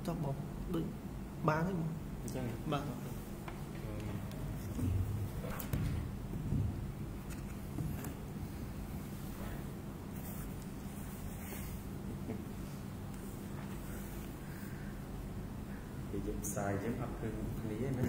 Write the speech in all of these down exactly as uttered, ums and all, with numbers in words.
តបដូចបានទេអញ្ចឹងបាទយើងផ្សាយយើងអត់ឃើញគ្នាណា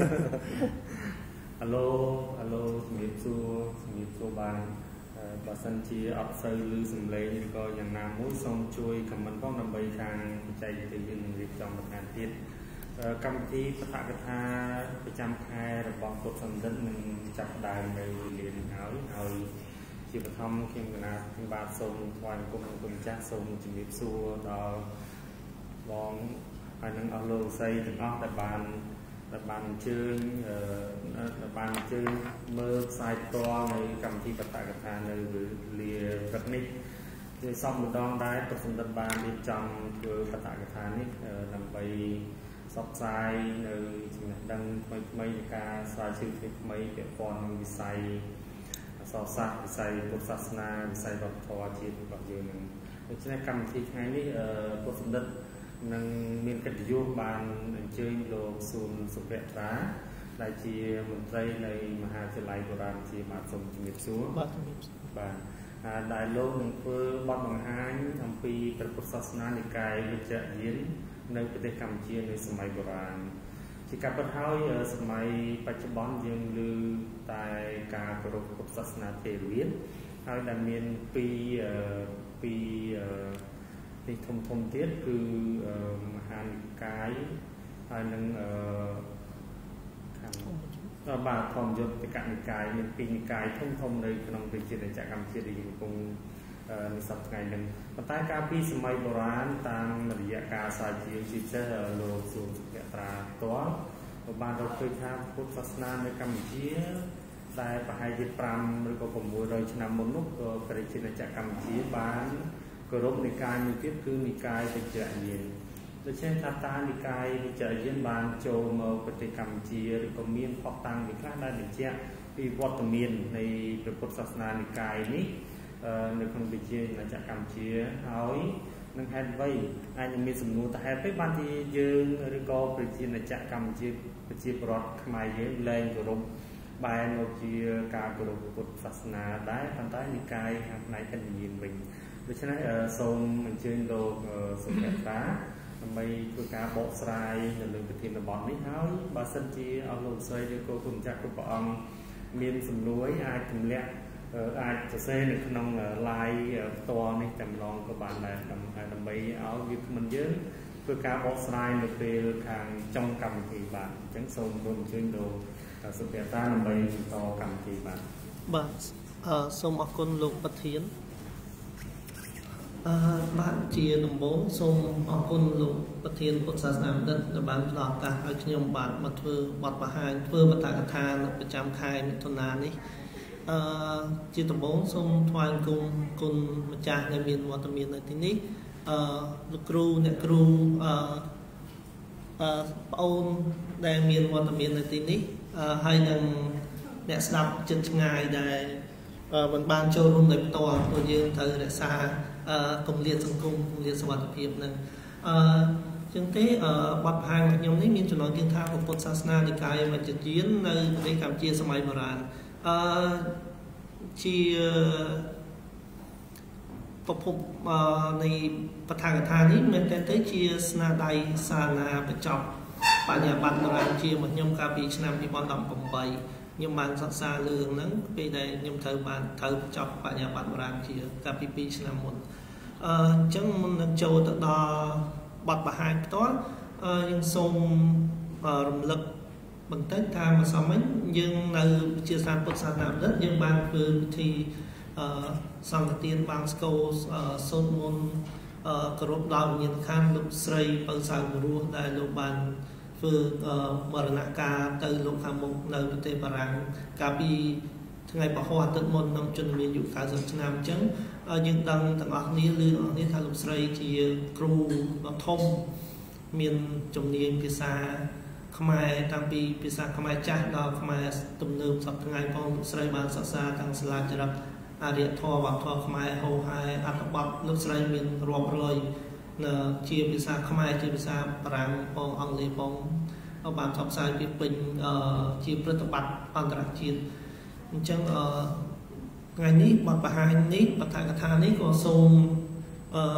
អាឡូអាឡូជំរាបសួរជំរាបសួរបានបើសិនជាអត់សូវឮសំឡេងឬក៏យ៉ាងណាមួយសូមជួយខមមិនផងដើម្បីខាងបច្ចេកទេសយើងនឹងរៀបចំបន្ថែមទៀតកម្មវិធីបឋកថាប្រចាំខែរបស់ពុទ្ធសន្និដ្ឋនឹងចាប់ផ្ដើមនៅវេលានេះហើយហើយជាបឋមខ្ញុំកណាខ្ញុំបាទសូមថ្វាយបង្គំគុំចាស់សូមជំរាបសួរដល់បងហើយនឹងអស់លោកស្រីទាំងអស់ដែលបានដែលបានអញ្ជើញដែលបានអញ្ជើញមើលផ្សាយផ្ទាល់នៅកម្មវិធីបឋកថានៅវេលាព្រឹកនេះជាសពម្ដងដែរប្រសិនបើបានរៀបចំធ្វើបឋកថានេះដើម្បីផ្សព្វផ្សាយនៅចំណេះដឹងថ្មីថ្មីនៃការស្រាវជ្រាវថ្មីៗពាក់ព័ន្ធនឹងវិស័យអក្សរសាស្ត្រវិស័យពុទ្ធសាសនាវិស័យវប្បធម៌ជាតិរបស់យើងនឹងដូច្នេះកម្មវិធីថ្ងៃនេះពុទ្ធសន្និដ្ឋនឹងមានកិត្តិយសបានអញ្ជើញលោកស៊ុនសុភត្រាដែលជាមន្ត្រីនៃមហាវិទ្យាល័យបុរាណជាបាទសូមជំរាបសួរបាទជំរាបសួរបាទដែលលោកនឹងធ្វើបទបង្ហាញអំពីព្រះពុទ្ធសាសនានិកាយវិជ្ជយាននៅប្រទេសកម្ពុជានៅសម័យបុរាណជាការពិតហើយសម័យបច្ចុប្បន្នយើងឮតែការគោរពពុទ្ធសាសនាទេរវាទហើយដែលមានពីរពីរនេះធំធំទៀតគឺមហានិកាយហើយនឹងខាងបាទធម្មយុត្តកនិកាយមានពីរនិកាយធំធំនៅក្នុងរាជាណាចក្រកម្ពុជាដែលយើងកំពុងនៅសប្តាហ៍ថ្ងៃនេះប៉ុន្តែកាលពីសម័យបុរាណតាមរយៈការស្រាវជ្រាវជាពិសេសលោកស៊ុនសុភត្រាផ្ទាល់បានរកឃើញថាពុទ្ធសាសនានៅកម្ពុជាដែលប្រហែលជាប្រាំឬក៏៦រយឆ្នាំមុននោះក៏ព្រះរាជាណាចក្រកម្ពុជាបានគោរពនិកាយមួយទៀតគឺនិកាយវិជ្ជយានដូច្នេះថាតានិកាយវិជ្ជយានបានចូលមកប្រទេសកម្ពុជាឬក៏មានផុសតាំងពីខ្លះដែលបញ្ជាក់ពីវត្តមាននៃព្រះពុទ្ធសាសនានិកាយនេះនៅក្នុងវិជាណាចក្រកម្ពុជាហើយនឹងហេតុអ្វីអាចនឹងមានសំណួរថាហេតុពេលបានជាយើងឬក៏ប្រជាណាចក្រកម្ពុជាប្រជាប្រដ្ឋខ្មែរយើងលែងគោរពបែរមកជាការគោរពពុទ្ធសាសនាដែរប៉ុន្តែនិកាយខាងផ្នែកឥណ្ឌាវិញដូច្នេះសូមអញ្ជើញលោកសុភត្រាដើម្បីធ្វើការបកស្រាយនៅលើប្រធានបទនេះហើយបើសិនជាអស់លោកស្រីឬក៏គុណចាស់គ្រប់ព្រះអង្គមានសំណួរអាចទម្លាក់អាចសរសេរនៅក្នុង live ផ្ទាល់នេះតែម្ដងក៏បានដែរដើម្បីឲ្យវាគ្មិនយើងធ្វើការបកស្រាយនៅពេលខាងចុងកម្មវិធីបាទអញ្ចឹងសូមរួមអញ្ជើញលោកសុភត្រាដើម្បីបន្តកម្មវិធីបាទបាទសូមអរគុណលោកប្រធានអឺបាទជាដំបូងសូមអរគុណលោកប្រធានពុទ្ធសាសនាបណ្ឌិតដែលបានផ្ដល់ឱកាសឲ្យខ្ញុំបាទមកធ្វើបទបង្ហាញធ្វើបឋកថាប្រចាំខែមិថុនានេះអឺជាដំបូងសូមថ្វាយគុំគុណម្ចាស់ដែលមានវត្តមាននៅទីនេះអឺលោកគ្រូអ្នកគ្រូអឺអឺបងអូនដែលមានវត្តមាននៅទីនេះអឺហើយនឹងអ្នកស្ដាប់ជិតឆ្ងាយដែលមិនបានចូលរួមដោយផ្ទាល់ព្រោះយើងត្រូវរក្សាគម្លាតសង្គមគម្លាតសុវត្ថិភាពនឹងអឺចឹងទេបទបង្ហាញរបស់ខ្ញុំនេះមានចំណងជើងថាពុទ្ធសាសនានិកាយវិជ្ជយាននៅប្រទេសកម្ពុជាសម័យបុរាណអឺជាប្រភពនៃបឋកថានេះមែនតើទៅជាស្នាដៃសាសនាបញ្ចប់បញ្ញាបត្របុរាណជារបស់ខ្ញុំកាលពីឆ្នាំពីរពាន់ដប់ប្រាំបីខ្ញុំបានសិក្សារឿងហ្នឹងពេលដែលខ្ញុំត្រូវបានត្រូវចប់បញ្ញាបត្របុរាណជាកាលពីពីរឆ្នាំមុនអឺអញ្ចឹងមុននឹងចូលទៅដល់បទបង្ហាញផ្ទាល់យើងសូមរំលឹកបន្តិចថាម្សិលមិញយើងនៅវិទ្យាសាស្ត្រពុទ្ធសាសនាបណ្ឌិតយើងបានធ្វើពិធីអឺសង្ឃទានបាងស្គរសូត្រមន្តអឺគោរពដល់វិញ្ញាណក្ខន្ធលោកស្រីពៅសៅមរស់ដែលលោកបានធ្វើមរណកាលទៅលោកខាងមុខនៅប្រទេសបារាំងកាលពីថ្ងៃពហុអាទិត្យមុនក្នុងជនមានអាយុ៩០ឆ្នាំអញ្ចឹងយើងដឹងទាំងអស់គ្នាឮទាំងអស់គ្នាថាលោកស្រីជាគ្រូដ៏ធំមានជំនាញភាសាខ្មែរតាំងពីភាសាខ្មែរចាស់ដល់ខ្មែរទំនើបសប្តាហ៍ថ្ងៃផងលោកស្រីបានសិក្សាទាំងសាលាចរិតអរិយធម៌វប្បធម៌ខ្មែរហូហែអត្ថបទលោកស្រីមានរាប់រយ chiaភាសាខ្មែរជាភាសាបារាំងផងអង់គ្លេសផងបានផ្សព្វផ្សាយពីពេញជាព្រឹត្តិបត្តិអន្តរជាតិអញ្ចឹងថ្ងៃនេះបទបង្ហាញនេះបទកថានេះក៏សូមអឺ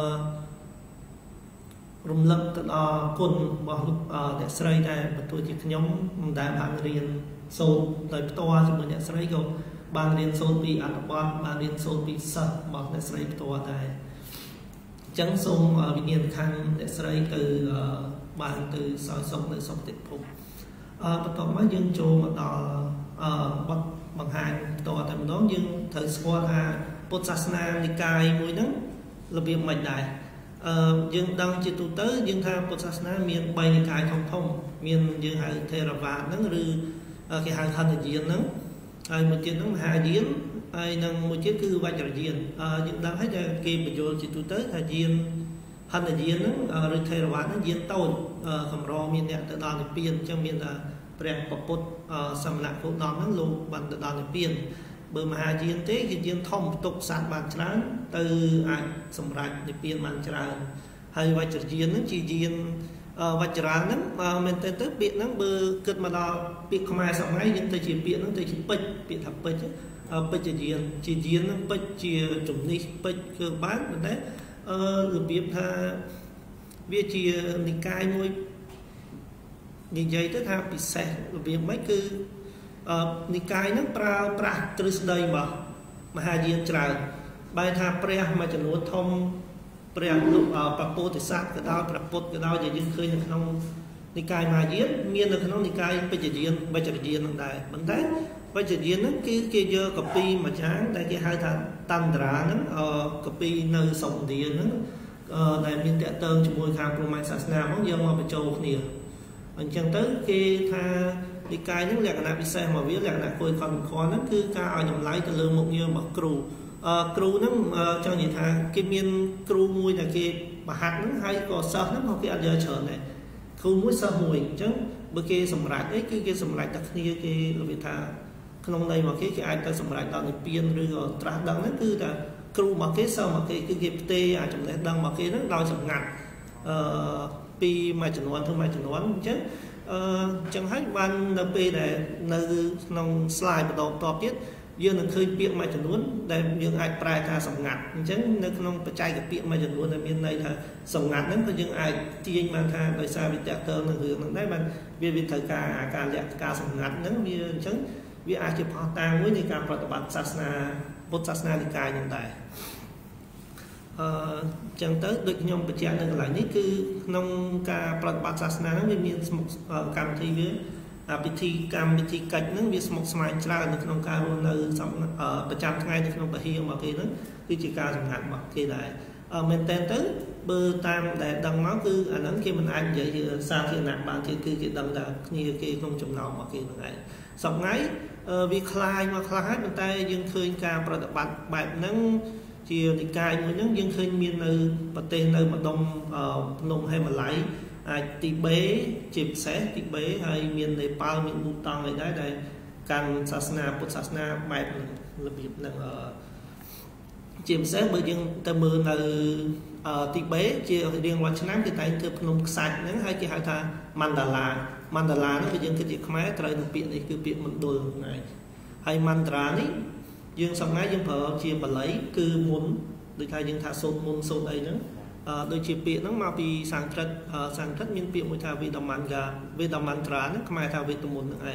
រំលឹកទៅដល់គុណរបស់អ្នកស្រីដែលបន្ទោះជាខ្ញុំមិនដែលបានរៀនសូត្រដោយផ្ទាល់ជាមួយអ្នកស្រីក៏បានរៀនសូត្រពីអត្ថបទបានរៀនសូត្រពីសិស្សរបស់អ្នកស្រីផ្ទាល់ដែរអញ្ចឹងសូមវិញ្ញាណក្ខន្ធអ្នកស្រីទៅបានទៅសោយសុខនៅសុគតិភពអឺបន្ទាប់មកយើងចូលមកដល់អឺបទបង្ហាញផ្ទាល់តែម្ដងយើងត្រូវស្គាល់ថាពុទ្ធសាសនានិកាយមួយហ្នឹងរបៀបមិនដែរអឺយើងដឹងជាទូទៅយើងថាពុទ្ធសាសនាមានបីនិកាយធំធំមានយើងហៅថេរវាទហ្នឹងឬគេហៅហត្ថយានហ្នឹងហើយមួយទៀតហ្នឹងមហាយានហើយនឹងមួយទៀតគឺវជ្រយានអឺយើងដឹងហើយថាគេបញ្យល់ជាទូទៅថាយានហត្ថយានហ្នឹងឬថេរវាទហ្នឹងយានតូចកម្រមានអ្នកទៅដល់និព្វានអញ្ចឹងមានថាព្រះពុទ្ធសមណគោតមហ្នឹងលោកបានទៅដល់និព្វានបើមហាយានទេគឺយានធំផ្ទុកសត្វបានច្រើនទៅអាចសម្រេចនិព្វានបានច្រើនហើយវជ្រយានហ្នឹងជាយានវជ្រាហ្នឹងមែនតើទៅពាក្យហ្នឹងបើគិតមកដល់ពាក្យខ្មែរសម័យយើងទៅជាពាក្យហ្នឹងទៅជាពេជ្រពាក្យថាពេជ្រពេជ្រយានជាយានហ្នឹងពេជ្រជាជំនិះពេជ្រគឺបានប៉ុន្តែអឺរបៀបថាវាជានិកាយមួយនិយាយទៅថាពិសេសរបៀបម៉េចគឺអឺនិកាយហ្នឹងប្រើប្រាស់ទ្រឹស្ដីរបស់មហាយានច្រើនបែរថាព្រះមួយចំនួនធំព្រះលោកប្រពោធិសត្វក៏ដោយព្រះពុទ្ធក៏ដោយដែលយើងឃើញនៅក្នុងនិកាយមហាយានមាននៅក្នុងនិកាយពេជ្រយានវជ្រយានហ្នឹងដែរប៉ុន្តែវជ្រយានហ្នឹងគឺគេយកកពីមួយយ៉ាងដែលគេហៅថាតន្ត្រាហ្នឹងកពីនៅសុឥណ្ឌាហ្នឹងដែលមានតកតើងជាមួយខាងព្រហ្មញ្ញសាសនាហ្នឹងយកមកបញ្ចូលគ្នាអញ្ចឹងទៅគេថានិកាយហ្នឹងលក្ខណៈពិសេសមកវាលក្ខណៈគួរខំខំហ្នឹងគឺការឲ្យតម្លៃទៅលើមុខងាររបស់គ្រូអឺគ្រូហ្នឹងចង់និយាយថាគេមានគ្រូមួយដែលគេបហាត់ហ្នឹងហើយក៏សិស្សហ្នឹងក៏គេអត់យកច្រើនដែរគ្រូមួយសិស្សមួយអញ្ចឹងបើគេសម្រេចអីគឺគេសម្រេចតែគ្នាគេរបៀបថាក្នុងន័យមកគេគេអាចទៅសម្រេចដល់និព្វានឬក៏ត្រាស់ដឹងហ្នឹងគឺថាគ្រូមកគេសិស្សមកគេគឺគេផ្ទេរអាចំណេះដឹងមកគេហ្នឹងដោយសម្ងាត់អឺពីមួយចំនួនទៅមួយចំនួនអញ្ចឹងអឺអញ្ចឹងហើយបាននៅពេលដែលនៅក្នុង slide បន្តបន្តទៀតយើងនឹងឃើញពាក្យមួយចំនួនដែលយើងអាចប្រែថាសម្ងាត់អញ្ចឹងនៅក្នុងបច្ចេកពាក្យមួយចំនួនដែលមានន័យថាសម្ងាត់ហ្នឹងក៏យើងអាចទាញបានថាដោយសារវាតកតើនឹងរឿងហ្នឹងដែរបានវាវាត្រូវការការលក្ខការសម្ងាត់ហ្នឹងវាអញ្ចឹងវាអាចជាផុសតាងមួយនៃការប្រតិបត្តិសាសនាពុទ្ធសាសនានិកាយហ្នឹងដែរអឺចឹងទៅដូចខ្ញុំបញ្ជាក់នៅកន្លែងនេះគឺក្នុងការប្រតិបត្តិសាសនាហ្នឹងវាមានកម្មវិធីវាពិធីកម្មវិធីកិច្ចហ្នឹងវាស្មុគស្មាញច្រើននៅក្នុងការរស់នៅប្រចាំថ្ងៃនៅក្នុងពហិរបស់គេហ្នឹងគឺជាការសម្ងាត់របស់គេដែរមែនតើទៅបើតាមដែលដឹងមកគឺអាហ្នឹងគេមិនអាចនិយាយជាសាធារណៈបានទេគឺគេដឹងតែគ្នាគេក្នុងចំណោមរបស់គេហ្នឹងឯងសប្ងៃវាคล้ายមកខ្លះហើយប៉ុន្តែយើងឃើញការប្រតិបត្តិបែបហ្នឹងជានិកាយមួយហ្នឹងយើងឃើញមាននៅប្រទេសនៅម្ដុំភ្នំហេម៉ាឡ័យអាចទីបេជាពិសេសទីបេហើយមាននេប៉ាល់មានប៊ូតង់អីដែរដែលកាន់សាសនាពុទ្ធសាសនាបែបរបៀបហ្នឹងជាពិសេសបើយើងទៅមើលនៅទីបេជារៀងរាល់ឆ្នាំគេតែងធ្វើភ្នំខ្សាច់ហ្នឹងហើយគេហៅថាម៉ាន់ដាឡាម៉ាន់ដាឡាហ្នឹងបើយើងគិតជាខ្មែរត្រូវនឹងពាក្យនេះគឺពាក្យមណ្ឌលហ្នឹងឯងហើយម៉ាន់ត្រានេះយើងសប្ងាយយើងប្រើជាបាលីគឺមុនដូចថាយើងថាសូត្រមុនសូត្រអីហ្នឹងដូចជាពាក្យហ្នឹងមកពីសំស្ក្រឹតសំស្ក្រឹតមានពាក្យមួយថាវេដមន្តាវេដមន្ត្រាហ្នឹងខ្មែរថាវេទមន្តហ្នឹងឯង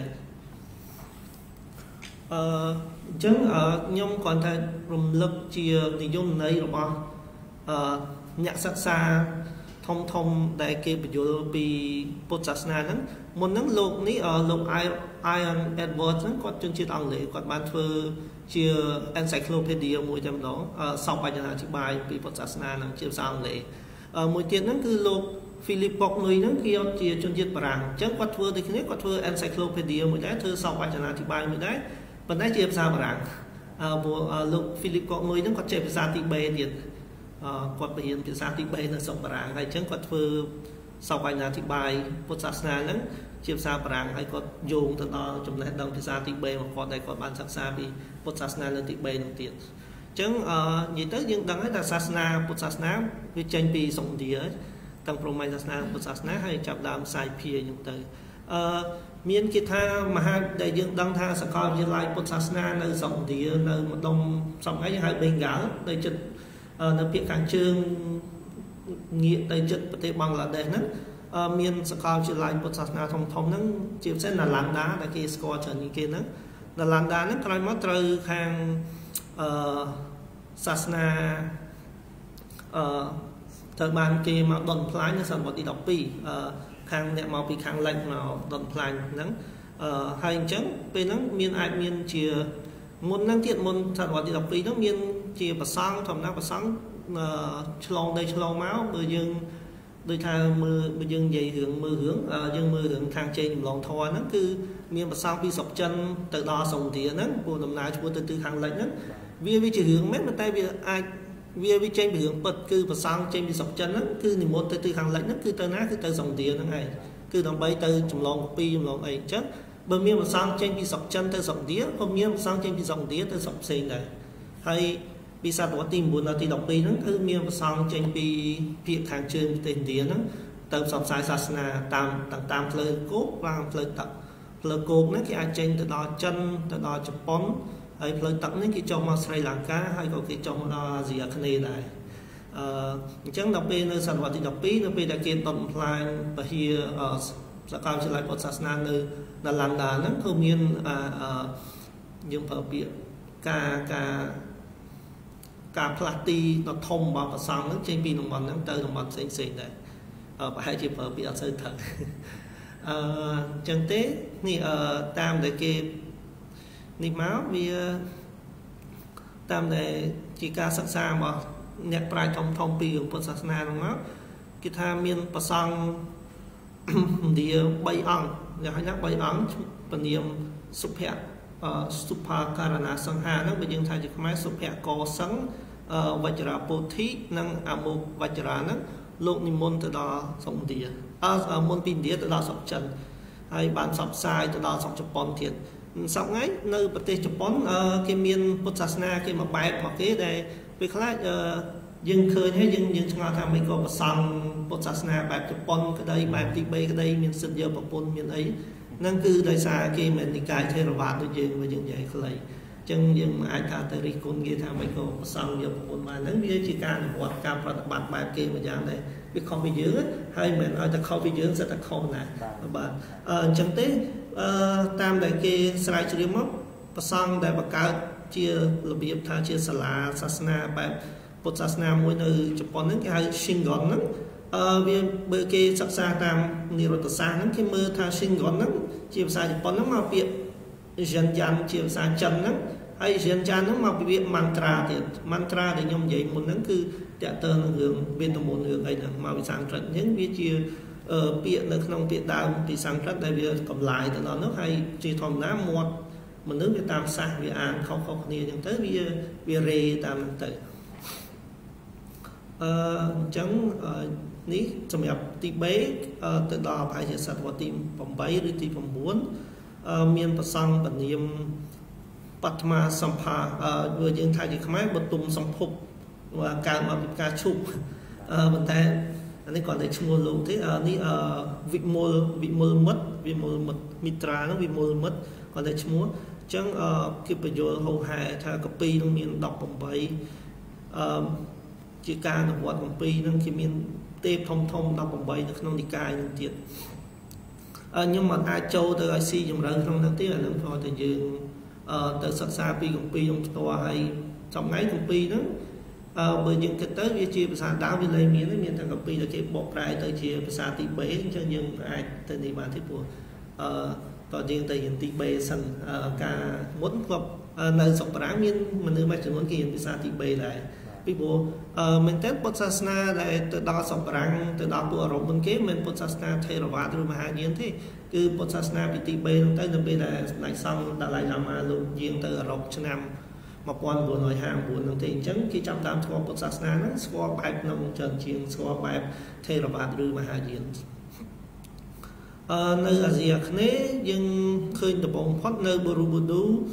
អឺអញ្ចឹងខ្ញុំគ្រាន់តែរំលឹកជានិយមន័យរបស់អឺអ្នកសិក្សាធំធំដែលគេបញ្យល់ពីពុទ្ធសាសនាហ្នឹងមុនហ្នឹងលោកនេះលោក Ian Edwards ហ្នឹងគាត់ជនជាតិអង់គ្លេសគាត់បានធ្វើជា encyclopedia មួយតែម្ដងសពបញ្ហាអធិប្បាយពីពុទ្ធសាសនាហ្នឹងជាភាសាអង់គ្លេសមួយទៀតហ្នឹងគឺលោក Philip Pognuy ហ្នឹងគឺជាជនជាតិបារាំងអញ្ចឹងគាត់ធ្វើដូចគ្នាគាត់ធ្វើ encyclopedia មួយដែរធ្វើសពបញ្ហាអធិប្បាយមួយដែរប៉ុន្តែជាភាសាបារាំងអឺលោក Philip Pognuy ហ្នឹងគាត់ចេះភាសាទីបេទៀតគាត់បរៀនភាសាទីបេនៅស្រុកបារាំងហើយអញ្ចឹងគាត់ធ្វើសពបញ្ហាអធិប្បាយពុទ្ធសាសនាហ្នឹងជាភាសាបារាំងហើយគាត់យោងទៅដល់ចំណេះដឹងភាសាទីបេរបស់គាត់ដែលគាត់បានសិក្សាពីពុទ្ធសាសនានៅទីបេនឹងទៀតអ chẳng như tới nhưng đăng hết là sasna bút sasna với tranh pi sông đĩa tăng pro mai sasna bút sasna hay chạm đam sai pia những tới miền kia tha mà hai đại dương đăng tha sẽ coi như lại bút sasna nơi sông đĩa nơi một đông sông ấy hai bên gã nơi chật nơi phía cảng trương nghĩa đây chật bậc thế bằng là đây nó miền sẽ coi như lại bút sasna thông thông nó chịu sẽ là làn đá là kia score trở như kia nó là làn đá nó coi mất từ hàng sasna thời ban kia mà đòn phái nó sản vật đi đọc pi khang nẹt màu pi khang lạnh màu đòn phái nắng hai trắng bên nó miền ai miền chia môn năng thiện môn sản vật đi đọc pi nó miền chia bờ sang thầm năng bờ sang chlong đây chlong máu bây giờ đôi thay mưa bây giờ dày hướng mưa hướng dương mưa hướng thang trên lòng thoi nó cứ miền bờ sang pi sọc chân từ đó sông thì nó của đồng nai của từ từ khang lạnh nó vì vì chỉ hướng mấy mà tay vì ai vì vì trên hướng bật cứ và sang trên bị sọc chân nó cứ thì một từ từ hàng lạnh nó cứ tới ná cứ tới dòng tiền nó này cứ đồng bay từ chùm lòng pi chùm lòng ấy chứ bởi miếng mà sang trên bị sọc chân tới dòng tía không miếng sang trên bị dòng tía tới sọc xì này hay bị sao đó tìm buồn là thì đọc pi nó cứ miếng mà sang trên bị việc hàng trên tiền tía nó từ sọc sai sasna tam tam tam lời cốt và lời tập lời cốt nó cái ai trên từ đó chân từ đó chụp bóng hay lời tặng những cái trong mà Sri Lanka hay có cái trong là gì ở này này chẳng đọc bên nơi sản vật thì đọc bí nó bên đã kiện tổng plan và hier ở sẽ cao trở lại một sasna nơi là làm đá nó không nhiên nhưng ở biển ca ca ca plati nó thông vào và sang nó trên pin đồng bằng nó tới đồng bằng xinh xinh này ở hai chiếc ở biển sơn thật chẳng tế thì ở tam để kia nịp máu vì tam này chỉ ca sắc xa mà nhạc prai thông thông pi của Sasna đúng không? Cái tham miên bờ sang đi bay ong, nhà hay nhắc bay ong, phần niệm sụp hẹ, supa karana sang hà nó bây giờ thay chỉ máy sụp hẹ co sắn vajra pothi năng amo vajra nó lục niệm môn từ đó sông địa, à môn pin địa từ đó sọc chân, hay bạn sọc sai từ đó sọc chụp bòn thiệt xong ấy nơi bậc tê chụp bón cái miền Sasna cái mà bài hoặc cái đây vì khác dân khơi hay dân dân chúng ta tham mình có xong Sasna bài chụp bón cái đây bài tì bê cái đây miền sơn giờ bậc bôn miền ấy năng cư đại xa cái mình đi cài theo là bạn tôi dân và dân dạy khơi chân dân mà ai ta tới đi con kia tham mình có xong giờ bậc bôn mà năng bây chỉ ca được hoạt ca và bạn bài kia mà dạng này vì không bị dữ hay mình ở ta không bị dữ sẽ ta không này bạn chẳng tế tam đại kia sài chữ mốc và sang đại bậc cao chia là biệt tha chia sala sasna bài Phật sasna mỗi nơi chụp bón những cái hai sinh gọn lắm vì bữa kia sắc xa tam nirota sa những cái mưa tha sinh gọn lắm chia xa chụp bón nó mà biệt dân gian chia xa chân lắm hay dân gian nó mà biệt mantra thì mantra để nhom dậy một nó cứ tẹt tơ hướng bên trong một hướng ấy là mà bị sang trận những cái chia ở biển ở trong biển đảo thì sang rất đại việt còn lại từ đó nước hay chỉ thòng đá một mà nước Việt Nam sang Việt An không không nhiều những tới bây giờ bây rê tam tới chẳng ní trong nhập tì bế từ đó phải sẽ sạch vào tim phòng bảyឬtim phòng bốn miền bắc sang bản niệm Patma Sampha vừa những thay thì máy bật tung song phục và càng mà bị ca chụp vấn đề này còn để mua luôn thế ở ní vị mô vị mô mất vị mô mất mitra nó vị mô mất còn để mua chẳng cái bây giờ hậu hè thay copy nó miền đọc bằng bảy chỉ ca nó hoạt bằng pi nó chỉ miền tép thông thông đọc bằng bảy nó không đi cài những tiền nhưng mà ai châu từ ai si dùng ra không đáng tiếc là nó thôi thì dừng từ sắc xa pi cùng pi trong to hay trong ngày cùng pi đó bởi những cái tới việc chia xa đảo với lấy miếng miếng thằng copy là cái bọc lại tới chia xa tí bế cho nhưng ai tên đi bán tiếp của còn riêng tại hiện tí bế sân cả muốn gặp nơi sọc đá miếng mà nơi mà chỉ muốn kia hiện xa tí bế lại vì bộ mình tết Sasna lại từ đó sọc răng từ đó bộ rộng bên kế mình Sasna thay rồi vát rồi mà hai nhiên thế cứ Sasna bị tí bế tới nơi bế là lại xong đã lại làm mà luôn riêng từ rộng cho năm một quan buồn nói hàng buồn đồng tiền chẳng khi trong tam thua Sasna nó xóa bài nông trần chiên xóa bài thay rồi vát rồi mà hai nhiên nơi ở gì này nhưng khơi được bóng phát nơi Borobudur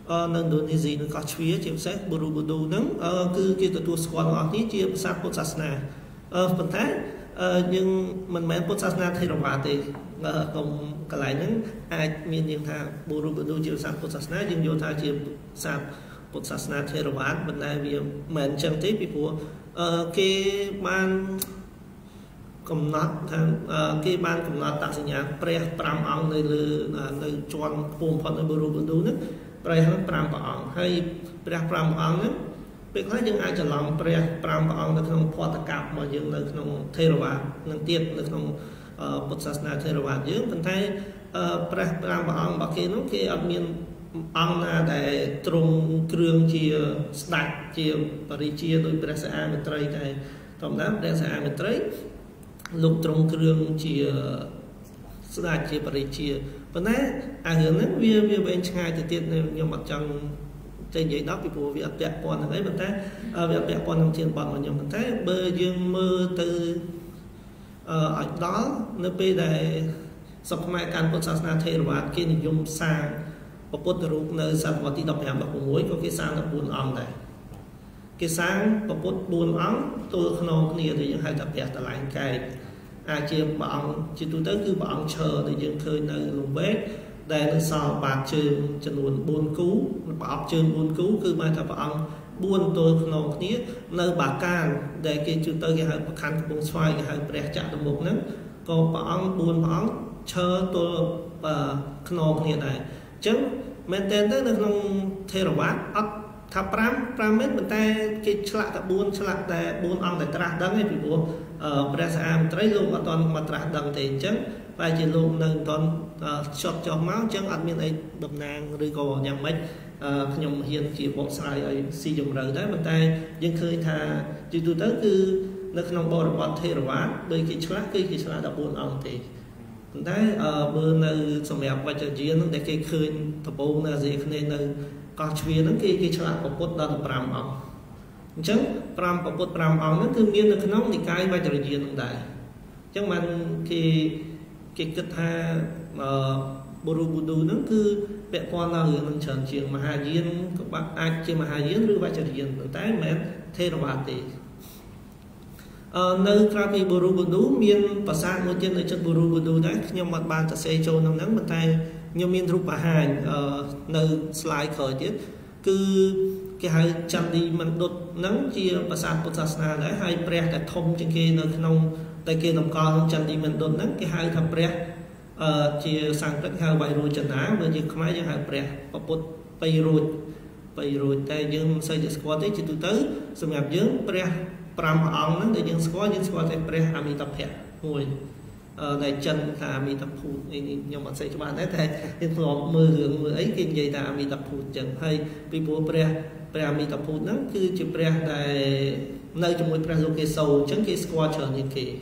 នៅឥណ្ឌូនេស៊ីនិងកោះជ្វាជាពិសេសប៊ូរូប៊ូឌូហ្នឹងគឺគេទទួលស្គាល់ទាំងអស់នេះជាភាសាពុទ្ធសាសនាប៉ុន្តែយើងមិនមែនពុទ្ធសាសនាថេរវាទទេក្នុងកន្លែងហ្នឹងអាចមានយើងថាប៊ូរូប៊ូឌូជាភាសាពុទ្ធសាសនាយើងយល់ថាជាភាសាពុទ្ធសាសនាថេរវាទប៉ុន្តែវាមិនមែនអញ្ចឹងទេពីព្រោះគេបានកំណត់ថាគេបានកំណត់តសញ្ញាព្រះប្រាំអង្គនៅលើនៅជាន់ខ្ពស់បំផុតនៅប៊ូរូប៊ូឌូហ្នឹងព្រះហ្នឹងប្រាំព្រះអង្គហើយព្រះប្រាំព្រះអង្គហ្នឹងពេលខ្លះយើងអាចច្រឡំព្រះប្រាំព្រះអង្គនៅក្នុងផតកៈរបស់យើងនៅក្នុងថេរវាទនឹងទៀតនៅក្នុងពុទ្ធសាសនាថេរវាទយើងប៉ុន្តែព្រះប្រាំព្រះអង្គរបស់គេនោះគេអត់មានអង្គណាដែលទ្រង់គ្រឿងជាស្ដេចជាបរិជាដោយព្រះសិហាមិត្រីតែធម្មតាព្រះសិហាមិត្រីលោកទ្រង់គ្រឿងជាស្ដេចជាបរិជាប៉ុន្តែអារឿងហ្នឹងវាវាវែងឆ្ងាយទៅទៀតខ្ញុំអត់ចង់តែនិយាយដល់ពីព្រោះវាអត់ពាក់ព័ន្ធនឹងអីប៉ុន្តែវាអត់ពាក់ព័ន្ធនឹងជាបទរបស់ខ្ញុំប៉ុន្តែបើយើងមើលទៅអឺឲ្យដល់នៅពេលដែលសព្វខ្មែរកាន់ពុទ្ធសាសនាថេរវាទគេនិយមសាងពុទ្ធរូបនៅសតវត្សទីដប់ប្រាំ ដប់ប្រាំមួយក៏គេសាងដល់បួនអង្គដែរគេសាងពុទ្ធបួនអង្គទល់ខ្នងគ្នាដែលយើងហៅថាព្រះតឡែងកែកអាចជាព្រះអង្គជាទូទៅគឺព្រះអង្គឈើដែលយើងឃើញនៅលំវែកដែលនៅសល់បាតជើងចំនួនបួនគូប្រអប់ជើងបួនគូគឺបានថាព្រះអង្គបួនទល់ខ្នងគ្នានៅបាកានដែលគេជួទៅគេហៅប្រខណ្ឌកំពង់ស្វាយគេហៅព្រះចតុមុខហ្នឹងក៏ព្រះអង្គបួនព្រះអង្គឈើទល់ខ្នងគ្នាដែរអញ្ចឹងមែនតើទៅនៅក្នុងថេរវាទអត់ថាប្រាំ ប្រាំមែនប៉ុន្តែគេឆ្លាក់តែបួនឆ្លាក់តែបួនអង្គតែត្រាស់ដឹងឯងពីព្រោះព្រះសិហាមិត្រីលោកអត់ទាន់មកត្រាស់ដឹងទេអញ្ចឹងតែជាលោកនៅមិនទាន់ចប់ចុះមកអញ្ចឹងអត់មានអីតំណាងឬក៏យ៉ាងម៉េចខ្ញុំហ៊ានជាបកស្រាយឲ្យស៊ីជម្រៅដែរប៉ុន្តែយើងឃើញថាជាទូទៅគឺនៅក្នុងបរិបទថេរវាទដោយគេឆ្លាក់គឺគេឆ្លាក់តែបួនអង្គទេប៉ុន្តែបើនៅសម្រាប់វជ្ជយានហ្នឹងដែលគេឃើញដំបូងនៅអាស៊ីអាគ្នេយ៍នៅកោះជ្វាហ្នឹងគេគេឆ្លាក់ពុទ្ធដល់ប្រាំអង្គអញ្ចឹងប្រាំពុទ្ធប្រាំអង្គហ្នឹងគឺមាននៅក្នុងនិកាយវជ្ជយានហ្នឹងដែរអញ្ចឹងបានគេគេគិតថាប៊ូរូប៊ូឌូហ្នឹងគឺពាក់ព័ន្ធដល់រឿងនឹងច្រើនជាងមហាយានក៏អាចជាមហាយានឬវជ្ជយានប៉ុន្តែមិនមែនថេរវាទទេអឺនៅក្រៅពីប៊ូរូប៊ូឌូមានប្រាសាទមួយទៀតនៅជិតប៊ូរូប៊ូឌូដែរខ្ញុំអត់បានសរសេរចូលក្នុងហ្នឹងប៉ុន្តែខ្ញុំមានរូបបង្ហាញនៅ slide ក្រោយទៀតគឺគេហៅចន្ទីមណ្ឌុតហ្នឹងជាប្រាសាទពុទ្ធសាសនាដែរហើយព្រះដែលធំជាងគេនៅក្នុងតែគេតម្កល់ក្នុងចន្ទីមណ្ឌុតហ្នឹងគេហៅថាព្រះអឺជាសង្ស្ក្រឹតហៅវៃរួចនាបើជាខ្មែរយើងហៅព្រះពុទ្ធបៃរួចបៃរួចតែយើងមិនសូវជាស្គាល់ទេជាទូទៅសម្រាប់យើងព្រះប្រាំអង្គហ្នឹងដែលយើងស្គាល់យើងស្គាល់តែព្រះអមិតាភៈមួយដែលចិនថាអមិតាភូតនេះខ្ញុំអត់ស្គាល់ច្បាស់ដែរតែយើងធ្លាប់មើលរឿងមើលអីគេនិយាយថាអមិតាភូតអញ្ចឹងហើយពីព្រោះព្រះព្រះអមិតាភូតហ្នឹងគឺជាព្រះដែលនៅជាមួយព្រះលោកេសោអញ្ចឹងគេស្គាល់ច្រើនជាងគេ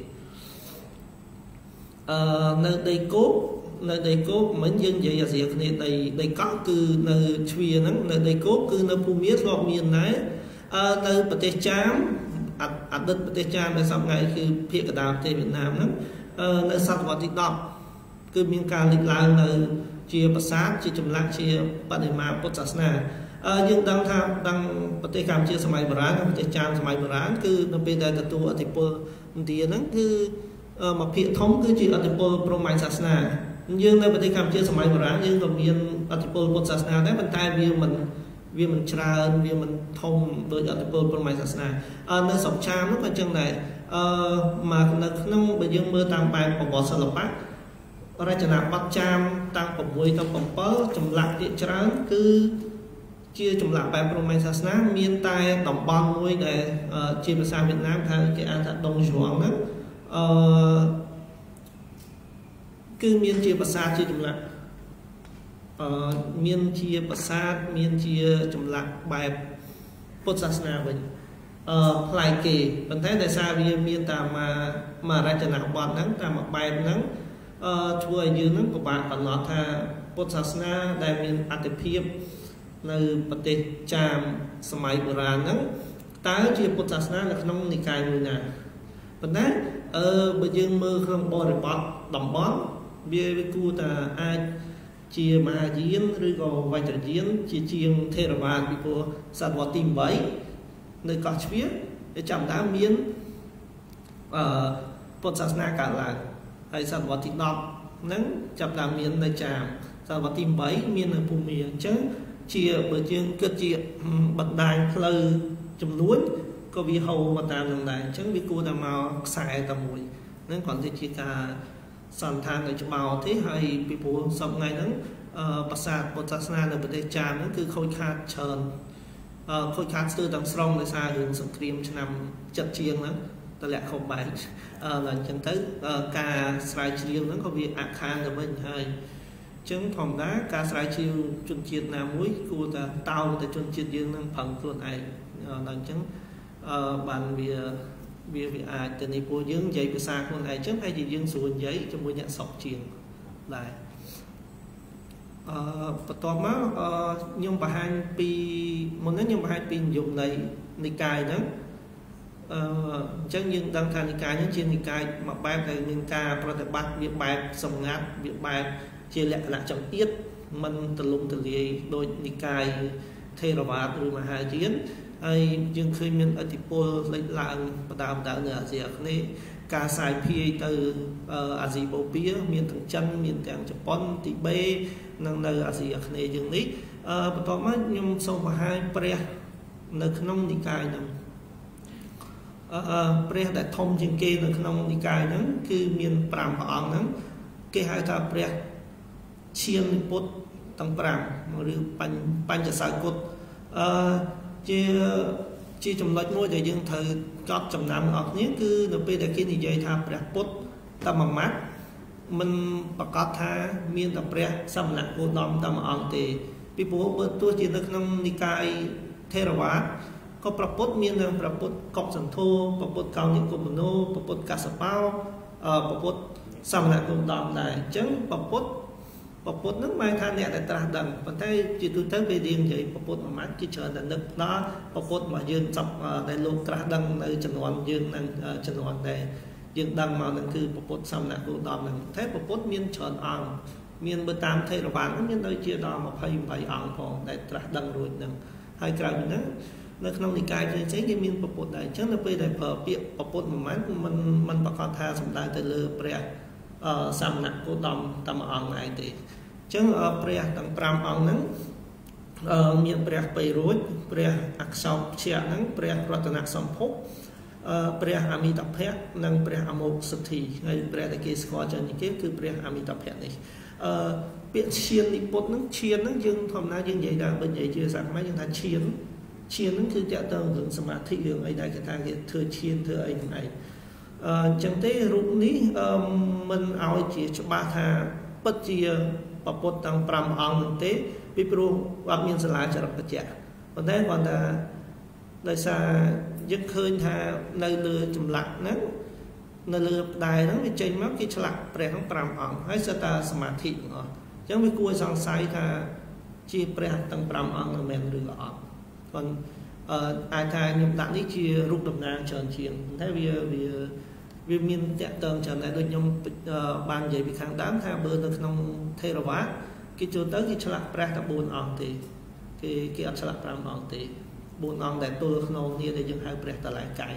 អឺនៅដីគោកនៅដីគោកមិនយើងនិយាយអាស៊ីអាគ្នេយ៍ដីដីកោះគឺនៅជ្វាហ្នឹងនៅដីគោកគឺនៅភូមាធ្លាប់មានដែរអឺនៅប្រទេសចាមអតីតប្រទេសចាមដែលសពថ្ងៃគឺភាគកណ្ដាលប្រទេសវៀតណាមហ្នឹងនៅសតវត្សទីដប់គឺមានការលេចឡើងនៅជាប្រាសាទជាចម្លាក់ជាបដិមាពុទ្ធសាសនាយើងដឹងថាដឹងប្រទេសកម្ពុជាសម័យបុរាណប្រទេសចាមសម័យបុរាណគឺនៅពេលដែលទទួលឥទ្ធិពលឥណ្ឌាហ្នឹងគឺមកភាគធំគឺជាឥទ្ធិពលព្រហ្មញ្ញសាសនាយើងនៅប្រទេសកម្ពុជាសម័យបុរាណយើងក៏មានឥទ្ធិពលពុទ្ធសាសនាដែរប៉ុន្តែវាមិនវាមិនច្រើនវាមិនធំដោយឥទ្ធិពលព្រហ្មញ្ញសាសនានៅស្រុកចាមនោះក៏អញ្ចឹងដែរអឺមកនៅក្នុងបើយើងមើលតាមបែបប្រវត្តិសិល្បៈរចនាបថចាមតាំងពី6ទៅ7ចម្លាក់ជាច្រើនគឺជាចម្លាក់បែបព្រហ្មញ្ញសាសនាមានតែតំបន់មួយដែលជាភាសាវៀតណាមហៅគេហៅថាដងជ្រងហ្នឹងអឺគឺមានជាប្រាសាទជាចម្លាក់អឺមានជាប្រាសាទមានជាចម្លាក់បែបពុទ្ធសាសនាវិញអឺផ្លែគេប៉ុន្តែដោយសារវាមានតាមមករចនាបថហ្នឹងតាមបែបហ្នឹងអឺធ្វើឲ្យយើងហ្នឹងពិបាកកំណត់ថាពុទ្ធសាសនាដែលមានអត្ថិភាពនៅប្រទេសចាមសម័យបុរាណហ្នឹងតើជាពុទ្ធសាសនានៅក្នុងនិកាយមួយណាប៉ុន្តែអឺបើយើងមើលក្នុងបរិបទតំបន់វាគួរតែអាច chia mà diễn rồi có vài trở diễn chia chiêng thê ra bị cô sát vào tìm bấy nơi có biết để chạm đá miến Phật sát na cả là hay sát vào thịt đọc nắng chạm đá miến nơi chạm sát vào tìm bấy miên ở vùng miền chứ chia bởi chương kết chia bật đài lơ chùm núi có vì hầu mà ta lần này chứ vì cô ta màu xài tầm mùi nên còn thì chỉ cả sản than ở trong màu thế hay bị bố xong ngày đó bát sát bát sát na ở bên đây tràn nó cứ khôi khát trơn khôi khát từ tầm sông để xa hướng sông kìm cho nằm chật chiêng đó ta lại không bài là chân tới ca sài chiêng nó có việc ạc khang ở bên hơi chứng phòng đá ca sài chiêu chuẩn chiết là mũi cô ta tao ta chuẩn chiết dương năng phần luôn này là chứng bàn vì vì vì ai từ này cô dương giấy của xa con này chứ hay gì dương xuống giấy cho mỗi nhận sọc chiền lại và to má nhưng mà hai pi một nếu nhưng mà hai pin dùng này này cài đó chắc nhưng đang thành cài những trên này cài mà bài này mình ca pro bắt việc bài sòng ngát việc bài chia lệ là trong tiết mình từ lùng từ gì đôi này cài thê là bát rồi mà hai chiến ai dương khơi miền ở thành phố lấy lạng và đào tạo nữa gì này cả sai phi từ Asia Bồ Pía miền thượng chân miền tây Japan thì B năng nơi Asia này dương lý bắt đầu mới nhung sau và hai pre nơi nông đi cài nè pre đại thông trên kia nơi nông đi cài nó cứ miền Pram Hong nó cái hai ta pre chiên bột tăng Pram rồi pan pan chả sai cột chia chia chấm lệch môi để dương thời chót chấm nằm ở nhé cứ nó bây giờ kia thì dây tham bẹt bút ta mà mát mình bạc cát tha miên tập bẹt xăm nặng cô đom ta mà ăn thì bị bố bớt tua chỉ được năm nikai thê ra vá có bạc bút miên là bạc bút cọc sản thô bạc bút cao những cụm nô bạc bút cà sapa bao bạc bút xăm nặng cô đom này chứng bạc bút bọc bột nước mai than nhẹ tại trà đằng còn thấy chỉ tôi tới về riêng vậy bọc bột mà mát chỉ chờ là nước đó bọc bột mà dương chọc đại lục trà đằng nơi chân hoàn dương năng chân hoàn này dương đằng mà năng cứ bọc bột xong là cũng đòn năng thấy bọc bột miên tròn ăn miên bữa tam thấy là bạn cũng miên nơi chia đo một hay bảy ăn còn đại trà đằng rồi năng hai cái nữa nơi không thì cài thì thấy cái miên bọc bột này chắc là bây đại phở bịa bọc bột mà mát mình mình bọc con tha xong đại từ lừa bẹt xăm nặng cô đom tâm ăn này thì chứng ở pre tầng pram ông nắng miền pre bay rối pre ác sòng chia nắng pre ratana sòng phúc pre amita phe nắng pre amok sthi hay pre đại kia score cho những cáiคือ pre amita phe này biện chiên đi bột nắng chiên nắng dương hôm nay dương vậy đang bên vậy chưa sẵn mấy dương ta chiên chiên nắngคือจะต้องถึงสมาธิเรื่องไอ้ได้cái thangเธอเชียนเธอไอ้ไหนchẳng thế lúc ní mình ao chỉ cho ba thà bất chia và bột tăng pram ông thế bị pro và miền sơn lại cho được chả còn thế còn là đời xa giấc khơi thà nơi lừa chùm lạc nắng nơi lừa đài nó bị chơi mất cái lạc pre không pram ông hay sẽ ta smart thị nữa chẳng bị cua sang sai thà chia pre tăng pram ông là men lừa ông còn ai thà nhưng đạn đi chia rút đập ngang tròn chiên thế vì vì vì miền tẹt tường trở lại đôi nhom ban vậy bị kháng đám theo bờ được nông thê ra vá cái chỗ tới cái chợ lạc ta buồn on thì cái cái chợ lạc pram on thì buồn on để tôi nông như để dừng hai ta lại cài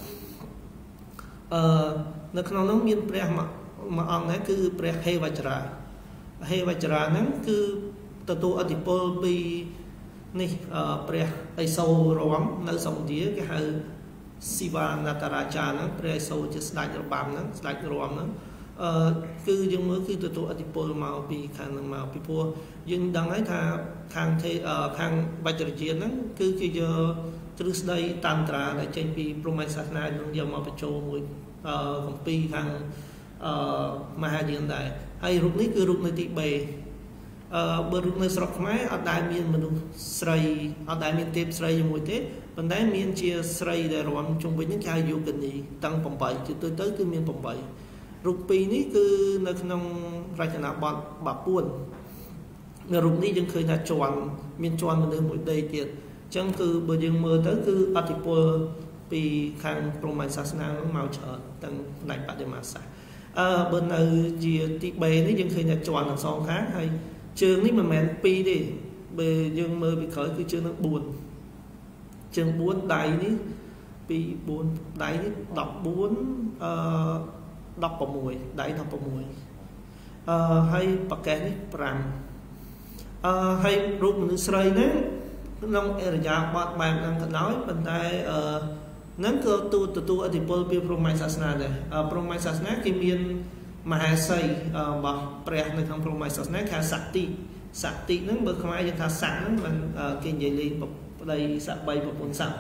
nữa nó không nông miền mà mà on này cứ hay vajra hay vajra nó cứ từ tôi ở địa phương bị này pre ai sâu róm nơi sông đĩa cái hai Siva Nataraja nó pre sâu chỉ sạch rồi bám nó sạch rồi nó cứ dương mới khi tụi tôi ở địa phương màu bị khang màu bị pua dương đang nói tha khang thế khang Vajrajian nó cứ khi giờ từ đây tantra lại trên pi Brahmasana nó giờ mà phải cho mùi công ty khang Mahayana này hay rút ní cứ rút nơi tị bề bờ rút nơi sọc máy ở đại miền mình sray ở đại miền tây sray mùi thế bên đấy miền chia sray để rồi chung với những cái vô kinh đi tăng phòng bảy thì tôi tới cái miền phòng bảy rút pi ní cứ nơi nông ra cho nào bọn bà buồn người rút ní dân khơi là tròn miền tròn mình được một đây tiệt chẳng cứ bờ dương mưa tới cứ atipur pi khang Brahmasana nó màu trở tăng này bạn để mà xài bên này gì tị bề ní dân khơi là tròn là son khác hay trường ní mà mẹn pi đi về dương mơ bị khởi cứ chương nó buồn chương buồn đáy ní pi buồn đáy ní đọc buồn đọc vào mùi đáy đọc vào mùi hay bạc kẻ ní pram hay rút mình sợi ní nông er giả bọt bàn đang thật nói bên tay nâng cơ tu tu tu ở thì bol pi promai sasna này promai sasna khi miền mà xây bảo preในក្នុង promai sasna ខាសតិសតិហ្នឹងបើខ្មែរយើងថាស័កហ្នឹងมันគេនិយាយលេងប្តីស័ក3ប្រពន្ធស័ក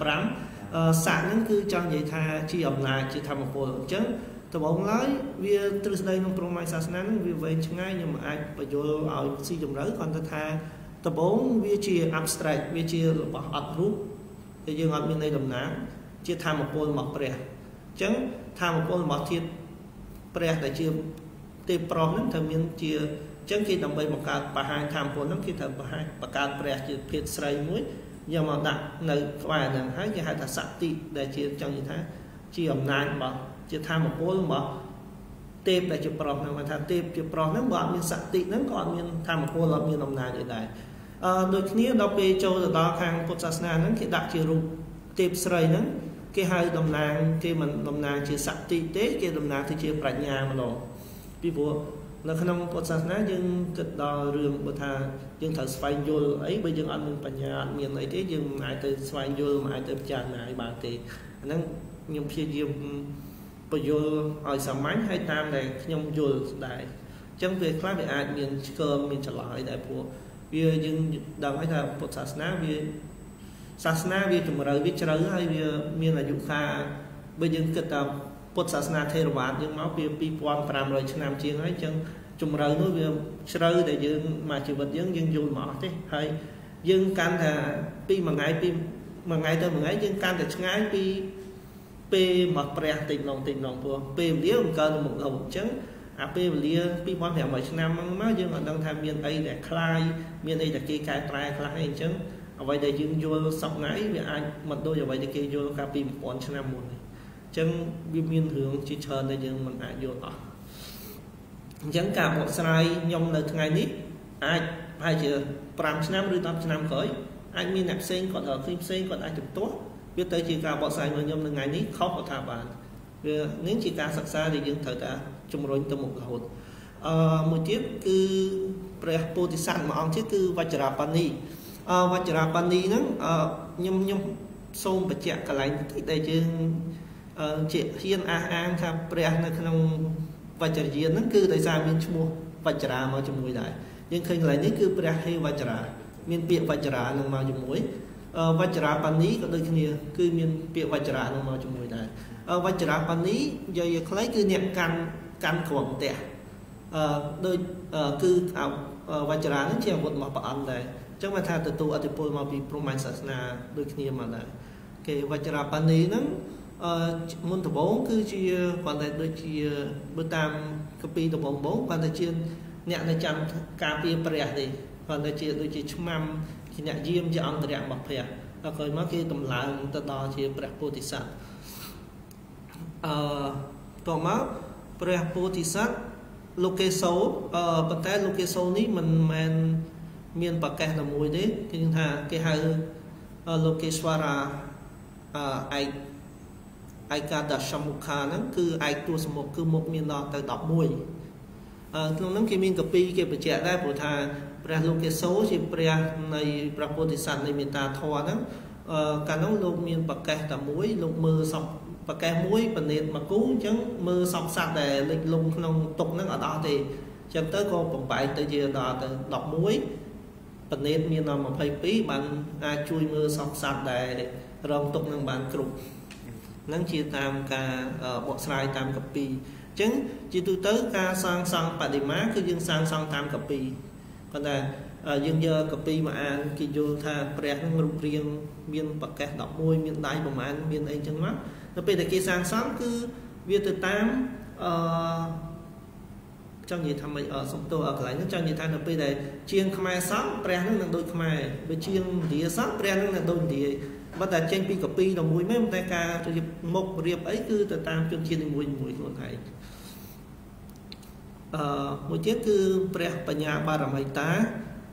5ស័កហ្នឹងគឺចង់និយាយថាជាអំណាចជាធម្មពលអញ្ចឹងដំបូងឡើយវាទ្រឹស្ដីក្នុង promai sasna ហ្នឹងវាវែងឆ្ងាយខ្ញុំអាចបញ្យល់ឲ្យស៊ីជម្រៅគាត់ទៅថាដំបូងវាជា abstract វាជារបស់អត់រូបតែយើងអត់មានន័យតំណាងជាធម្មពលរបស់ព្រះអញ្ចឹងធម្មពលរបស់ធាតុព្រះដែលជាទេពប្រុសហ្នឹងត្រូវមានជាអញ្ចឹងគេដើម្បីបង្កើតបហាធម្មពលហ្នឹងគេត្រូវបង្ហាញបង្កើតព្រះជាភេទស្រីមួយយកមកដាក់នៅក្បែរហ្នឹងហើយគេហៅថាសតិដែលជាចង់និយាយថាជាអំណាចរបស់ជាធម្មពលរបស់ទេពដែលជាប្រុសហ្នឹងថាទេពជាប្រុសហ្នឹងបើអត់មានសតិហ្នឹងក៏អត់មានធម្មពលអត់មានអំណាចអីដែរអឺដូចគ្នាដល់ពេលចូលទៅដល់ខាងពុទ្ធសាសនាហ្នឹងគេដាក់ជារូបទេពស្រីហ្នឹងគេហៅតំណាងគេមិនតំណាងជាសតិទេគេតំណាងទៅជាប្រាជ្ញាម្ល៉េះពីព្រោះនៅក្នុងពុទ្ធសាសនាយើងគិតដល់រឿងបើថាយើងត្រូវស្វែងយល់អីបើយើងអត់មានបញ្ញាអត់មានអីទេយើងមិនអាចទៅស្វែងយល់មិនអាចទៅពិចារណាឲ្យបានទេអាហ្នឹងខ្ញុំព្យាយាមបញ្យល់ឲ្យសាមញ្ញហើយតាមដែលខ្ញុំយល់ដែរអញ្ចឹងពេលខ្លះវាអាចមានឆ្កើមមានច្រឡំអីដែរព្រោះវាយើងដឹងហើយថាពុទ្ធសាសនាវាសាសនាវាចម្រៅវាជ្រៅហើយវាមានអាយុកាលបើយើងគិតថាពុទ្ធសាសនាថេរវាទយើងមកពីពីរពាន់ប្រាំរយឆ្នាំជាងហើយអញ្ចឹងចម្រៅនោះវាជ្រៅដែលយើងមកជីវិតយើងយើងយល់មកអស់ទេហើយយើងកាន់ថាពីមួយថ្ងៃពីមួយថ្ងៃទៅមួយថ្ងៃយើងកាន់តែឆ្ងាយពីពេលមកព្រះតិចឡងតិចឡងព្រោះពេលវេលាមិនកើទៅមុខរហូតអញ្ចឹងអាពេលវេលាពីរពាន់ប្រាំរយឆ្នាំហ្នឹងមកយើងអត់ដឹងថាមានអីដែលคล้ายមានអីដែលគេកែប្រែខ្លះអីអញ្ចឹងអ្វីដែលយើងយល់សពថ្ងៃវាអាចមិនដូចអ្វីដែលគេយល់កាលពីmột nghìnឆ្នាំមុនទេអញ្ចឹងវាមានរឿងជាច្រើនដែលយើងមិនអាចយល់អស់អញ្ចឹងការបកស្រាយខ្ញុំនៅថ្ងៃនេះអាចប្រហែលជាប្រាំឆ្នាំឬដប់ឆ្នាំក្រោយអាចមានអ្នកផ្សេងគាត់រកឃើញផ្សេងគាត់អាចជំទាស់វាទៅជាការបកស្រាយរបស់ខ្ញុំនៅថ្ងៃនេះខុសក៏ថាបានវានេះជាការសិក្សាដែលយើងត្រូវតែជំរុញទៅមុខរហូតអឺមួយទៀតគឺព្រះពោធិសត្វមួយអង្គទៀតគឺវជ្ជរាបានីអឺវជ្ជរាបានីហ្នឹងអឺខ្ញុំខ្ញុំសូមបញ្ជាក់កន្លែងបន្តិចដែលយើងអឺជាហ៊ានអះអាងថាព្រះនៅក្នុងវជ្ជរាហ្នឹងគឺដោយសារមានឈ្មោះវជ្ជរាមកជាមួយដែរយើងឃើញកន្លែងនេះគឺព្រះហេវជ្ជរាមានពាក្យវជ្ជរានឹងមកជាមួយអឺវជ្ជរាបានីក៏ដូចគ្នាគឺមានពាក្យវជ្ជរានឹងមកជាមួយដែរអឺវជ្ជរាបានីនិយាយខ្លីគឺអ្នកកាន់កាន់ក្រំផ្ទះអឺដូចគឺវជ្ជរាហ្នឹងជាអាវុធរបស់ព្រះអង្គដែរអញ្ចឹងមកថាទទួលអធិពលមកពីព្រហ្មញ្ញសាសនាដូចគ្នាមកដែរគេវជ្ជរាបានីហ្នឹងអឺមុនដំបូងគឺជាគាត់តែដូចជាបើតាមកពីដំបូងបងគាត់តែជាអ្នកនៅចាំការពារព្រះទេគាត់តែជាដូចជាឆ្មាំជាអ្នកយាមជាអន្តរៈរបស់ព្រះដល់ក្រោយមកគេតម្លើងទៅដល់ជាព្រះពោធិសត្វអឺតមកព្រះពោធិសត្វលោកេសោអឺប៉ុន្តែលោកេសោនេះមិនមែនមានប្រកាសតែមួយទេគឺថាគេហៅលោកេស្វរាអឺឯកឯកាដាសមុខាហ្នឹងគឺឯកទួសមុខគឺមុខមានដល់ទៅដប់មួយអឺក្នុងហ្នឹងគេមានកពីគេបញ្ជាក់ដែរព្រោះថាព្រះលោកេសោជាព្រះនៃព្រះពោធិសត្វនៃមេត្តាធម៌ហ្នឹងអឺកាលនោះលោកមានប្រកាសតែមួយលោកមើលសពប្រកាសមួយបណិតមកគូអញ្ចឹងមើលសពសត្វដែលលេចលំក្នុងទុកហ្នឹងអត់អស់ទេអញ្ចឹងទៅក៏បំបែកទៅជាដល់ទៅដប់មួយបណិតមានដល់ยี่สิบสองបានអាចជួយមើលសពសត្វដែលរងទុកនឹងបានគ្រប់ហ្នឹងជាតាមការបកស្រាយតាមកពីអញ្ចឹងជាទូទៅការសាងសង់បដិមាគឺយើងសាងសង់តាមកពីប៉ុន្តែយើងយកកពីមកអានគេយល់ថាព្រះនឹងរូបរាងមានប្រកាសដប់មួយមានដៃប្រមាណមានអីចឹងមកដល់ពេលដែលគេសាងសង់គឺវាទៅតាមអឺចង់និយាយថាមិនសំទោសកន្លែងហ្នឹងចង់និយាយថានៅពេលដែលជាងខ្មែរសង់ព្រះនឹងនឹងដូចខ្មែរបើជាងឥណ្ឌាសង់ព្រះនឹងនឹងដូចឥណ្ឌាបើតែចេញពីកពីដល់មួយមែនតែការរៀបមុខរៀបអីគឺទៅតាមជនជាតិនីមួយៗខ្លួនឯងអឺមួយទៀតគឺព្រះបញ្ញាបារមីតាអ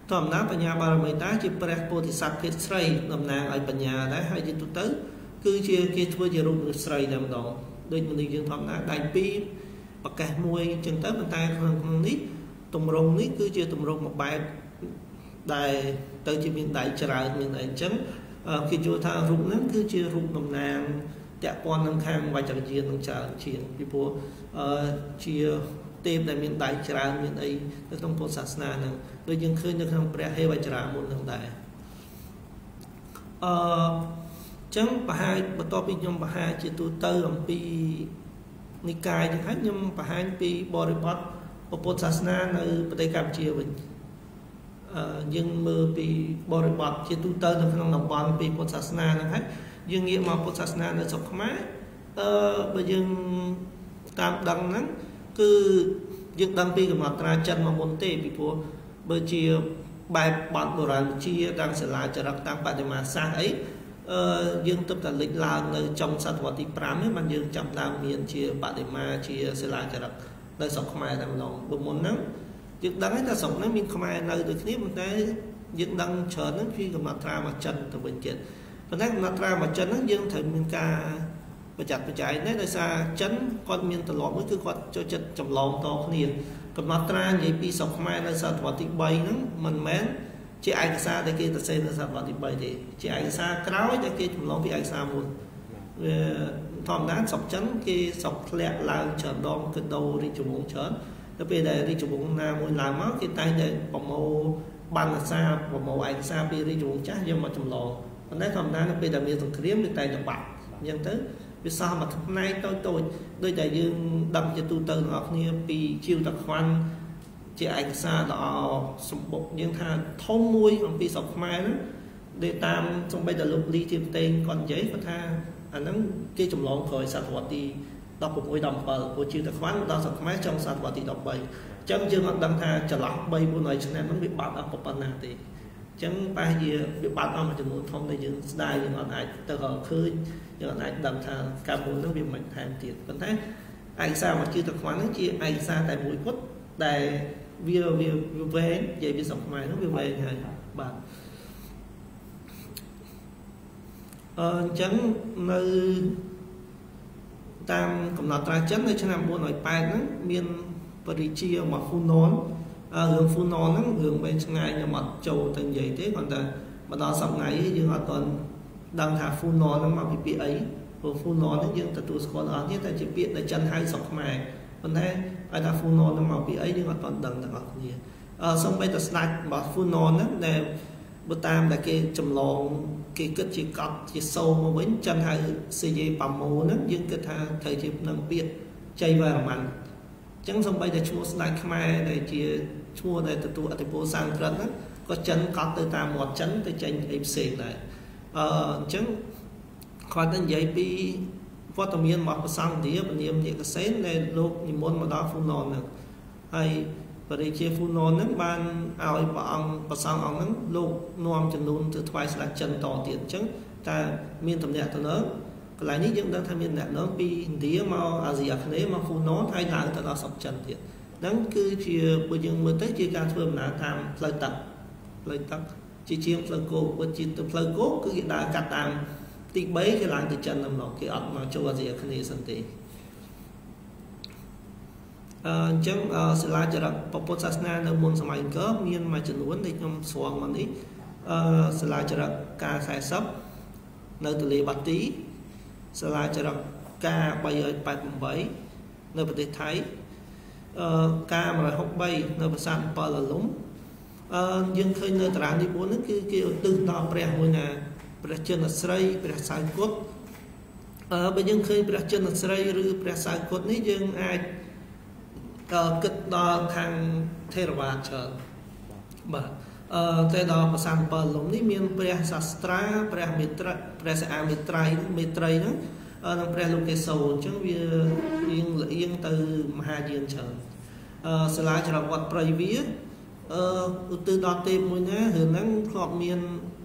thầm ná bạch nhà bà mày tá chỉ bè bồ thì sạch phết sray nằm nàng ở bạch nhà đấy hay dân tụ tới cứ chia kia thua chia rụng sray nằm đó đôi mình dân thầm ná đại pi bạc kẹt mùi chân tới bàn tay không nít tùng rồng nít cứ chia tùng rồng một bài đại tới chỉ miền đại trà miền đại chấn khi chúa tha rụng nắng cứ chia rụng nằm nàng tẹt con nằm khang vài chẳng chia nằm chờ chuyện vì bố chia tìm đại miền đại trà miền ấy trong phật sát na nè đôi dân khơi được trong bè hay vài trà một nằm đại chấn bà hai bà to bị nhom bà hai chỉ tu tơ làm piนิกายยังให้ยมประหารปีบริบทอุปศาสนาในประเทศกัมพูชาเป็นยังมือปีบริบทที่ตุเตอร์ในขนมบอลปีพุทธศาสนานะครับยังเยี่ยมมาพุทธศาสนาในสกมาเออไปยังตามดังนั้นคือยังดังปีกับมาตราจันมาบนเตปีพัวเบอร์เชียแบบบอลโบราณเชียดังเสลาจะรักตามปฏิมาสร้างไอ้ยังตับแต่เล็กลางในจงสัตว์ที่ปรามให้มันยังจำตามเมียนเชียปฏิมาเชียเสลาจะรักในสกมาแต่มันลองบุมนนั้นยึดดังให้แต่สองนั้นมีขมายในโดยนี้มันได้ยึดดังเชิญนั้นพี่กับมาตรามาจันตัวเป็นเจ็ดเพราะนั้นมาตรามาจันนั้นยังถึงมีการประจักษ์ประจัยในในซาจันก่อนมีตลอดมันคือก่อนจะจะจำลองต่อนี้กับมาตราใหญ่ปีสองขมายในสัตว์ที่ใบนั้นมันแม้นchỉ ai xa để kia ta xây ra sản phẩm thì bày thì chỉ ai xa cáo để kia chúng nó bị ai xa muốn thòm đá sọc chấn kia sọc lẹ là chở đòn cái đầu đi chụp bóng chớn nó bây giờ đi chụp bóng nam muốn làm máu cái tay để bóng màu ban là xa bóng màu ai xa đi đi chụp bóng chắc nhưng mà chụp lò còn đấy thòm đá nó bây giờ mình thằng kiếm cái tay được bạc nhưng tới vì sao mà hôm nay tôi tôi đôi đại dương đâm cho tu tư hoặc như bị chiêu đặc khoan chỉ anh xa đó sụp bột nhưng tha thông mùi bằng vì sọc mai đó để tam trong bây giờ lục ly thêm tên còn giấy có tha anh nó cái chùm lon khỏi sạch hoạt đi đọc một ngôi đồng bờ của chiêu đặc khoán đó sọc mai trong sạch hoạt đi đọc bầy chân dương họ đâm tha trở lọc bay bộ này cho nên nó bị bắt ở một phần nào thì chân ba gì bị bắt ở mà chùm muốn thông để dương đai nhưng họ lại từ họ khơi nhưng họ lại đâm tha cả bốn nó bị mạnh tham tiền vẫn thế anh sao mà chưa đặc khoán nó chia anh xa tại mũi quất tại vì vì về vậy vì sọc mai nó về này bạn chấn nơi tam cầm nọ tra chấn nơi cho nam buôn nội bài nó miền Parichia mà phun nón hướng phun nón nó hướng bên ngay nhà mặt châu thành vậy thế còn ta mà đó sọc ngày nhưng họ toàn đang thả phun nón nó mà bị bị ấy rồi phun nón nó nhưng ta tụi con ở như ta chỉ biết là chân hai sọc mai còn thế ai ta phun nón nó mà bị ấy nhưng họ toàn đằng đằng học gì xong bây giờ slide mà phun nón đó để bữa tam là cái chầm lon cái kết chỉ cọp chỉ sâu mà với chân hai xê dê bầm mồ nó nhưng cái tha thời chỉ nâng biết chạy vào mạnh chẳng xong bây giờ chua slide khai này chỉ chua này từ tụ từ bộ sang gần đó có chân cọp từ tam một chân từ chân ép xê này chẳng khỏi đến giấy bị võ tầm yên mà sang đĩa và niệm những cái xén này lúc như muốn mà đó phun nón được hay và để chia phun nón nước ban ao ấy bọn và sang ông nó lúc nuông chân luôn từ thoại là chân to tiền chứ ta miền tầm đẹp nó lại những những đang tham miền đẹp nó bị đĩa màu à gì à thế mà phun nón hay là ta đó sọc chân tiền đáng cứ chia bây giờ mới tới chia ca thường là tham lời tập lời tập chỉ chiếm lời cô và chỉ từ lời cố cứ hiện đại cắt tam tí bấy cái làng từ chân nằm nó cái ọc mà cho gì à thế sân tí chẳng sẽ lại cho rằng Phật sát naនៅមុនសម័យអង្គរមានមួយចំនួនដែលខ្ញុំស្គាល់មកនេះsẽ lại cho rằng ca khai sắpនៅទន្លេបាទី sẽ lại cho rằng ca ba bảy bảyនៅប្រទេសថៃ ca một hốc bay នៅប្រាសាទប៉ាឡុំយើងឃើញនៅតារាងទីbốnហ្នឹងគឺគេទិសដល់ព្រះមួយណាព្រះចិនស្រីព្រះសៅគតបើយើងឃើញព្រះចិនស្រីឬព្រះសៅគតនេះយើងអាចគិតដល់ខាងថេរវាទច្រើនបាទអឺតែដល់ប្រាសាទប៉ាឡុំនេះមានព្រះសាស្ត្រាព្រះមេត្រាព្រះសិអាមេត្រៃមេត្រីហ្នឹងនិងព្រះលោកេសោអញ្ចឹងវារៀងលៀងទៅមហាយានច្រើនអឺសាលាច្រកវត្តព្រៃវាអឺឧទ្ទិសដល់ទេពមួយណារឿងហ្នឹងធ្លាប់មាន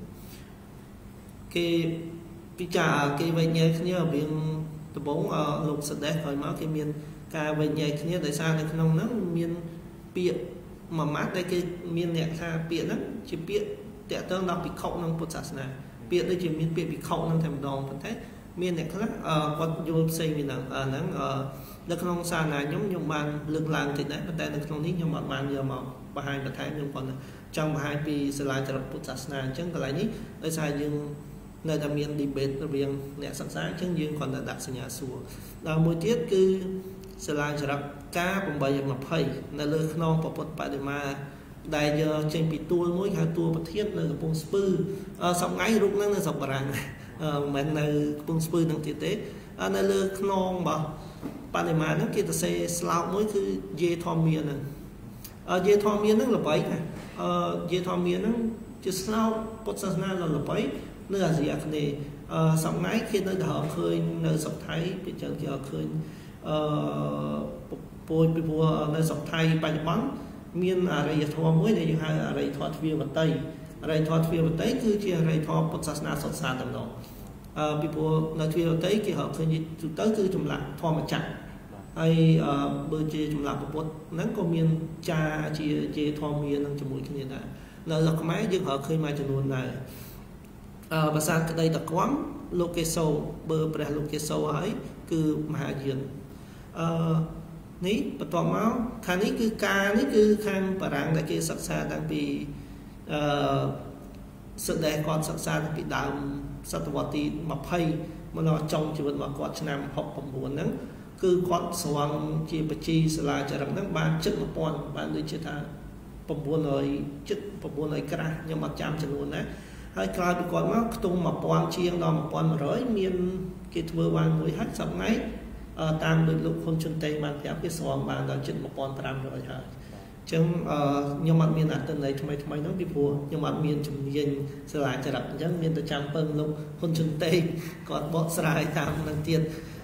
គេពិចារគេវិញ្ញាណគ្នារៀងដំបងលោកសដេះក្រោយមកគេមានការវិញ្ញាណគ្នាដោយសារនៅក្នុងហ្នឹងមានពាក្យ mà mát đây cái miền nhẹ tha bịa đó chỉ bịa tẹt tương đọc bị khâu năng bột sạt nè bịa đây chỉ miền bịa bị khâu năng thèm đòn vẫn thế miền nhẹ khác còn vô xây miền nào nắng đất không xa này nhóm nhóm bàn lực làm thì đấyแต่đất không ní nhóm bạn bàn giờ mà bà hai bà thái nhóm còn trong bà hai pi sẽ lại cho bột sạt nè chẳng cái này ní đây sai nhưng nơi đặc miền đi bệt riêng nhẹ sẵn sàng chẳng nhưng còn là đặt sinh nhà sủa là một tiết cứ sẽ lại cho cá bồng bày mà phơi là lơ non bọc bột bại để mà đại giờ trên bị tua mỗi hai tua bật thiết là bông spư xong ngay lúcนั้นlà dọc bảng mình là bông spư năng tiết tế là lơ non mà bạn để mà nó kia ta sẽ sạo mỗi cứ dê thom miên này dê thom miên nó là bấy này dê thom miên nó chỉ sạo bột sạt na là là bấy nó là gì ạ này xong ngay khi nó đỡ khơi nơi dọc thấy bị chờ giờ khơi bồi bị bùa nơi dọc thay bài bắn miền ở đây thọ mới này hai ở đây thọ phía bên tây ở đây thọ phía bên tây cứ chỉ ở đây thọ bột sạt na sọt sạt tầm đó bị bùa nơi phía bên tây kia họ khơi như tụi tới cứ chùm lại thọ mà chặt hay bờ chia chùm lại bột nắng có miền cha chia chia thọ miền năng chùm mũi cái này là dọc máy nhưng họ khơi mai chùm luôn này và sang cái đây đặc quán location bờ bờ location ấy cứ mà diện ní bắt đầu máu khá ní cứ ca ní cứ khang bà ràng đại kia sắc xa đang bị sự đề còn sắc xa đang bị đào sát vật thì mập hay mà nó trong chỉ vật mà quạt nam học bằng buồn nắng cứ quạt xoang chi bạch chi sẽ là cho rằng nắng ban chất một con bạn đi chơi ta bằng buồn rồi chất bằng buồn rồi cả nhưng mà chạm chân luôn đấy hai cái bị quạt máu tung một con chiên đó một con mà rồi miền cái vừa vàng mũi hát sập ngay tam được lúc không chân tay mang theo cái xoang bàn đó chừng một con trăm rồi hả chẳng nhưng mà miền ăn tên này thay thay nó bị bùa nhưng mà miền chủng dinh sẽ lại trở lại chẳng miền từ trăm phân lúc không chân tay còn bọn sai tam lần tiền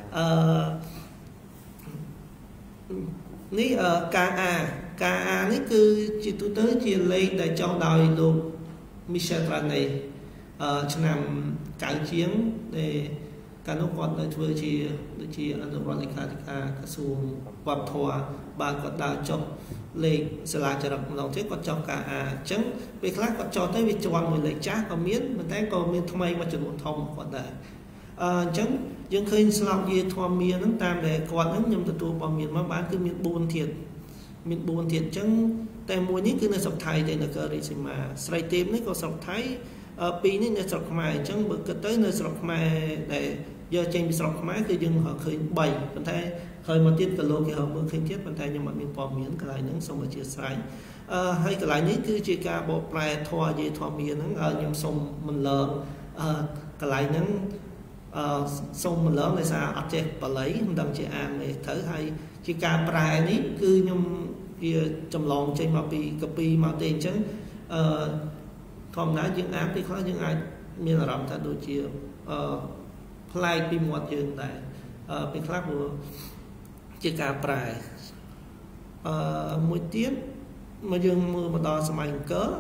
ní ka ka ní cứ chỉ tôi tới chia lên để cho đòi luôn Michel Tran này cho làm cải chiến để cả nước còn lại vừa chỉ chỉ ăn được rồi cả cả cả xuồng quạt thua bà còn đào cho lên sẽ lại cho được lòng thế còn cho cả à trứng vì khác còn cho tới việc chọn mình lấy chát có miếng mình thấy còn miếng tham may mà chọn một thông còn để trứng nhưng khi làm gì thua miếng nó tam để còn nó nhầm từ tụ vào miếng mà bán cứ miếng buồn thiệt miếng buồn thiệt trứngแต่มวยนี้คือในสกไทยในนักเรียนสิมาสไลเต็มนี่ก็สกไทยปีนี้ในสกไม้จังเบิกเต้ในสกไม้แต่giờ trên bị sọc máy thì dừng họ khơi bảy phần thay khơi một tiết cả lô thì họ mới khơi tiết phần thay nhưng mà mình bỏ miếng cái lại những xong rồi chia sẻ hay cái lại những cứ chỉ cả bộ plei thua gì thua miếng những ở nhầm xong mình lợn cái lại những xong mình lớn này sao ắt chết và lấy đằng chị ăn này thử hay chỉ cả plei ní cứ nhầm kia trong lòng trên mà bị copy mà tiền chứ không nói những áp thì khó những ai miền là làm ta đôi chiều play ពីមាត់យើងដែរពេលខ្លះជាការប្រែអឺមួយទៀតមកយើងមើលមកដល់សម័យអង្គរ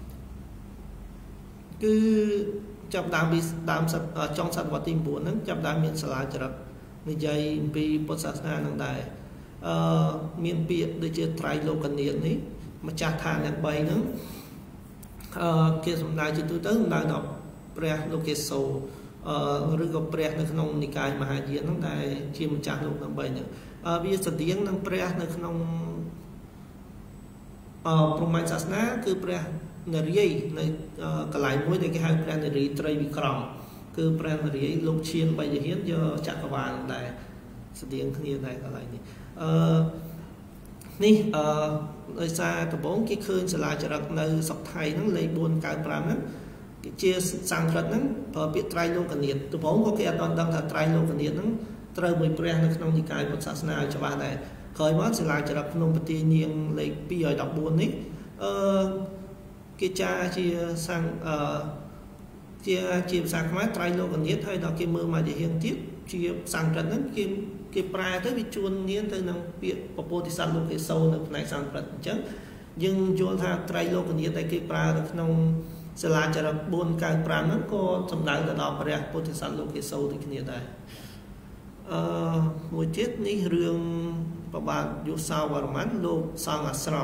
គឺចាប់ដើមពីដើមចុងសតវត្សទី9ហ្នឹងចាប់ដើមមានសាលាចរិតនិយាយអំពីពុទ្ធសាសនាហ្នឹងដែរអឺមានពាក្យដូចជាត្រៃលោកនាថនេះម្ចាស់ឋានទាំង3ហ្នឹងអឺគេសំដៅជាទូទៅសំដៅដល់ព្រះលោកេសោឬក៏ព្រះនៅក្នុងនិកាយមហាយានហ្នឹងដែលជាម្ចាស់លោកទាំង3ហ្នឹងវាស្តៀងនឹងព្រះនៅក្នុងអឺព្រហ្មញ្ញសាសនាគឺព្រះនរាយណ៍នៅកន្លែងមួយដែលគេហៅព្រះនរាយណ៍ត្រីវិក្រមគឺព្រះនរាយណ៍លោកឈានបៃយានយកចក្រវាលដែរស្តៀងគ្នាដែរកន្លែងនេះអឺនេះអឺដោយសារដំបូងគេឃើញសាលាចរិតនៅស្រុកថៃហ្នឹងលេខbốn九fiveហ្នឹងជាសង្ឃរិតហ្នឹងប្រើពាក្យត្រៃលោកនាថដំបូងក៏គេអត់ដឹងថាត្រៃលោកនាថហ្នឹងត្រូវមួយព្រះនៅក្នុងនិកាយពុទ្ធសាសនាឲ្យច្បាស់ដែរក្រោយមកសាលាចរិតភ្នំពទានាងលេខtwo fourteenនេះអឺគេចាជាសង្ឃអឺជាជាភាសាខ្មែរត្រៃលោកនាថហើយដល់គេមើលមកជាហៀងទៀតជាសង្ឃរិតហ្នឹងគេគេប្រែទៅវាជួននាងទៅនឹងពាក្យពពោធិសត្វលោកេសោនៅផ្នែកសង្ឃរិតអញ្ចឹងយើងយល់ថាត្រៃលោកនាថដែលគេប្រើនៅក្នុងសាលាចរិតbốn九fiveហ្នឹងក៏សំដៅទៅដល់ព្រះពុទ្ធសាសនាលោកេសោដូចគ្នាដែរអឺមួយទៀតនេះរឿងប្របាទយុសាវរ្ម័នលោកសង្ឃអាស្រម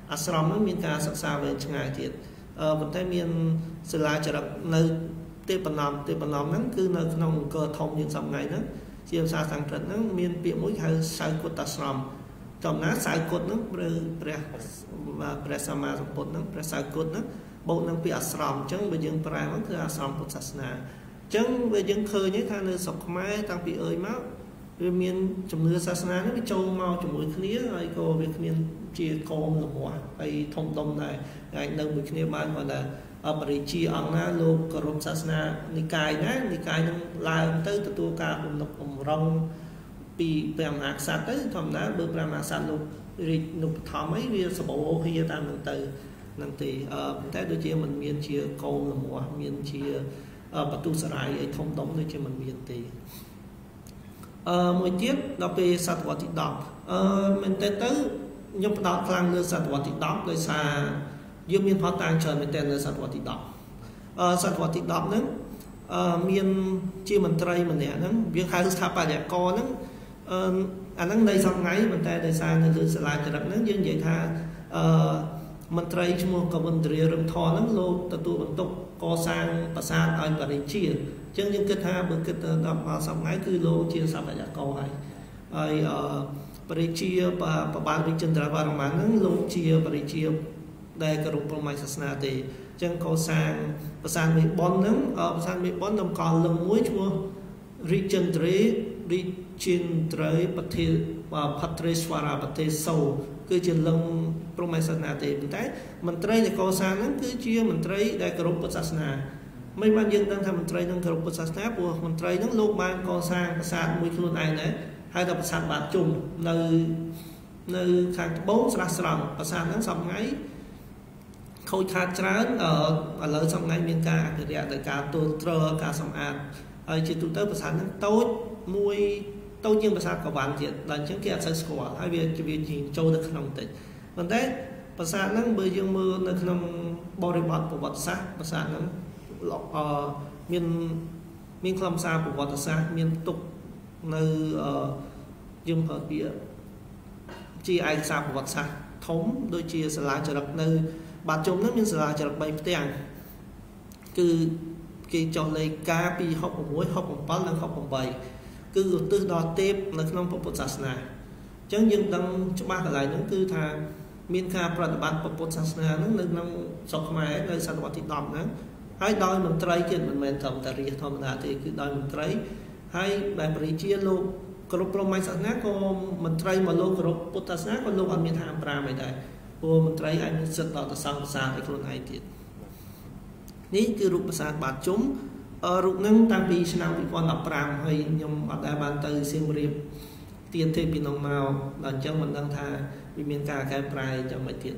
អាស្រមនឹងមានការសិក្សាវែងឆ្ងាយទៀតប៉ុន្តែមានសាលាចរិតនៅទេពណំទេពណំហ្នឹងគឺនៅក្នុងអង្គរធំយើងសប្តាហ៍ហ្នឹងជាភាសាសំស្ក្រឹតហ្នឹងមានពាក្យមួយហៅសៅគុតអាស្រមចំណាសៅគុតហ្នឹងឬព្រះព្រះសម្មាសម្ពុទ្ធហ្នឹងព្រះសៅគុតហ្នឹងបូកនឹងពាក្យអាស្រមអញ្ចឹងបើយើងប្រែមកគឺអាស្រមពុទ្ធសាសនាអញ្ចឹងវាយើងឃើញថានៅស្រុកខ្មែរតាំងពីអើយមកវាមានជំនឿសាសនានេះវាចូលមកជាមួយគ្នាហើយក៏វាគ្មានជាកងលំងាស់ហើយធំដុំដែរហើយនៅមួយគ្នាបានគាត់ថាអបរិជាអង្គណាលោកគោរពសាសនានិកាយណានិកាយនឹងឡើងទៅទទួលការបំណុកបំរុងពីព្រះមហាក្សត្រទៅធម្មតាបើព្រះមហាក្សត្រលោករាជនុបត្ថម្ភអីវាសម្បូរហៀតាមនឹងទៅនឹងទេអឺប៉ុន្តែដូចជាមិនមានជាកងលំងាស់មានជាបតុសរាយអីធំដុំដូចជាមិនមានទេអឺមួយទៀតដល់ពេលសតវត្សទីដប់អឺមែនតើទៅខ្ញុំផ្ដោតខ្លាំងលើសតវត្សទីដប់ដោយសារយើងមានផតតាំងច្រើនមែនតើនៅសតវត្សទីដប់អឺសតវត្សទីដប់ហ្នឹងអឺមានជាមន្ត្រីម្នាក់ហ្នឹងយើងហៅស្ថាបត្យកហ្នឹងអឺអាហ្នឹងនៃសប្ងៃប៉ុន្តែដោយសារនៅលើសាលាចរិតហ្នឹងយើងនិយាយថាអឺមន្ត្រីឈ្មោះកវិន្ទ្រារឹងធរហ្នឹងលោកទទួលបន្ទុកកសាងប្រាសាទឲ្យបរិជាអញ្ចឹងយើងគិតថាបើគិតទៅដល់សប្ងៃគឺលោកជាស្ថាបត្យកហើយហើយអឺបរិជាបបាលវិចិន្ទ្រវរ្ម័នហ្នឹងលោកជាបរិជាដែលគោរពព្រហ្មញ្ញសាសនាទេអញ្ចឹងកសាងប្រាសាទមេបុណ្យហ្នឹងប្រាសាទមេបុណ្យតម្កល់លឹងមួយឈ្មោះរិចិន្ទ្រេរិចិន្ទ្រេប្រទេសផត្រេស្វរប្រទេសសូគឺជាលឹងព្រហ្មញ្ញសាសនាទេប៉ុន្តែមន្ត្រីដែលកសាងហ្នឹងគឺជាមន្ត្រីដែលគោរពពុទ្ធសាសនាមិនបានយើងដឹងថាមន្ត្រីនឹងគោរពពុទ្ធសាសនាព្រោះមន្ត្រីហ្នឹងលោកបានកសាងប្រាសាទមួយខ្លួនឯងដែរហើយតែប្រាសាទបាតជុំនៅនៅខាងត្បូងស្រះស្រង់ប្រាសាទហ្នឹងសប្ងៃខូចខាតច្រើនឥឡូវសប្ងៃមានការអភិរក្សដោយការទូលទ្រការសម្អាតហើយជាទូទៅប្រាសាទហ្នឹងតូចមួយតូចជាងប្រាសាទកវ៉ាន់ទៀតដល់អញ្ចឹងគេអត់សូវស្គាល់ហើយវាវាចូលទៅក្នុងតិចប៉ុន្តែប្រាសាទហ្នឹងបើយើងមើលនៅក្នុងបរិបទប្រវត្តិសាស្ត្រប្រាសាទហ្នឹងអឺមានមានខ្លឹមសារប្រវត្តិសាស្ត្រមានទុកនៅអឺយើងប្រើពាក្យជាឯកសារប្រវត្តិសាស្ត្រធំដូចជាសាលាចរិតនៅបាត់ជុំហ្នឹងមានសាលាចរិតបីផ្ទាំងគឺគេចុះលេខការពីហុក៦ ហុក៧និងហុក៨គឺឧទ្ទិសដល់ទេពនៅក្នុងពុទ្ធសាសនាអញ្ចឹងយើងដឹងច្បាស់កន្លែងហ្នឹងគឺថាមានការប្រតិបត្តិពុទ្ធសាសនាហ្នឹងនៅក្នុងស្រុកខ្មែរនៅសតវត្សទីដប់ហ្នឹងហើយដោយមន្ត្រីគេមិនមែនត្រឹមតែរាជធម្មតាទេគឺដោយមន្ត្រីហើយបែបបរិជាលោកគោរពព្រហ្មញ្ញសាសនាក៏មន្ត្រីមកលោកគោរពពុទ្ធសាសនាក៏លោកអត់មានហាមប្រាមអីដែរព្រោះមន្ត្រីអាចមានសិទ្ធិដល់ទៅសង្ឃសាសឲ្យខ្លួនឯងទៀតនេះគឺរូបប្រាសាទបាតជុំរូបហ្នឹងតាំងពីឆ្នាំពីរពាន់ដប់ប្រាំហើយខ្ញុំអត់ដែលបានទៅសៀមរាបទៀនទេពីនោះមកដល់អញ្ចឹងមិនដឹងថាវាមានការកែប្រែយ៉ាងម៉េចទៀត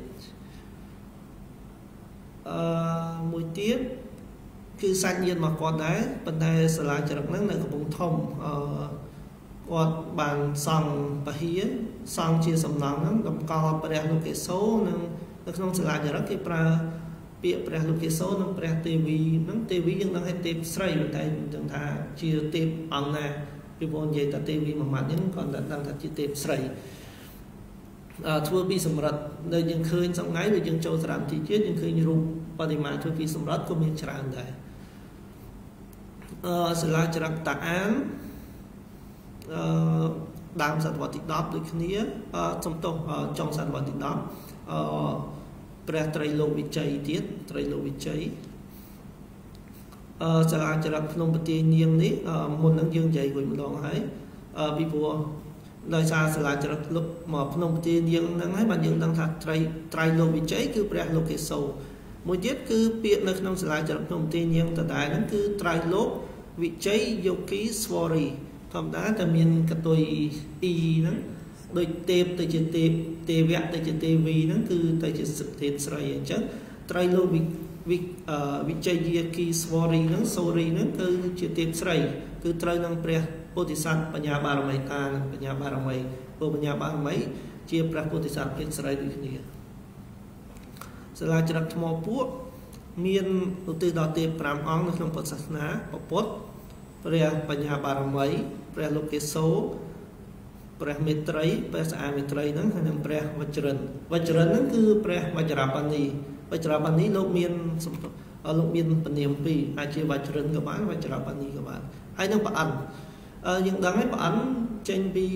អឺមួយទៀតគឺសាច់ញាតិមកគាត់ដែរប៉ុន្តែសាលាចរិតហ្នឹងនៅកំពង់ធំអឺគាត់បានសង់ពហិយសង់ជាសំណង់ហ្នឹងតម្កល់ព្រះលោកេសោនិងនៅក្នុងសាលាចរិតគេប្រើពាក្យព្រះលោកេសោនិងព្រះទេវីហ្នឹងទេវីយើងដឹងថាទេពស្រីប៉ុន្តែយើងដឹងថាជាទេពអង្គណាពីបងនិយាយថាទេវីមួយម៉ាត់ហ្នឹងគាត់តែដឹងថាជាទេពស្រីអឺធ្វើពីសម្រិតនៅយើងឃើញសប្ងៃដូចយើងចូលសារមន្ទីរជាតិយើងឃើញរូបបដិមាធ្វើពីសម្រិតក៏មានច្រើនដែរអឺសាលាចរិតតាអានអឺដើមសតវត្សទីដប់ដូចគ្នាអឺសំទោសចុងសតវត្សទីដប់អឺព្រះត្រីលោកវិជ័យទៀតត្រីលោកវិជ័យអឺសាលាចរិតភ្នំពទានាងនេះមុននឹងយើងនិយាយវិញម្ដងហើយអឺពីព្រោះដោយសារសាលាចរិតលោកមកភ្នំពទានាងហ្នឹងហើយបានយើងដឹងថាត្រីត្រីលោកវិជ័យគឺព្រះលោកេសោមួយទៀតគឺពាក្យនៅក្នុងសាលាចរិតភ្នំពទានាងដដែលហ្នឹងគឺត្រីលោកវិជ័យយោគីស្វរីធម្មតាតែមានកតុយអ៊ីហ្នឹងដូចទេពទៅជាទេពទេវៈទៅជាទេវីហ្នឹងគឺទៅជាសិទ្ធិស្រីអញ្ចឹងត្រីលោកវិវិវិជ័យយាគីស្វរីហ្នឹងសូរីហ្នឹងគឺជាទេពស្រីគឺត្រូវនឹងព្រះពោធិសត្វបញ្ញាបារមីតានិងបញ្ញាបារមីព្រោះបញ្ញាបារមីជាព្រះពោធិសត្វភាពស្រីដូចគ្នាសាលាចរិតថ្មពួកមានឧទ្ទិសដល់ទេពប្រាំអង្គនៅក្នុងពុទ្ធសាសនាពុទ្ធព្រះបញ្ញាបារមីព្រះលោកេសោព្រះមេត្រីព្រះសាមេត្រីហ្នឹងហើយនឹងព្រះវជ្រិនវជ្រិនហ្នឹងគឺព្រះវជ្របណ្ឌីវជ្របណ្ឌីលោកមានលោកមានពនាមពីរអាចជាវជ្រិនក៏បានវជ្របណ្ឌីក៏បានហើយនឹងព្រះអិនយើងដឹងហើយព្រះអិនចេញពី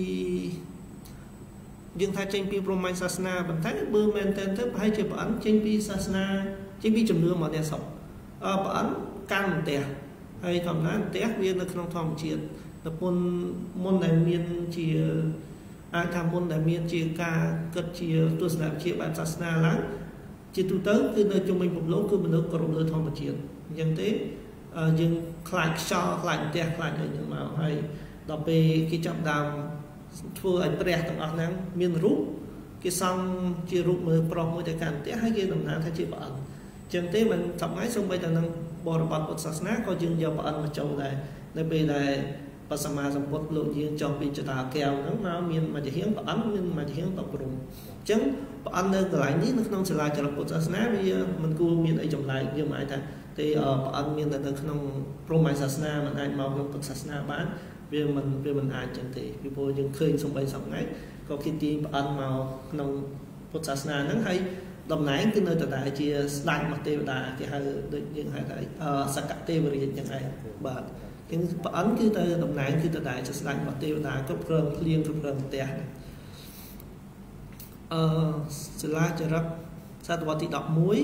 យើងថាចេញពីព្រហ្មញ្ញសាសនាប៉ុន្តែបើមែនតើទៅប្រហែលជាព្រះអិនចេញពីសាសនាចេញពីជំនឿមកអ្នកស្រុកព្រះអិនកាន់ផ្ទះហើយធម្មតាផ្ទះវានៅក្នុងធម្មជាតិតែមុនមុនដែលមានជាអាចថាមុនដែលមានជាការគិតជាទស្សនវិជ្ជាបែបសាសនាឡើងជាទូទៅគឺនៅជុំវិញពិភពលោកគឺមនុស្សគោរពលើធម្មជាតិអញ្ចឹងទេយើងខ្លាចខ្យល់ខ្លាចផ្ទះខ្លាចអីហ្នឹងមកហើយដល់ពេលគេចាប់ដើមធ្វើឲ្យព្រះទាំងអស់ហ្នឹងមានរូបគេសង់ជារូបមើលប្រុសមួយទៅកាន់ផ្ទះហើយគេតំណាងថាជាព្រះអិនអញ្ចឹងទេមិនសំខាន់សូម្បីតែនឹងបរិបទពុទ្ធសាសនាក៏យើងយកព្រះអិនមកចូលដែរនៅពេលដែលព្រះសម្មាសម្ពុទ្ធលោកយើងចង់ពីចតាកែវហ្នឹងមកមានមួយជាហៀងព្រះអិនមានមួយជាហៀងតព្រំអញ្ចឹងព្រះអិននៅកន្លែងនេះនៅក្នុងសាលាចរិតពុទ្ធសាសនាវាមិនគួរមានអីចម្លែកយើងមិនអាចថាទេព្រះអិនមានតែនៅក្នុងព្រហ្មញ្ញសាសនាមិនអាចមកក្នុងពុទ្ធសាសនាបានវាមិនវាមិនអាចចឹងទេពីព្រោះយើងឃើញសំបីសប្ងៃក៏គេទាញព្រះអិនមកក្នុងពុទ្ធសាសនាហ្នឹងហើយតំណែងគឺនៅតែតែជាស្ដេចមកទេវតាគេហៅដូចយើងហៅថាសកទេវរាជចឹងឯងបាទគឺព្រះអិនគឺទៅតំណែងគឺទៅតែជាស្ដេចមកទេវតាគ្រប់គ្រងភ្លៀងគ្រប់គ្រងផ្ទះអឺសាលាចរិតសតវត្សទីដប់មួយ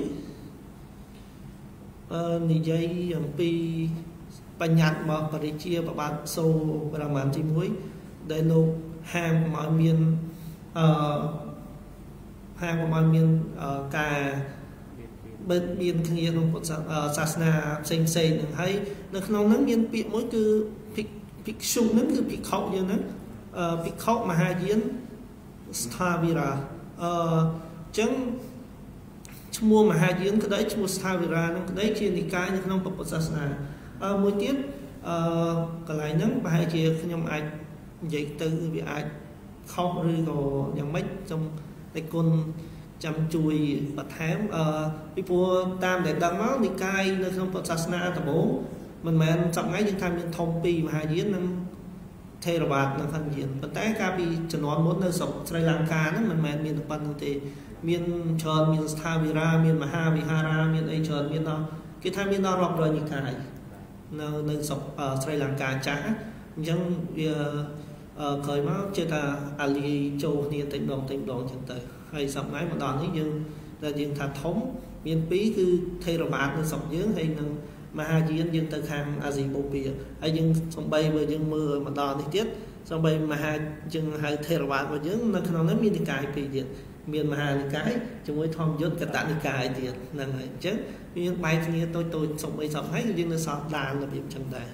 អឺនិយាយអំពីបញ្ញត្តិមកបរិជាប្របាទសូប្រមាណទីមួយដែលលោកហាមកុំឲ្យមានអឺហាមកុំឲ្យមានការបិទមានគ្នាក្នុងពុទ្ធសាសនាផ្សេងផ្សេងហ្នឹងហើយនៅក្នុងហ្នឹងមានពាក្យមួយគឺភិក្ខុហ្នឹងគឺភិក្ខុយើងហ្នឹងភិក្ខុមហាយានស្ថាវិរាអឺអញ្ចឹងឈ្មោះមហាយានក្តីឈ្មោះស្ថាវិរាហ្នឹងក្តីជានិកាយនៅក្នុងពុទ្ធសាសនាអឺមួយទៀតអឺកន្លែងហ្នឹងប្រហែលជាខ្ញុំអាចនិយាយទៅវាអាចខុសឬក៏យ៉ាងម៉េចសូមតែគុណចាំជួយបន្ថែមអឺពីព្រោះតាមដែលដឹងមកនិកាយនៅក្នុងពុទ្ធសាសនាដំបូងមិនមែនសប្ងៃយើងថាមានធំពីរមហាយាននិងថេរវាទនៅខាងយានប៉ុន្តែកាលពីជំនាន់មុននៅស្រុកស្រីលង្កាហ្នឹងមិនមែនមានតែប៉ុណ្្នឹងទេមានច្រើនមានស្ថាវិរាមានមហាវិហារាមានអីច្រើនមានដល់គេថាមានដល់រាប់រយនិកាយនៅនៅស្រុកស្រីលង្កាចាស់អញ្ចឹងវាក្រោយមកជាថាអាលីចូលគ្នាតិចម្ដងតិចម្ដងអញ្ចឹងទៅហើយសប្តាហ៍មកដល់នេះយើងដែលយើងថាធំមានពីរគឺថេរវាទនៅស្រុកយើងហើយនឹងមហាយានយើងទៅខាងអាស៊ីបូព៌ាហើយយើងសំបីបើយើងមើលមកដល់នេះទៀតសំបីមហាយើងហៅថេរវាទរបស់យើងនៅក្នុងនោះមាននិកាយពីរទៀតមានមហានិកាយជាមួយធម្មយុត្តកតនិកាយទៀតហ្នឹងហើយអញ្ចឹងយើងបែកគ្នាតូចតូចសំបីសប្តាហ៍យើងនៅសល់ដានរបៀបអញ្ចឹងដែរ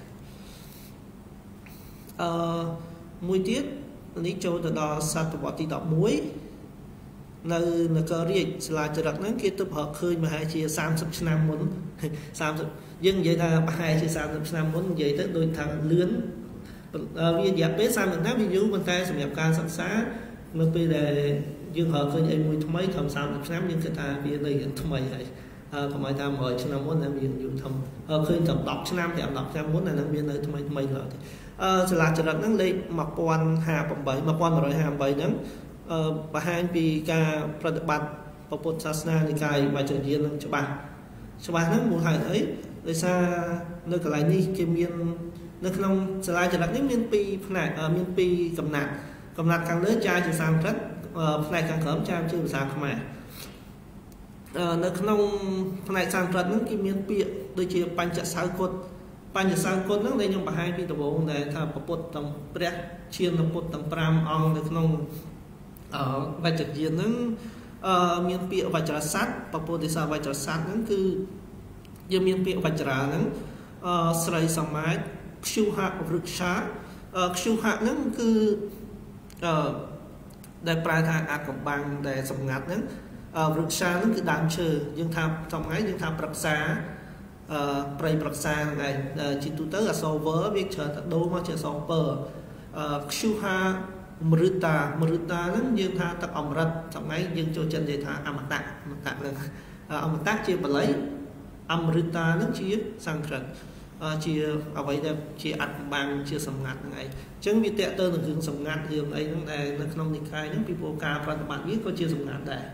អឺមួយទៀតនេះចូលទៅដល់សតវត្សទីដប់មួយនៅនគររាជសាលាចរិតហ្នឹងគេទៅប្រកឃើញមហាជាសាមសិបឆ្នាំមុនសាមសិបយើងនិយាយថាប្រហែលជាសាមសិបឆ្នាំមុននិយាយទៅដូចថាលឿនវារយៈពេលសាមសិបឆ្នាំវាយូរប៉ុន្តែសម្រាប់ការសិក្សានៅពេលដែលយើងរកឃើញអីមួយថ្មីត្រឹមសាមសិបឆ្នាំយើងគិតថាវានៅយ៉ាងថ្មីហើយកុំឲ្យថាមួយឆ្នាំមុនតែមានយូរធំឃើញត្រឹមដប់ឆ្នាំតែដប់ឆ្នាំមុនអានឹងមាននៅថ្មីថ្មីឡើយទេអឺសាលាចរិតហ្នឹងលេខmột nghìn không trăm hai mươi tám một nghìn một trăm hai mươi támហ្នឹងអឺបង្ហាញពីការប្រតិបត្តិពុទ្ធសាសនានិកាយវជ្រយាននឹងច្បាស់ច្បាស់ហ្នឹងមូលហេតុអីដោយសារនៅកន្លែងនេះគេមាននៅក្នុងសាលាចរិតនេះមានពីរផ្នែកមានពីរកំណាត់កំណាត់ខាងលើចាយជាសាស្ត្រផ្នែកខាងក្រោមចាយជាភាសាខ្មែរអឺនៅក្នុងផ្នែកសាស្ត្រហ្នឹងគេមានពាក្យដូចជាបញ្ចសោគុតបញ្ញសង្កុតហ្នឹងដែលខ្ញុំបង្ហាញពីដំបូងដែលថាពុទ្ធទាំងព្រះឈានពុទ្ធទាំងប្រាំអង្គនៅក្នុងអឺវជ្ជយានហ្នឹងអឺមានពាក្យវជ្រស័ព្ទពពុទ្ធិសាវជ្រស័ព្ទហ្នឹងគឺយើងមានពាក្យវជ្រាហ្នឹងអឺស្រីសមាចខ្ជុហវૃក្ខាអឺខ្ជុហហ្នឹងគឺអឺដែលប្រែថាអាកំបាំងដែលសម្ងាត់ហ្នឹងអឺវૃក្ខាហ្នឹងគឺដើមឈើយើងថាសំថ្ងៃយើងថាប្រឹក្សាអឺប្រៃប្រឹក្សាហ្នឹងឯងជាទូទៅអសរវើវាច្រើនតែដូរមកជាអសរពើអឺខ្ជុហាមរឹតាមរឹតាហ្នឹងយើងថាទឹកអមរិតសំថ្ងៃយើងចូលចិត្តនិយាយថាអមតៈអមតៈហ្នឹងអមតៈជាបាលីអមរឹតាហ្នឹងជាសំស្ក្រឹតអ chia ở vậy là chia ăn bằng chia sầm ngặt này chẳng bị tệ tơ là hướng sầm ngặt hướng ấy nó này nó không đi khai những people ca và bạn biết có chia sầm ngặt này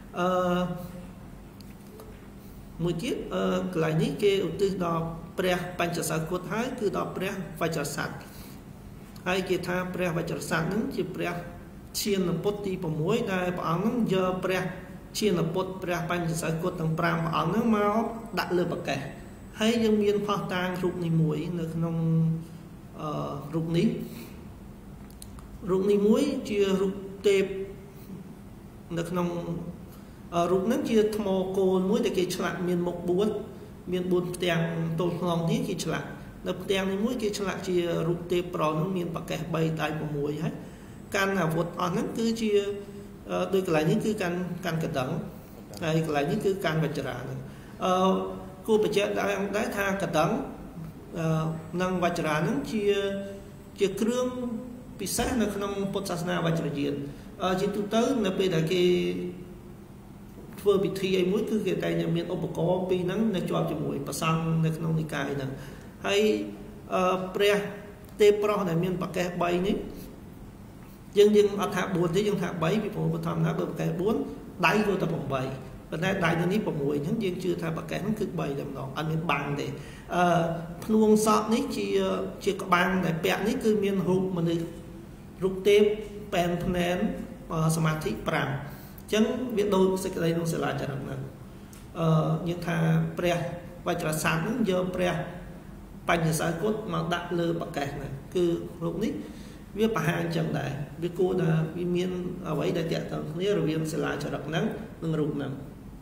một chiếc lại ní kia từ đó pre bánh chả sạch cốt hái từ đó pre vai chả sạch hay kia tha pre vai chả sạch những chỉ pre chiên là bột tí bằng muối đây bảo nó giờ pre chiên là bột pre bánh chả sạch cốt tầng pram bảo nó mau đặt lừa bạc kẻ hay những miền hoa tang rụng ní muối nó không rụng ní rụng ní muối chia rụng tép nó không rụng nó chia thô cồn muối để cái chặn miền mộc buốt miền buồn tiền tôm lòng tí cái chặn nó tiền ní muối cái chặn chia rụng tép pro nó miền bạc kẻ bay tay của muối hết can là vượt on nó cứ chia đôi cái lại những cứ can can cái đắng hay cái lại những cứ can vật trả cô bị chết đã đã tha cả đắng năng vật trả nó chia chia kêu bị sát nó không bột sát vật trả diện chỉ tụ tới nó bây giờ cái vừa bị thi ấy mũi cứ cái tay nhà miền ông có bị nắng nó cho cho mũi và sang nó không đi cài nè hay pre tê pro này miền bắc cái bay ní dân dân ở tháp buồn thế dân tháp bảy vì phụ tham nó được cái bốn đáy vô tập một bảy và đây đại nó nít một mũi những dân chưa tháp bắc cái nó cứ bay làm đó anh miền bằng để nuông sọt ní chỉ chỉ có bằng để bẹn ní cứ miền hụt mà được rút tép pen nén samadhi pram chẳng biết đâu sẽ đây nó sẽ lại cho rằng những thà pre và trả sáng giờ pre bánh giải cốt mà đặt lơ bạc kẹt này cứ lúc nít biết bà hàng chẳng đại biết cô là vì miền ở ấy đại tiện tầng nếu rồi viên sẽ lại cho đặc nắng nâng rụng nắng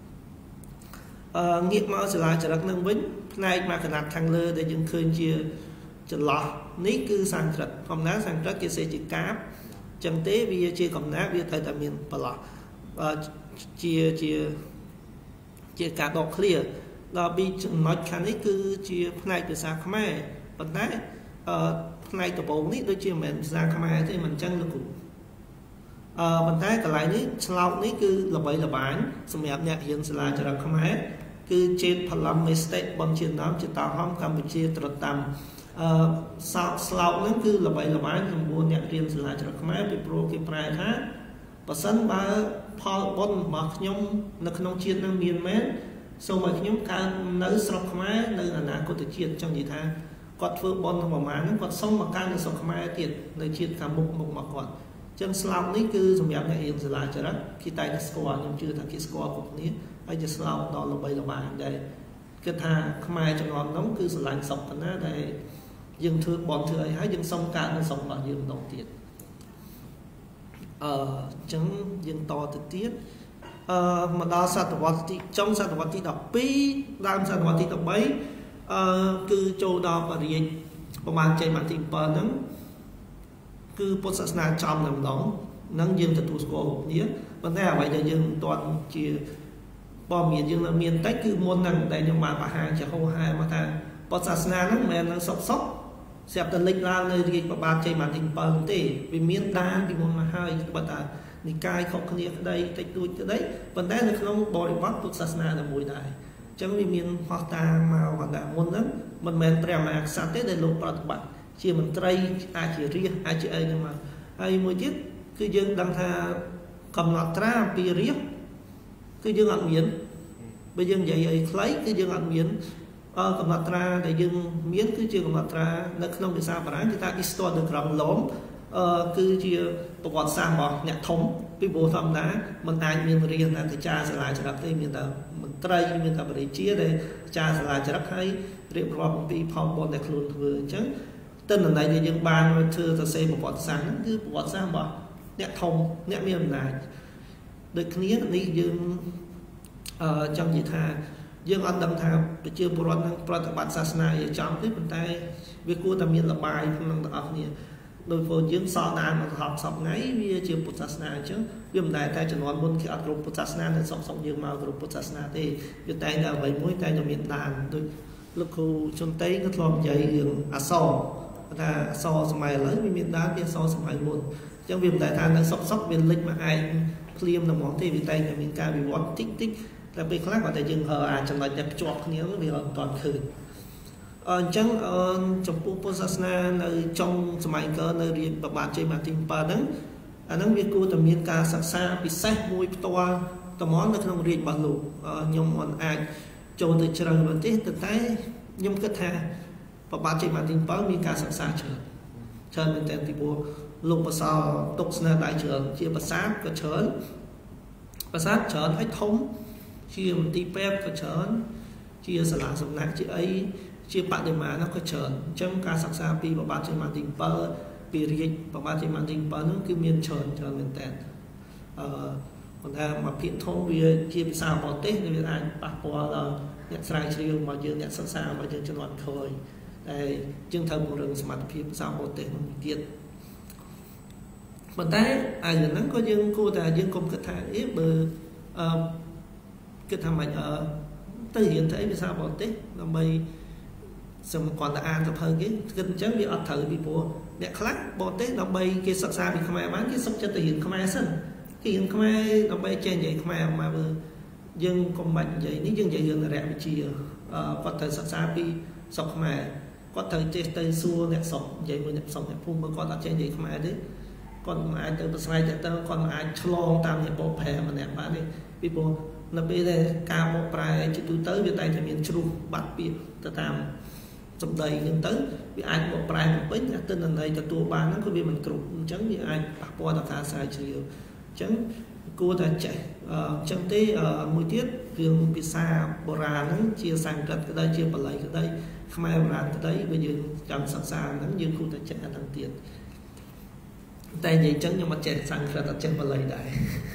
nghiệt máu sẽ lại cho đặc nâng vĩnh này mà cần đặt thằng lơ để những khơi chia cho lọt ní cứ sang trật hôm ná sang trật kia sẽ chỉ cáp chẳng tế vì chia cầm ná vì thời tầm miền bà lọt chia chia chia cả độ clear đó bị nói khả năng cứ chia này từ xa khmer vấn đề này từ bốn nít đôi chia mình ra khmer thì mình chân được cũng vấn đề còn lại ní sau ní cứ là vậy là bán xong nhập nhạc hiện sẽ là cho ra khmer cứ trên phần làm mistake bằng chiến nám chỉ tạo không Campuchia trật tầm sau sau nó cứ là vậy là bán xong buôn nhạc riêng sẽ là cho ra khmer bị pro cái price khác và sân ba Paul Bon mà nhung nó không chiên năng miền mét sau mà nhung ca nấu sọc máy nơi là nãy có thể chiên trong gì tha quạt phơi bon mà má nó quạt xong mà ca nó sọc máy tiền nơi chiên cả một một mặt quạt chân slau ní cứ dùng nhập này hiện giờ lại cho đó khi tay nó score nhưng chưa thằng cái score của ní ai just slau đó là bay là bàn đây cái tha mai cho ngon nóng cứ sự lạnh sọc nó đây dừng thưa bọn thưa ấy hãy dừng xong ca nó sọc vào dừng đầu tiền chẳng dân to thực tiết mà đó sát vật trong sát vật tí đọc pi làm sát vật tí đọc bấy cứ châu đọc và riêng và mang chạy bản tình bờ nắng cứ bột sát na trong làm đó nắng dân thật tụt cổ nhé vấn đề là vậy là dân toàn chia bò miền dân là miền tách cứ môn năng đây nhưng mà bà hàng chỉ không hai mà ta bột sát na nắng mẹ nó sọc sọc xẹp tận lịch ra nơi đi bà chạy màn hình bờ tê vì miền đan vì môn mà hai bà ta đi cai không có ở đây tách đuôi từ đấy vấn đề là không bồi bắt thuộc sát na là mùi đại chẳng vì miền hoa ta màu và đã môn đó mình men prem mà sát tết để lục bạc bạn chỉ mình tray ai chỉ riêng ai chỉ ai nhưng mà ai mới biết cứ dân đang tha cầm lọt ra pi riết cứ dân ăn miến bây giờ vậy vậy lấy cứ dân ăn miến cầm lọt ra để dân miến cứ chưa cầm lọt ra nó không được sao phải người ta install được rộng lõm cứ chia tổ quạt sang bỏ nhạc thống cái bộ thầm đá mình ai miền riêng là thì cha sẽ lại cho đắp đây miền ta mình tray miền ta để chia đây cha sẽ lại cho đắp hay riêng rồi một vị phong bọn để luôn vừa chứ tên là này thì dân ban thưa ta xây một quạt sáng cứ quạt sang bỏ nhạc thống nhạc miền này được nghĩa là dân trong gì tha dương anh đâm tha để chưa bộ loạn năng bạn sát na ở trong cái phần tay việc cô ta miền là bài không năng học nè đôi phố dưỡng so na mà học sọc ngay vì chưa bút sát na chứ vì mình đại tay cho nó muốn khi ở group bút sát na thì sọc sọc dương màu group bút sát na thì vì tay là vậy mỗi tay cho miền đàn tôi lúc khu trong tây nó làm dậy dương à so ta so sầm lấy vì miền đàn thì so sầm mày buồn trong vì đại tay nó sọc sọc miền lịch mà ai phim là món thì vì tay là miền ca vì bón tích tích là bị khác và tại dương hờ à trong này nhập chọt nhớ vì toàn khử chẳng trong bộ bộ sát na nơi trong sਮਾយcơ nơi riêng và bạn chơi mà tìm bà nắng anh nắng việc cô tầm miền ca sắc xa bị sách mùi toa tầm món nó không riêng bằng lụ nhung món ai cho từ trường vấn thế từ tay nhung kết thà và bạn chơi mà tìm bà miền ca sắc xa chờ chờ mình tên thì bộ lục và sau tục na đại trường chia bà sát có chớn bà sát chớn hay thống chia một tí pep có chớn chia sả lá sầm nát chia ấy chia bạn để mà nó có chớn trong ca sắc xa pi và bạn chơi mà tìm bà bị riêng và bạn chơi mà tìm bà nó cứ miên chớn chớn mình tên còn ta mà phiền thông vì chia sao bỏ tết thì anh bác bỏ là nhận sai chiều mà dương nhận sắc xa mà dương cho loạn khơi đây chương thầm một rừng mặt phim sao bỏ tết nó tiết mà tay ai là nó có dương cô ta dương công kết thả ít bờ kết thả mạnh ở tới hiện thấy vì sao bỏ tết là mày xong còn là an tập hơn cái kinh chấn bị ở thử bị bộ đẹp khác bỏ tết là bay cái sắc xa bị không ai bán cái sốc cho thể hiện không ai sân cái hiện không ai nó bay trên vậy không ai mà dương công mạnh vậy nếu dương vậy dương là đẹp chia có thời sắc xa bị sốc không ai có thời trên tây xua nẹt sọc vậy mới nẹt sọc nẹt phun mới còn ở trên vậy không ai đấy còn ai từ bờ sai tới còn ai chlong tam những bộ phè mà nẹt bán đi bị bộ là bây giờ cao một prai chỉ tôi tới về tay thì miền trung bắt bị ta tam trong đây nhưng tới vì ai một prai một bích là tên là này cho tôi bán nó có bị mình cục chẳng vì ai bắt qua là khá sai chiều chẳng cô ta chạy trong tí mùi tiết riêng bị xa bò ra nó chia sang rất cái đây chia bà lấy cái đây không ai bà ra cái đấy bây giờ chẳng sẵn sàng nó như cô ta chạy thằng tiền tay vậy chẳng nhưng mà chạy sang ra ta chân bà lấy đại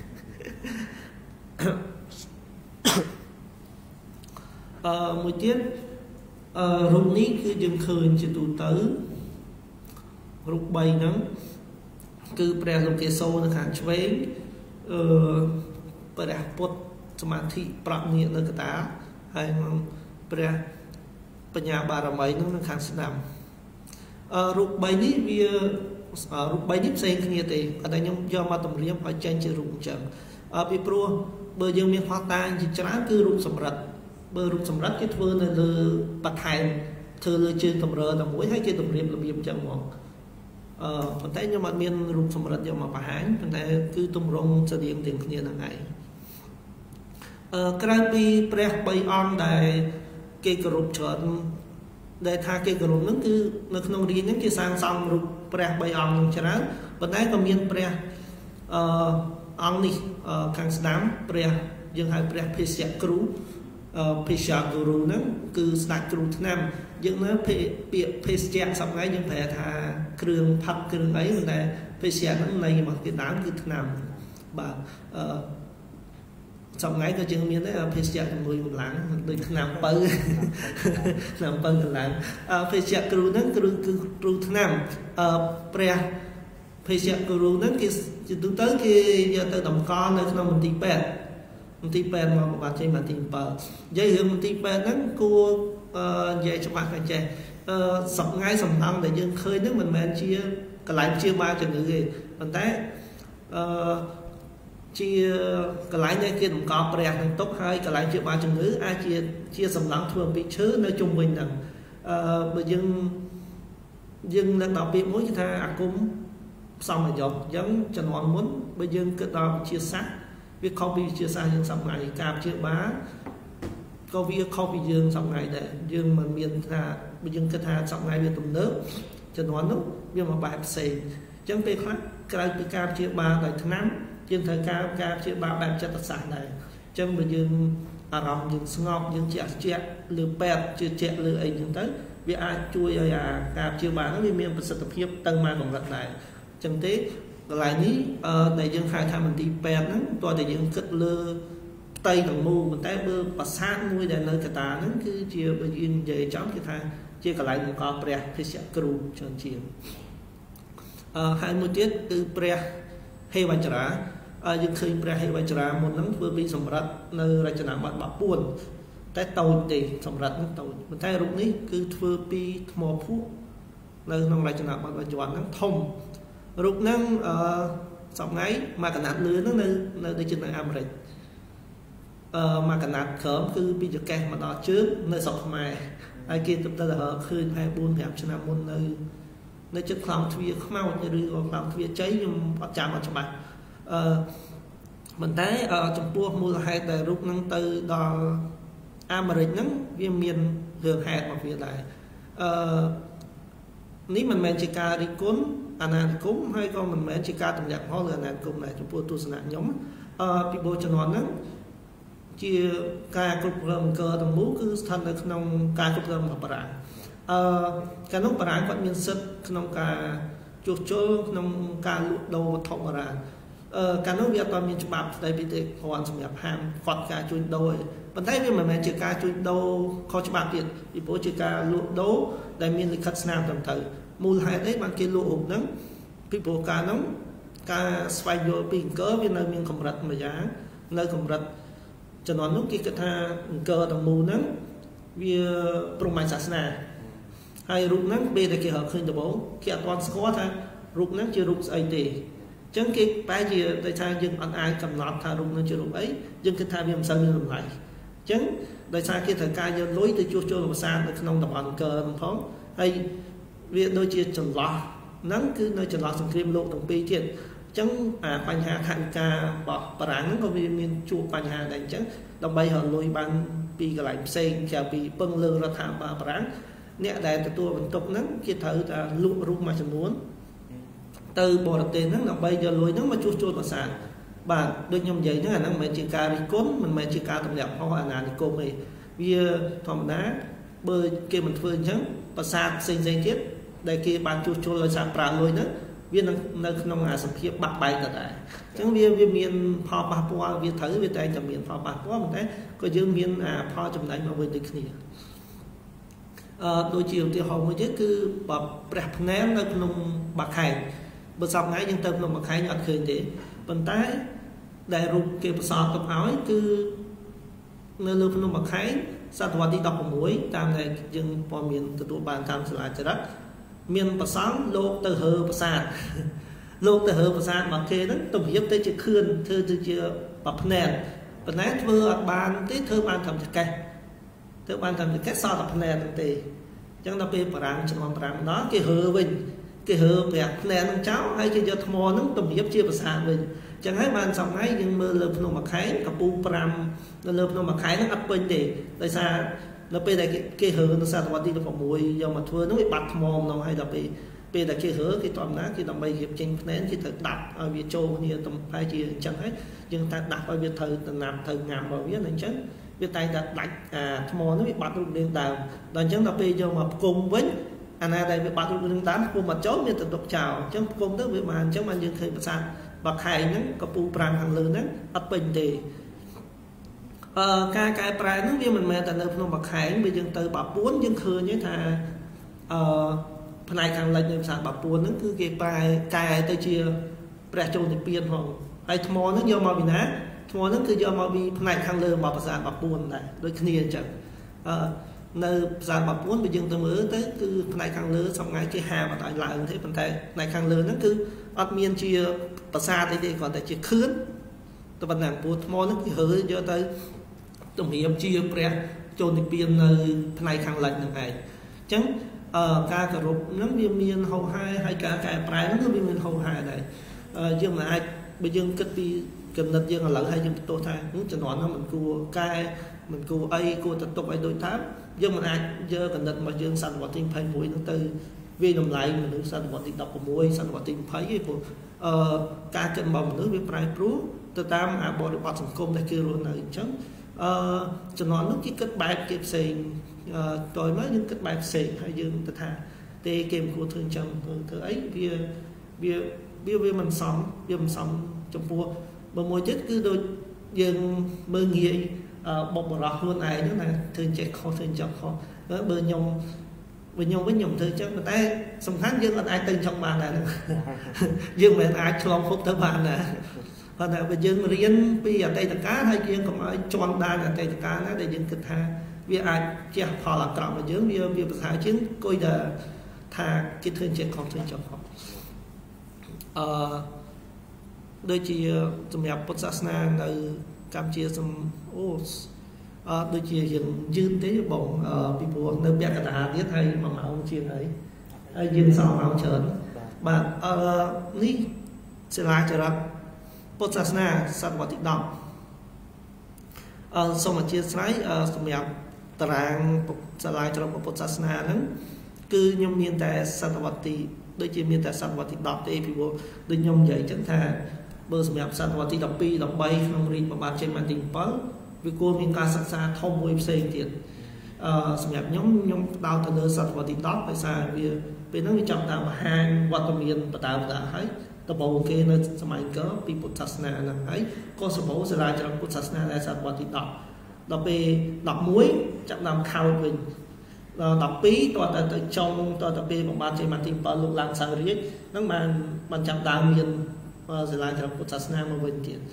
mùi tiết rụng ní cứ dừng khơi chỉ tụ tới rụng bay nó cứ bè lục cái sâu nó kháng chuối bè bột mà thị bạc nhẹ nơi cái tá hay bè bè nhà bà làm mấy nó kháng sinh nằm rụng bay ní vì rụng bay ní xây cái gì thì ở đây nhưng do mà tầm riêng phải tranh chơi rụng chẳng vì pro bờ dương miền hoa ta chỉ chán cứ rụng sầm rật bờ rụng sầm rật cái thưa là lơ bạc hải thưa lơ chơi tầm rờ tầm mũi hay chơi tầm riêng là viêm chẳng mỏng phần tay nhưng mà miền rụng sầm rật do mà bà hán phần tay cứ tung rong sẽ điện tiền kia hàng ngày cái bi pre bay on đại cái group chọn đại tha cái group nó cứ nó không đi những cái sang xong rụng pre bay on chán phần tay còn miền pre ông này càng sám pre dương hai pre pisia cru pisia guru nó cứ start cru nam dương nó pisia xong ngay nhưng phải thà kêu phật kêu ấy mình này pisia nó này mà cái đám cứ nam bà xong ngay cái chương miền đấy pisia mười một lạng được nam bự nam bự lạng pisia cru nó kêu cru nam pre pisia guru nó kia từ tới kia giờ tới đồng con nơi nó mình tìm bè mình tìm bè mà một bạn chơi mà tìm bè dây hiệu mình tìm bè nó cua về cho bạn phải chơi sập ngay sầm thăng để dân khơi nước mình men chia cái lại chia ba cho người gì mình thấy chia cái lại này kia đồng con bè thằng tốt hai cái lại chia ba cho người ai chia chia sầm thăng thường bị chớ nơi trung bình rằng bây dân dân đang đọc biết mối cho tha à cũng xong rồi dọc giống cho nó muốn bây giờ cái đó chia sát việc copy chia xa nhưng xong này cam chia bá có việc copy dương xong này để dương mà miền tha bây giờ cái tha xong này về tầm nước cho nó nó nhưng mà bài xì chẳng biết khác cái cái cam chia ba lại tháng năm trên thời cam cam chia ba bạn cho tất sản này chân bây giờ à rộng những ngọc những trẻ trẻ lừa bẹt chưa trẻ lừa ấy những tới vì ai chui à cam chia ba nó miền miền sự tập hiệp tăng mai còn lần này chẳng thế lại ní đại dương khai thác mình đi bèn nó tôi đại dương cất lơ tây đồng mù mình tay bơ và sát nuôi để nơi cả ta nó cứ chia bây giờ về chóng cái thang chia cả lại một con pre thì sẽ kêu tròn chiều hai mươi tiết từ pre hay vài trả dương khơi pre hay vài trả một nắng vừa bị sầm rật nơi ra cho nào bạn bạc buồn tay tàu thì sầm rật nó tàu mình tay rụng ní cứ vừa bị mò phú nơi nông lại cho nào bạn chọn nắng thông rụt năng sọc ngay mà cả nát lưới nó nơi nơi trên nơi Americ mà cả nát khớm cứ bây giờ kẹt mà đó trước nơi sọc mày ai kia tập ta là khơi hai buôn hẹp cho nam môn nơi nơi chất lòng thuyền mau như đi còn lòng thuyền cháy nhưng bắt chạm vào trong mặt mình thấy ở trong buôn mua hai đại rút năng từ đò Americ nắng viên miền hưởng hẹn một việc này nếu mình men chỉ ca đi cuốn anh em cúng hay con mình men chỉ ca từng dạng hoa là anh cùng này chúng tôi tu sửa nhóm bị bôi cho nó nắng chia ca cục rơm cơ tầm bú cứ thân ở trong ca cục rơm học bả cái nút bả còn miền sức trong ca chuột chô trong ca lụa đầu thọ bả cái nút việc toàn miền chụp bạc đây bị thế hoàn thành nhập ham phật ca chui đôi mình thấy mình men chỉ ca chui đâu khó chụp bạc tiền bị bôi chỉ ca lụa đấu đại miền lịch khất nam tầm thời mùi hai đấy bạn kia lụa ủng nắng people ca nóng ca xoay vô bình cỡ với nơi miền cầm rật mà giá nơi cầm rật cho nó lúc kia cái tha cơ đồng mù nắng vì trong mai sát na hay rụng nắng bây giờ kia họ khơi được bố kia toàn có tha rụng nắng chưa rụng ấy thì chẳng cái bài gì tại sao dân anh ai cầm nọt tha rụng nó chưa rụng ấy dân cái tha viêm sân như làm lại chẳng tại sao kia thời ca dân lối từ chua chua làm sao được nông đồng bằng cơ đồng phóng hay việc đôi chia chừng lọ nắng cứ nơi chừng lọ sừng kim lộ đồng pi thiện chẳng à bánh hà thành ca bỏ bà ráng có viên miền chua bánh hà đánh chẳng đồng bay họ lôi ban pi cái lạnh xây chào pi bưng lơ ra thảm bà bà ráng nè đại từ tua vận tục nắng kia thử ta lụa rung mà chẳng muốn từ bỏ đặt tiền nắng đồng bay giờ lôi nắng mà chua chua mà sàn bà đôi nhom vậy nó là năng mẹ chỉ ca đi cốn mình mẹ chỉ ca tầm nhập hoa anh anh cô mày vì thòng đá bơi kia mình phơi chẳng bà sạt sinh dây tiết đây kia ban chua chua rồi sàn pra lôi nữa viên nơi nông ngà sản phẩm bạc bay cả đại chẳng viên viên miền phò bạc qua viên thử viên tay chấm miền phò bạc quá mình thấy có dương miền à phò chấm đánh mà viên được gì đôi chiều thì họ mới chết cứ bạc bạc ném nơi nông bạc hành bữa sau ngày nhưng tâm nông bạc hành nhặt khơi để bên tay đại rục kia bữa sau tập áo cứ nơi lưu nông bạc hành sao tụi đi đọc một mũi tam này dương phò miền từ tụi bàn tam sửa lại cho đất miền bắc sáng lô từ hờ bắc sạt lô từ hờ bắc sạt mà kia đó tổng hiệp tới chữ khươn thưa từ chữ bậc nền bậc nét vừa bàn tới thưa bàn thầm chữ cây thưa bàn thầm chữ cây so bậc nền thì chẳng đặc biệt bàn cho con bàn đó cái hờ mình cái hờ bậc nền cháu hay chơi cho mò nó tổng hiệp chia bắc sạt mình chẳng hay bàn xong hay nhưng mưa lợp nó mặc khái cặp u pram nó lợp nó mặc khái nó ấp bên để tại sao nó bây giờ cái cái hở nó sao tụi đi nó phòng mùi do mà thưa nó bị bật mồm nó hay là bị bây giờ cái hở cái toàn lá cái đồng bay hiệp trên nén cái thật đặt ở việt châu như tầm hai chỉ chẳng hết nhưng ta đặt ở việt thời làm thời ngàm vào viết này chứ việt tay đặt đặt à mồm nó bị bật luôn lên đào đoàn chẳng là bây giờ mà cùng với anh ai đây bị bật luôn lên tám cùng mà chốt như tập độc chào chứ cùng tới với mà chứ mà như thời mà sao bạc hải nó có pu prang hàng lớn đấy ấp bình thì cái cái prang nó viên mình mẹ tại nơi nó bạc hải bây giờ từ bạc bốn dân khơi như thà phần này càng lên như sao bạc bốn nó cứ cái bài cài tới chia bạc châu thì biên hồng hay thò nó do màu bị ná thò nó cứ do màu bị phần này càng lớn bạc sản bạc bốn này đôi khi chẳng nơi sản bạc bốn bây giờ từ mới tới cứ phần này càng lớn xong ngay cái hà và tại lại thế phần này này càng lớn nó cứ ấp miên chia bờ xa thì còn tại chia khướn tụi bạn làm bút mò nó cái hở cho tới tổng hiệp chia bè chôn thì biên này khang lạnh như này chẳng ca cà rục nó viên miên hậu hai hay cả cái trái nó viên miên hậu hai này nhưng mà ai bây giờ kết đi cầm nật dương là lợn hay nhưng tôi thay muốn cho nó mình cua cay mình cua ai cua tập tục ai đôi tháp nhưng mà ai giờ cầm nật mà dương sành vào tim phai mũi nó từ vì nằm lại mình nước sân bọn tình đọc của môi sân bọn tình thấy cái của ca chân bồng nước với prai prú từ tam à bỏ được bọt thành công này kia luôn này chẳng cho nó nước cái kết bài kịp xình tôi nói những kết bài xình hay dương tự thà tê kèm của thương chồng thứ ấy bia bia bia bia mình sống bia mình sống trong vua mà môi chết cứ đôi dương mơ nghĩa bọc bỏ lọt luôn này nữa là thương chạy khó thương chồng khó bơ nhông với nhau với nhung thư chứ người ta xong tháng dương là ai tên trong bàn này dương mình ai cho phúc tới bàn này còn là bây giờ riêng bây giờ đây là cá hay kia còn ai chọn đa là đây là cá nó để dương kịch tha vì ai chia họ là trọng mà dưỡng vì vì bậc hải chiến coi là tha cái thương chuyện không thương chồng họ đôi chị trong nhà Phật giáo na từ Campuchia xong ô đôi chia dừng dư tế bổng bị buồn nơi bẹt cả đá biết hay mà máu chia ấy hay dừng sau máu chớn bạn ní sẽ lại trở lại Potsasna sát vào tịnh động sau mà chia sẻ sum nhập tàng sẽ lại trở lại Potsasna nắng cứ nhom miền tại sát vào tịnh đôi chia miền tại sát vào tịnh động để bị buồn đôi nhom dậy chẳng thà bơ sum nhập sát vào tịnh động pi động bay không riêng mà bạn trên màn hình bắn vì cô mình ca sát xa thông với xây tiền sum nhập nhóm nhóm đào từ sát vào tịnh động phải xa vì bên đó mình chọn tạo hàng vật miền và tạo tạo thấy tập bộ kia nóสมัยก็ปีพุทธศาสนานะไอ้ก็สมมติสลายจากพุทธศาสนาในศาสนาที่ดอกดอกไปดอกมุ้ยจากนำข้าวเป็นดอกปีตัวแต่ตัวจงตัวแต่ปีของบ้านที่มาที่ปลุกลางสังเรียนั่งมันมันจับดาวเมียนสลายจากพุทธศาสนามาเป็นเกียรติ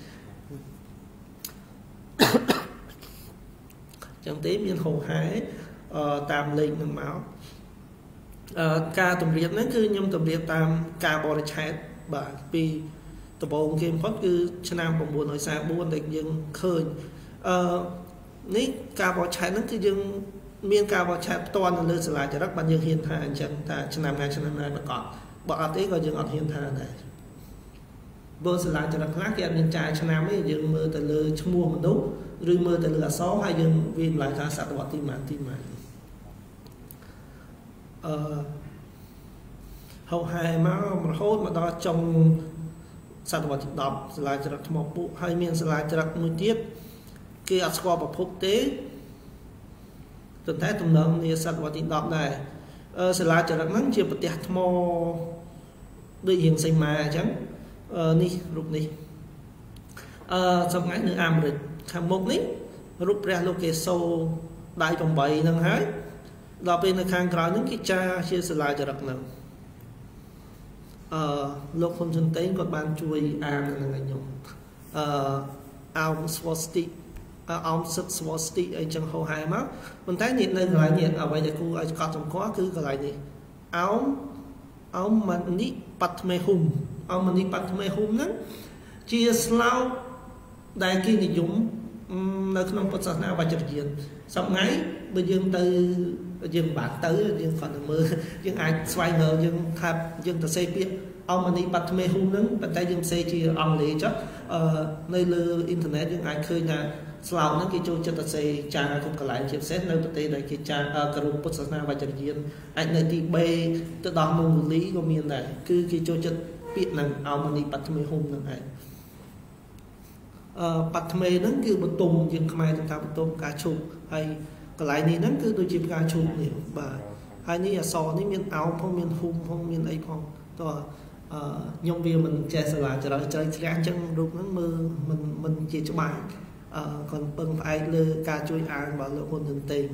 จังเต้เมียนโหหายตามเลงหนึ่งเมาการตุ่มเรียบนั่นคือย่อมตุ่มเรียบตามการบริชัยbà vì tập bộ game phát cứ cho nam còn buồn nói xa buồn để dừng khơi ní ca bỏ chạy nó cứ dừng miền ca bỏ chạy toàn là lên lại cho rất bao nhiêu hiền thà chẳng thà cho nam hai cho năm nay mà còn bỏ tí coi dừng ở hiền thà này bơ sẽ lại cho rất khác thì anh trai cho nam ấy dừng mơ từ lơ cho mua một đúng rồi mơ từ lơ sáu hay dừng viêm lại ra sạch bỏ tim mạng tim mạng hầu hai máu mà hốt mà đó trong sản vật đọc lại cho đặt một bộ hai miền lại cho đặtមួយទៀតគេអត់ស្គាល់ប្រភពទេតែទំនងនេះសត្វវត្តដប់ដែរអឺសាលាចរិតហ្នឹងជាប្រទេសថ្មដូចរៀងសេម៉ាអញ្ចឹងនេះរូបនេះអឺសម្ងាត់នៅអាមេរិកខាងមុខនេះរូបព្រះលោកេសូដៃ8ហ្នឹងហើយដល់ពេលនៅខាងក្រោយហ្នឹងគេចាជាសាលាចរិតហ្នឹងលោកហ៊ុនស៊ុនតេងគាត់បានជួយអាននឹងឲ្យខ្ញុំអឺអោមស្វស្តិអោមសិតស្វស្តិអីចឹងហោហែមកប៉ុន្តែនេះនៅកន្លែងនេះអ្វីដែលគូឲ្យកត់សម្គាល់គឺកន្លែងនេះអោមអោមមនីបត្មេហុំអោមមនីបត្មេហុំហ្នឹងជាស្លោកដែលគេនិយមនៅក្នុងពុទ្ធសាសនាវជ្រយានសប្ងៃបើយើងទៅយើងបានទៅយើងគាត់ទៅមើលយើងអាចស្វែងរកយើងថាយើងទៅសេពាក្យអមនីបត្មេហុំហ្នឹងប៉ុន្តែយើងសេជាអង់គ្លេសចុះអឺនៅលើអ៊ីនធឺណិតយើងអាចឃើញថាស្លោកហ្នឹងគេចូលចិត្តទៅសេចាគ្រប់កន្លែងជាពិសេសនៅប្រទេសដែលគេចាក្រុមពុទ្ធសាសនាវជ្រយានអាចនៅទីបេទៅដល់ម៉ុងហ្គូលីក៏មានដែរគឺគេចូលចិត្តពាក្យហ្នឹងអមនីបត្មេហុំហ្នឹងឯងអឺបត្មេហ្នឹងគឺបន្ទុំយើងខ្មែរថាបន្ទុំការឈប់ហើយកន្លែងនេះហ្នឹងគឺដូចជាការឈប់នេះបាទហើយនេះអសរនេះមានអោផងមានហ៊ុំផងមានអីផងតោះអឺខ្ញុំវាមិនចេះសាលាចរិតជ្រៅជ្រះអញ្ចឹងរូបហ្នឹងមើលមិនមិនជាច្បាស់អឺcòn ពឹងផ្អែកលើការជួយអានរបស់លោកហ៊ុនស៊ុនតេង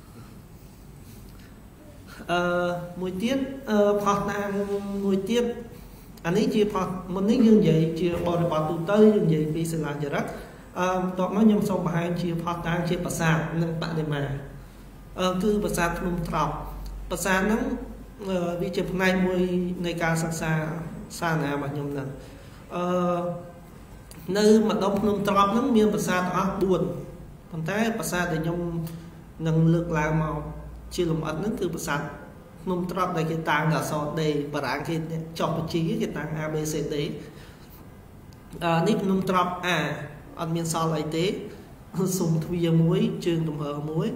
អឺមួយទៀតអឺផុសតាមមួយទៀតអានេះជាផុសមុននេះយើងនិយាយជាបរិបទទូទៅយើងនិយាយពីសាលាចរិតអឺបន្ទាប់មកខ្ញុំសូមបង្ហាញជាផុសតាមជាប្រាសាទនិងបដិមាអឺគឺប្រាសាទភ្នំត្រប់ប្រាសាទហ្នឹងវាជាផ្នែកមួយនៃការសិក្សាសាសនារបស់ខ្ញុំហ្នឹងអឺនៅម្ដុំភ្នំត្រប់ហ្នឹងមានប្រាសាទអស់បួនប៉ុន្តែប្រាសាទដែលខ្ញុំនឹងលើកឡើងមកជាលម្អិតហ្នឹងគឺប្រាសាទភ្នំត្រប់ដែលគេតាំងអក្សរ D បារាំងគេចុះបញ្ជីគេតាំង A B C D អឺនេះភ្នំត្រប់ A អត់មានសល់អីទេសុំទ្វារមួយជើងទំហរមួយ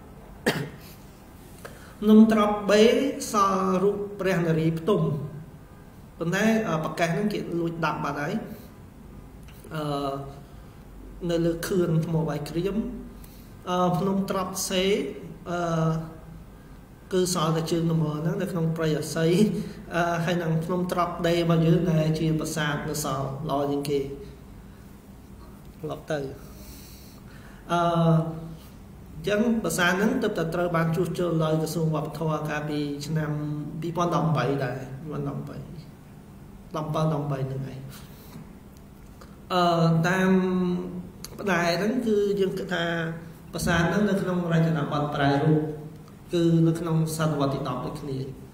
ភ្នំត្រប់ B សល់រូបព្រះនារីផ្ទុំប៉ុន្តែប្រកាសហ្នឹងគេលួចដាប់បាត់ហើយអឺនៅលើខឿនថ្មបាយក្រៀមអឺភ្នំត្រប់ C អឺគឺសល់តែជើងទំហរហ្នឹងនៅក្នុងព្រៃអស័យអឺហើយនឹងភ្នំត្រប់ D របស់យើងដែលជាប្រាសាទនៅសល់ល្អជាងគេឡប់ទៅអឺចឹងប្រាសាទហ្នឹងទើបតែត្រូវបានជួសជុលដោយក្រសួងវប្បធម៌កាលពីឆ្នាំពីរពាន់ដប់ប្រាំដែរពីរពាន់ដប់ប្រាំដប់ប្រាំដប់ប្រាំហ្នឹងឯងអឺតាមផ្នែកហ្នឹងគឺយើងគិតថាប្រាសាទហ្នឹងនៅក្នុងរចនាបថប្រែរូបគឺនៅក្នុងសតវត្សទីដប់ដូចគ្នា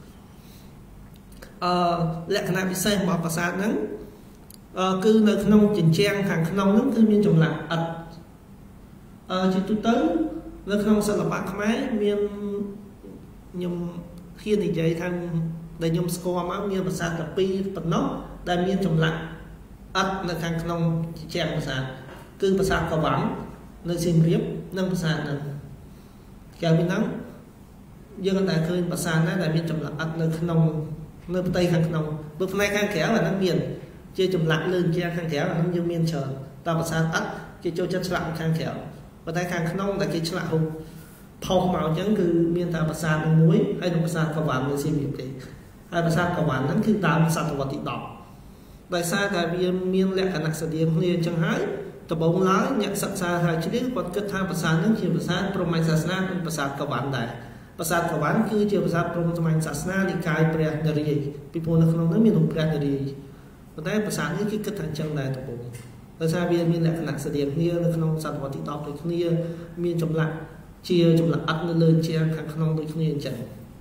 អឺលក្ខណៈពិសេសរបស់ប្រាសាទហ្នឹងអឺគឺនៅក្នុងជញ្ជាំងខាងក្នុងហ្នឹងគឺមានចម្លាក់ឥដ្ឋអ chỉ tụi tớ là không sợ là bạc máy miền nhung khi này vậy thằng để nhung score máu miền bờ sạt tập pi bật nóc đại miền trồng lạnh ắt là thằng không chèn bờ sạt cứ bờ sạt cầu vắng nơi xin riếp nâng bờ sạt này kéo miền nắng dương đại khơi bờ sạt này đại miền trồng lạnh ắt nơi không nơi tây khang không bờ này khang kéo là nước miền chơi trồng lạnh lên chơi khang kéo là nước dương miền trời ta bờ sạt ắt chơi cho chất lạnh khang kéo và tại khang không là cái chất lạnh hùng phong màu chẳng cứ miền ta bờ sạt muối hay là bờ sạt cầu vắng nơi xin riếp thì hai bờ sạt cầu vắngนั้นคือตามสัตว์วัติดอกđại sa tại vì miền lệ khả năng sử dụng liền chẳng hái tập bóng lá nhận sẵn xa hai chữ còn kết tham bờ sạt nước chiều bờ sạt prom sa na bờ sạt cầu vắng đại bờ sạt cầu vắngคือchiều bờ sạt prom sa na đi cài bè nari bị phun nó không nó miền đông bè nari và tại bờ sạt nước khi kết thành chân đại tập bóng đại sa vì miền lệ khả năng sử dụng liền nó khôngสัตว์วัติดอกเลยเนี่ยmiền trong lạnh chia trong lạnh ắt nó lên chia khang không đượcเนี่ยchẳng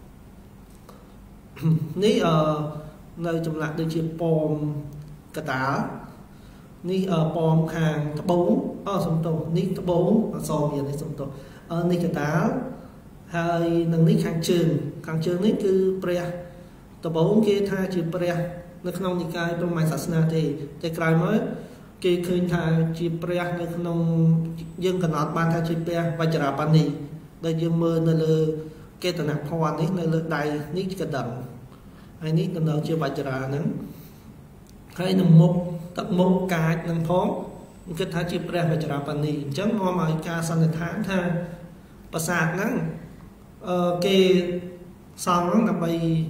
ní ở nơi trong lạnh được chia pom cả tá ní ở pom khang tập bốn ở sông tổ ní tập bốn ở so miền này sông tổ ở ní cả tá hay nâng ní khang trường khang trường ní cứ pre tập bốn kia tha chia pre nó không như cái trong mai sát na thì thì cái mới kia khơi tha chia pre nó không dân cả nọt ban tha chia pre và chả ban đi đây dân mơ nơi lơ cái tận nặng hoa ní nơi lơ đầy ní cái đầm hay ní cần đầu chia và chả nắng hay nằm một tận một cái nằm phóng cái thái chip ra về chợ bàn đi chấm ngon mà ca sang tháng thang và sạc nắng cái xong nó là bay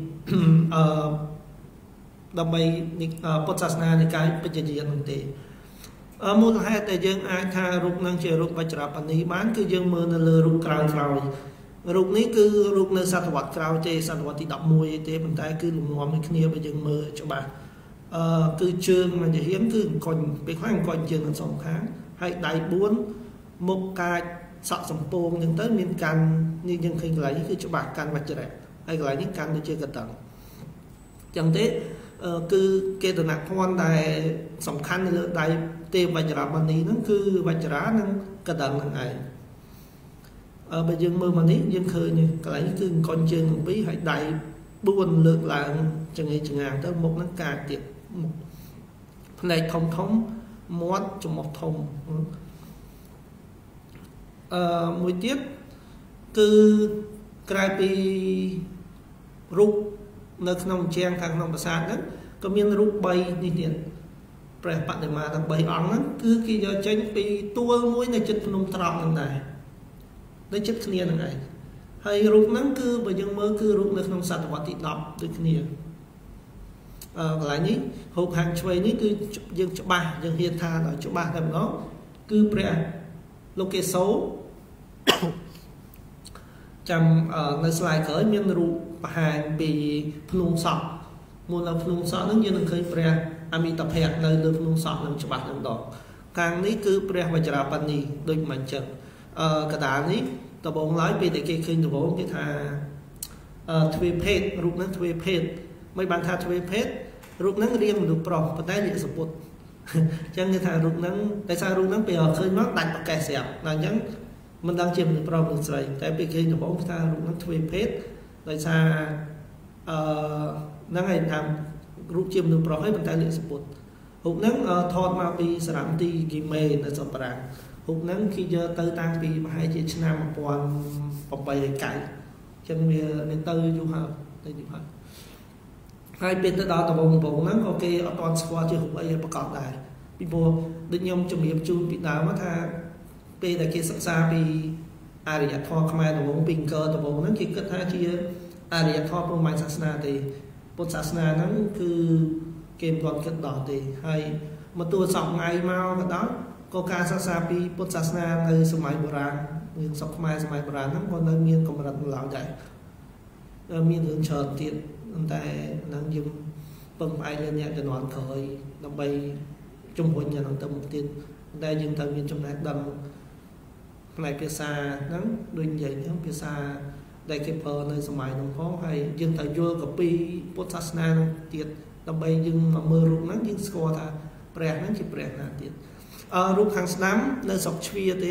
đầm bay podcastna này cái bây giờ gì anh tệ một hai tại dân ai tha rục năng chơi rục về chợ bàn đi bán cứ dân mơ là lừa rục cào cào rục ní cứ rục nơi sát vật cào chơi sát vật thì đập mùi thế mình tay cứ lùm ngon cái kia bây giờ mơ cho bạn cứ trường mà để hiếm cứ còn cái khoang còn trường sòng kháng hay đại bốn một cái sọ sòng pôn nhưng tới miền can như những khi lấy cứ cho bạc can và chơi đẹp hay lấy những can để chơi cả tầng chẳng thế cứ cái tầng nặng con đại sòng khăn nữa đại tiêu và chả bàn đi nó cứ và chả nó cả tầng hàng ngày ở bây giờ mơ mà ní dân khơi như cái lấy cứ con trường bí hay đại buôn lượng là chẳng ấy chẳng hạn tới một nó cài tiệt một này thông thống mót cho một thông mùi tiết cứ cài pi rút nơi nông trang thằng nông sàn đó có miếng rút bay đi điện phải bạn để mà thằng bay ống đó cứ khi giờ tránh pi tua mũi này chất nông tròn này đấy chất kia này hay rút nắng cứ bởi dân mơ cứ rút nơi nông sàn và thịt đọc từ kia lại ní hộp hàng chuối ní cứ dân cho ba dân hiền tha ở chỗ ba làm nó cứ pre lô kê xấu chăm ở nơi slide khởi miếng rượu hàng bị phun sọ một là phun sọ nó như là khơi pre ami tập hẹn nơi được phun sọ làm cho bạn làm đó càng ní cứ pre và chả bàn đi đôi mình chừng cả đá ní tập bóng lái bị để kê khơi tập bóng cái thà thuê phết rượu nó thuê phết mấy bạn thà thuê phết rút nắng riêng một được pro và tái địa support chẳng như thà rút nắng tại sao rút nắng bây giờ khơi mắc đặt kẻ sẹo là nhắn mình đang chìm được pro được rồi tại vì khi nó bóng ta rút nắng thuê phết tại sao nắng ngày làm rút chìm được pro hết bằng tái địa support hụt nắng thon mà bị sản ti game là sập ràng hụt nắng khi giờ tới tăng bị hai chị nam một quan phòng bày cãi chân vì nên tư du học tư du học hai bên tới đó tập bóng bóng nắng ok ở toàn squad chưa hụt ấy bắt cọp này bị vô định nhom chuẩn bị chung bị đá mất ha bên là kia sẵn xa bị area thọ khai tập bóng bình cơ tập bóng nắng kia cất hai chia area thọ của mai sasna thì bột sasna nó cứ game còn cất đỏ thì hay mà tua sọc ngày mau cái đó coca sasa bị bột sasna nơi sớm mai bờ rang nhưng sọc mai sớm mai bờ rang nó còn nơi miền còn đặt lão vậy miền hướng tròn tiền tại năng dùng bơm ai lên nhẹ cho nó khởi đâm bay trung hội nhà nó tâm một tiền đây nhưng thằng miền trong này đầm này phía xa nắng đôi vậy nữa phía xa đây cái phở nơi sớm mai nó có hay nhưng thằng vua copy potasna tiền đâm bay nhưng mà mưa rụng nắng nhưng score ta bẹt nắng chỉ bẹt là tiền rụng hàng năm nơi sọc chia thế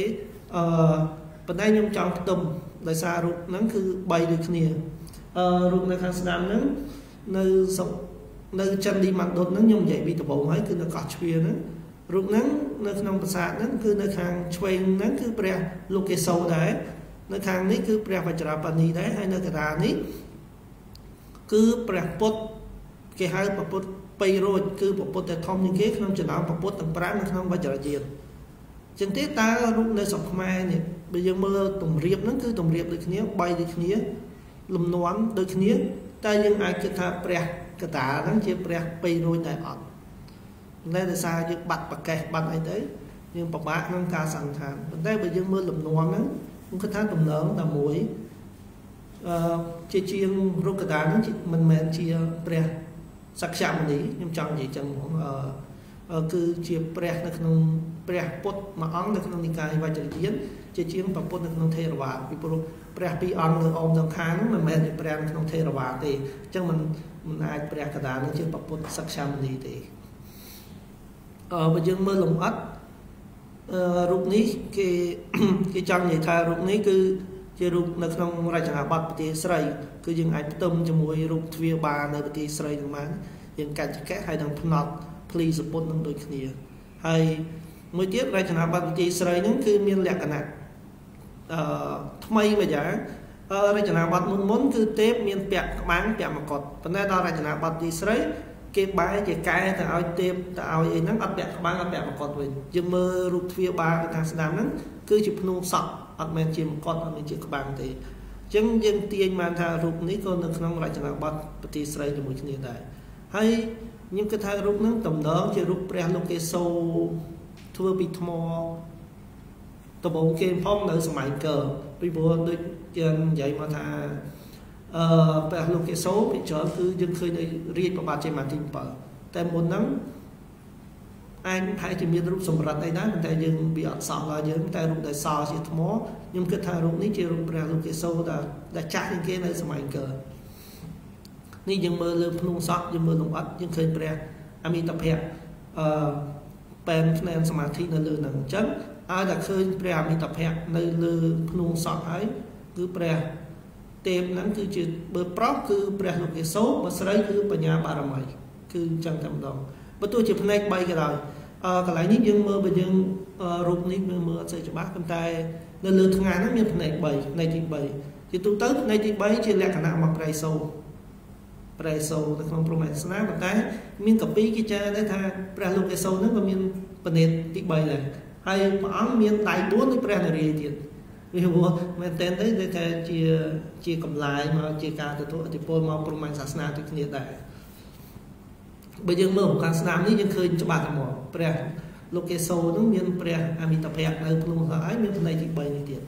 ប៉ុន្តែខ្ញុំចង់ផ្ទុំដោយសាររូបហ្នឹងគឺបីដូចគ្នាអឺរូបនៅខាងស្ដាំហ្នឹងនៅនៅចិនឌីម៉ាន់ដុតហ្នឹងខ្ញុំនិយាយពីដំបូងហើយគឺនៅកោះជ្វាហ្នឹងរូបហ្នឹងនៅក្នុងប្រាសាទហ្នឹងគឺនៅខាងឆ្វេងហ្នឹងគឺព្រះលោកេសូដែរនៅខាងនេះគឺព្រះវជ្របានីដែរហើយនៅកណ្ដាលនេះគឺព្រះពុទ្ធគេហៅព្រះពុទ្ធបៃរួចគឺព្រះពុទ្ធតែធំជាងគេក្នុងចំណោមព្រះពុទ្ធទាំងប្រាំនៅក្នុងវជ្រយានចឹងទេតើរូបនៅស្រុកខ្មែរនេះបើយើងមើលតម្រៀបហ្នឹងគឺតម្រៀបដូចគ្នាបីដូចគ្នាលំនាំដូចគ្នាតែយើងអាចគិតថាព្រះកតាហ្នឹងជាព្រះបៃរួចដែរអត់តែដោយសារយើងបាត់ប្រកេះបាត់អីទៅយើងពិបាកក្នុងការសន្និដ្ឋានប៉ុន្តែបើយើងមើលលំនាំហ្នឹងខ្ញុំគិតថាដំណើរតែមួយអឺជាជាងរូបកតាហ្នឹងមិនមែនជាព្រះសក្យមុនីខ្ញុំចង់និយាយចឹងហ្មងអឺគឺជាព្រះនៅក្នុងព្រះពុទ្ធមួយអង្គនៅក្នុងនិកាយវជ្រយានជាជាងព្រះពុទ្ធនៅក្នុងថេរវាទពីព្រោះព្រះពីរអង្គនៅអមទាំងខាងហ្នឹងមិនមែនជាព្រះនៅក្នុងថេរវាទទេអញ្ចឹងមិនមិនអាចព្រះកតានឹងជាព្រះពុទ្ធសក្យមុនីទេអឺបើយើងមើលលំអិតអឺរូបនេះគេគេចង់និយាយថារូបនេះគឺជារូបនៅក្នុងរចនាបថប្រទេសស្រីគឺយើងអាចផ្ទឹមជាមួយរូបទ្វារបាលនៅប្រទេសស្រីទាំងបានយើងកាច់ចកៈហើយនឹងផ្នត់ភ្លីសពុទ្ធនឹងដូចគ្នាហើយមួយទៀតរចនាបថប្រទេសស្រីហ្នឹងគឺមានលក្ខណៈអឺថ្មីមួយយ៉ាងអឺរចនាបថមុនមុនគឺទេពមានពាក់ក្បាំងពាក់មកុដប៉ុន្តែដល់រចនាបថប្រទេសស្រីគេបែរជាកែទៅឲ្យទេពទៅឲ្យអីហ្នឹងអត់ពាក់ក្បាំងអត់ពាក់មកុដវិញយើងមើលរូបទ្វារបាលខាងស្ដាំហ្នឹងគឺជាភ្នូសក់អត់មែនជាមកុដអត់មែនជាក្បាំងទេអញ្ចឹងយើងទាញបានថារូបនេះក៏នៅក្នុងរចនាបថប្រទេសស្រីជាមួយគ្នាដែរហើយខ្ញុំគិតថារូបហ្នឹងតំណងជារូបព្រះលោកេសូធ្វើពីថ្មដំបូងគេផងនៅសម័យកើពីព្រោះដូចយើងនិយាយមកថាអឺព្រះលោកេសូពីច្រើនគឺយើងឃើញនៅរាជប្របាទជ័យវរ្ម័នទីbảyតែមុនហ្នឹងអាចថាជាមានរូបសម្រិតអីដែរប៉ុន្តែយើងវាអត់សោះឡើយយើងតែរូបដែលសោជាថ្មខ្ញុំគិតថារូបនេះជារូបព្រះលោកេសូដែលដែលចាស់ជាងគេនៅសម័យកើនេះយើងមើលលើភ្នំសក់យើងមើលលំអិតយើងឃើញព្រះអមិតភៈអឺបែនភ្នែនសមាធិនៅលើហ្នឹងអញ្ចឹងឲ្យតែឃើញព្រះអមិតភៈនៅលើភ្នំសក់ហើយគឺព្រះទេពហ្នឹងគឺជាបើប្រុសគឺព្រះលោកេសូបើស្រីគឺបញ្ញាបារមីគឺអញ្ចឹងតែម្ដងបើទោះជាផ្នែកបីក៏ដោយអឺកន្លែងនេះយើងមើលបើយើងរូបនេះយើងមើលអត់សូវច្បាស់ប៉ុន្តែនៅលើថ្ងាសហ្នឹងមានផ្នែកបីផ្នែកទីបីជាទូទៅផ្នែកទីបីជាលក្ខណៈមកប្រៃសូប្រៃសូនៅក្នុងព្រហ្មញ្ញសាសនាប៉ុន្តែមានកពីគេចាដែរថាព្រះលោកេសូហ្នឹងក៏មានបណិតទីបីដែរហើយព្រះអង្គមានដៃបួនដូចព្រះនរាយណ៍ទៀតវាមែនតើទៅតែជាជាកម្លាយមកជាការទទួលឥទ្ធិពលមកព្រហ្មញ្ញសាសនាដូចគ្នាដែរបើយើងមើលខាងស្ដាំនេះយើងឃើញច្បាស់តែមកព្រះលោកេសូហ្នឹងមានព្រះអមិតភៈនៅភ្នំហ្នឹងហើយមានផ្នែកទីបីនេះទៀត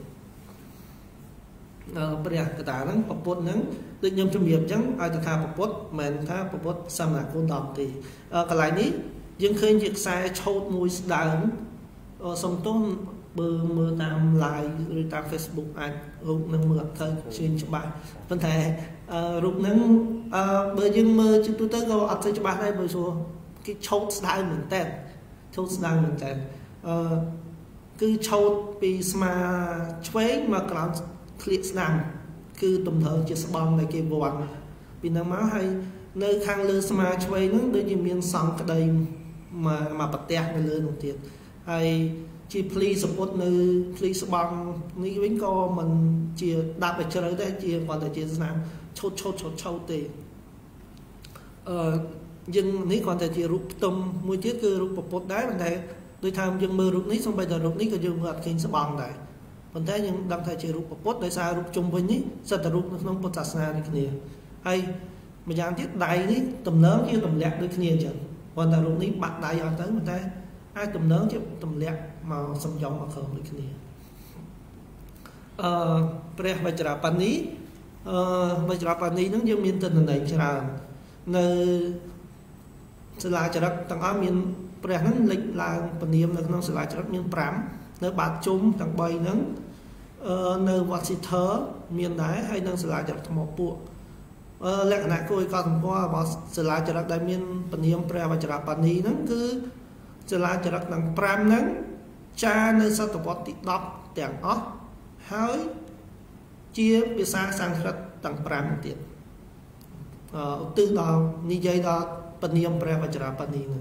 ព្រះកតាហ្នឹងប្រពុតហ្នឹងដូចខ្ញុំជំរាបអញ្ចឹងឲ្យតែថាប្រពុតមិនមែនថាប្រពុតសមណគោល10ទេកន្លែងនេះយើងឃើញជាខ្សែឆូតមួយស្ដើងសុំទោសបើមើលតាម live ឬតាម Facebook អាចរូបនឹងមើលអត់ទៅជឿនច្បាស់ប៉ុន្តែរូបហ្នឹងបើយើងមើលជាទូទៅក៏អត់ទៅច្បាស់ដែរបើព្រោះគេឆូតស្ដើងមែនតើឆូតស្ដើងមែនតើអឺគឺឆូតពីស្មាឆ្វេងមកក្រោមក្លៀកស្ដាំគឺទំនើជាស្បង់ដែលគេវាន់ពីហ្នឹងមកហើយនៅខាងលើស្មាឆ្វេងហ្នឹងដូចជាមានសង្កក្តីមកមកប្រទះនៅលើនោះទៀតហើយជាភ្លីសពុតនៅភ្លីស្បង់នេះវិញក៏មិនជាដាប់ឲ្យជ្រៅដែរជាគាត់តែជាស្នាមឆូតឆូតឆូតឆូតទេអឺយើងនេះគាត់តែជារូបផ្ទុំមួយទៀតគឺរូបពុទ្ធដែរប៉ុន្តែដូចថាយើងមើលរូបនេះសូម្បីតែរូបនេះក៏យើងមើលអត់ឃើញស្បង់ដែរប៉ុន្តែយើងដឹងថាជារូបពុទ្ធដោយសាររូបជុំវិញនេះសិតតែរូបនៅក្នុងពុទ្ធសាសនានេះគ្នាហើយម្យ៉ាងទៀតដៃនេះតំណើជាទម្លាក់ដូចគ្នាអញ្ចឹងគាត់តែរូបនេះបាក់ដៃអត់ទៅប៉ុន្តែអាចតំណើជាទម្លាក់មកសំយ៉ងមកក្រោមដូចគ្នាអឺព្រះវជ្របានីអឺវជ្របានីហ្នឹងយើងមានទិន្នន័យច្រើននៅសិលាចារឹកទាំងអស់មានព្រះហ្នឹងលេចឡើងពនាមនៅក្នុងសិលាចារឹកមានប្រាំនៅបាតជុំទាំងបីហ្នឹងអឺនៅវត្តសិទ្ធិមានដែរហើយនៅសិលាចារឹកថ្មពួកអឺលក្ខណៈគួរឲ្យកត់សម្គាល់របស់សិលាចារឹកដែលមានពនាមព្រះវជ្របានីហ្នឹងគឺសិលាចារឹកទាំងប្រាំហ្នឹងចានៅសតវត្សទីដប់ទាំងអស់ហើយជាភាសាសំស្ក្រឹតទាំងប្រាំទៀតអឺឧទ្ទិសដល់និយាយដល់ពនាមព្រះវជ្រាបនីនឹង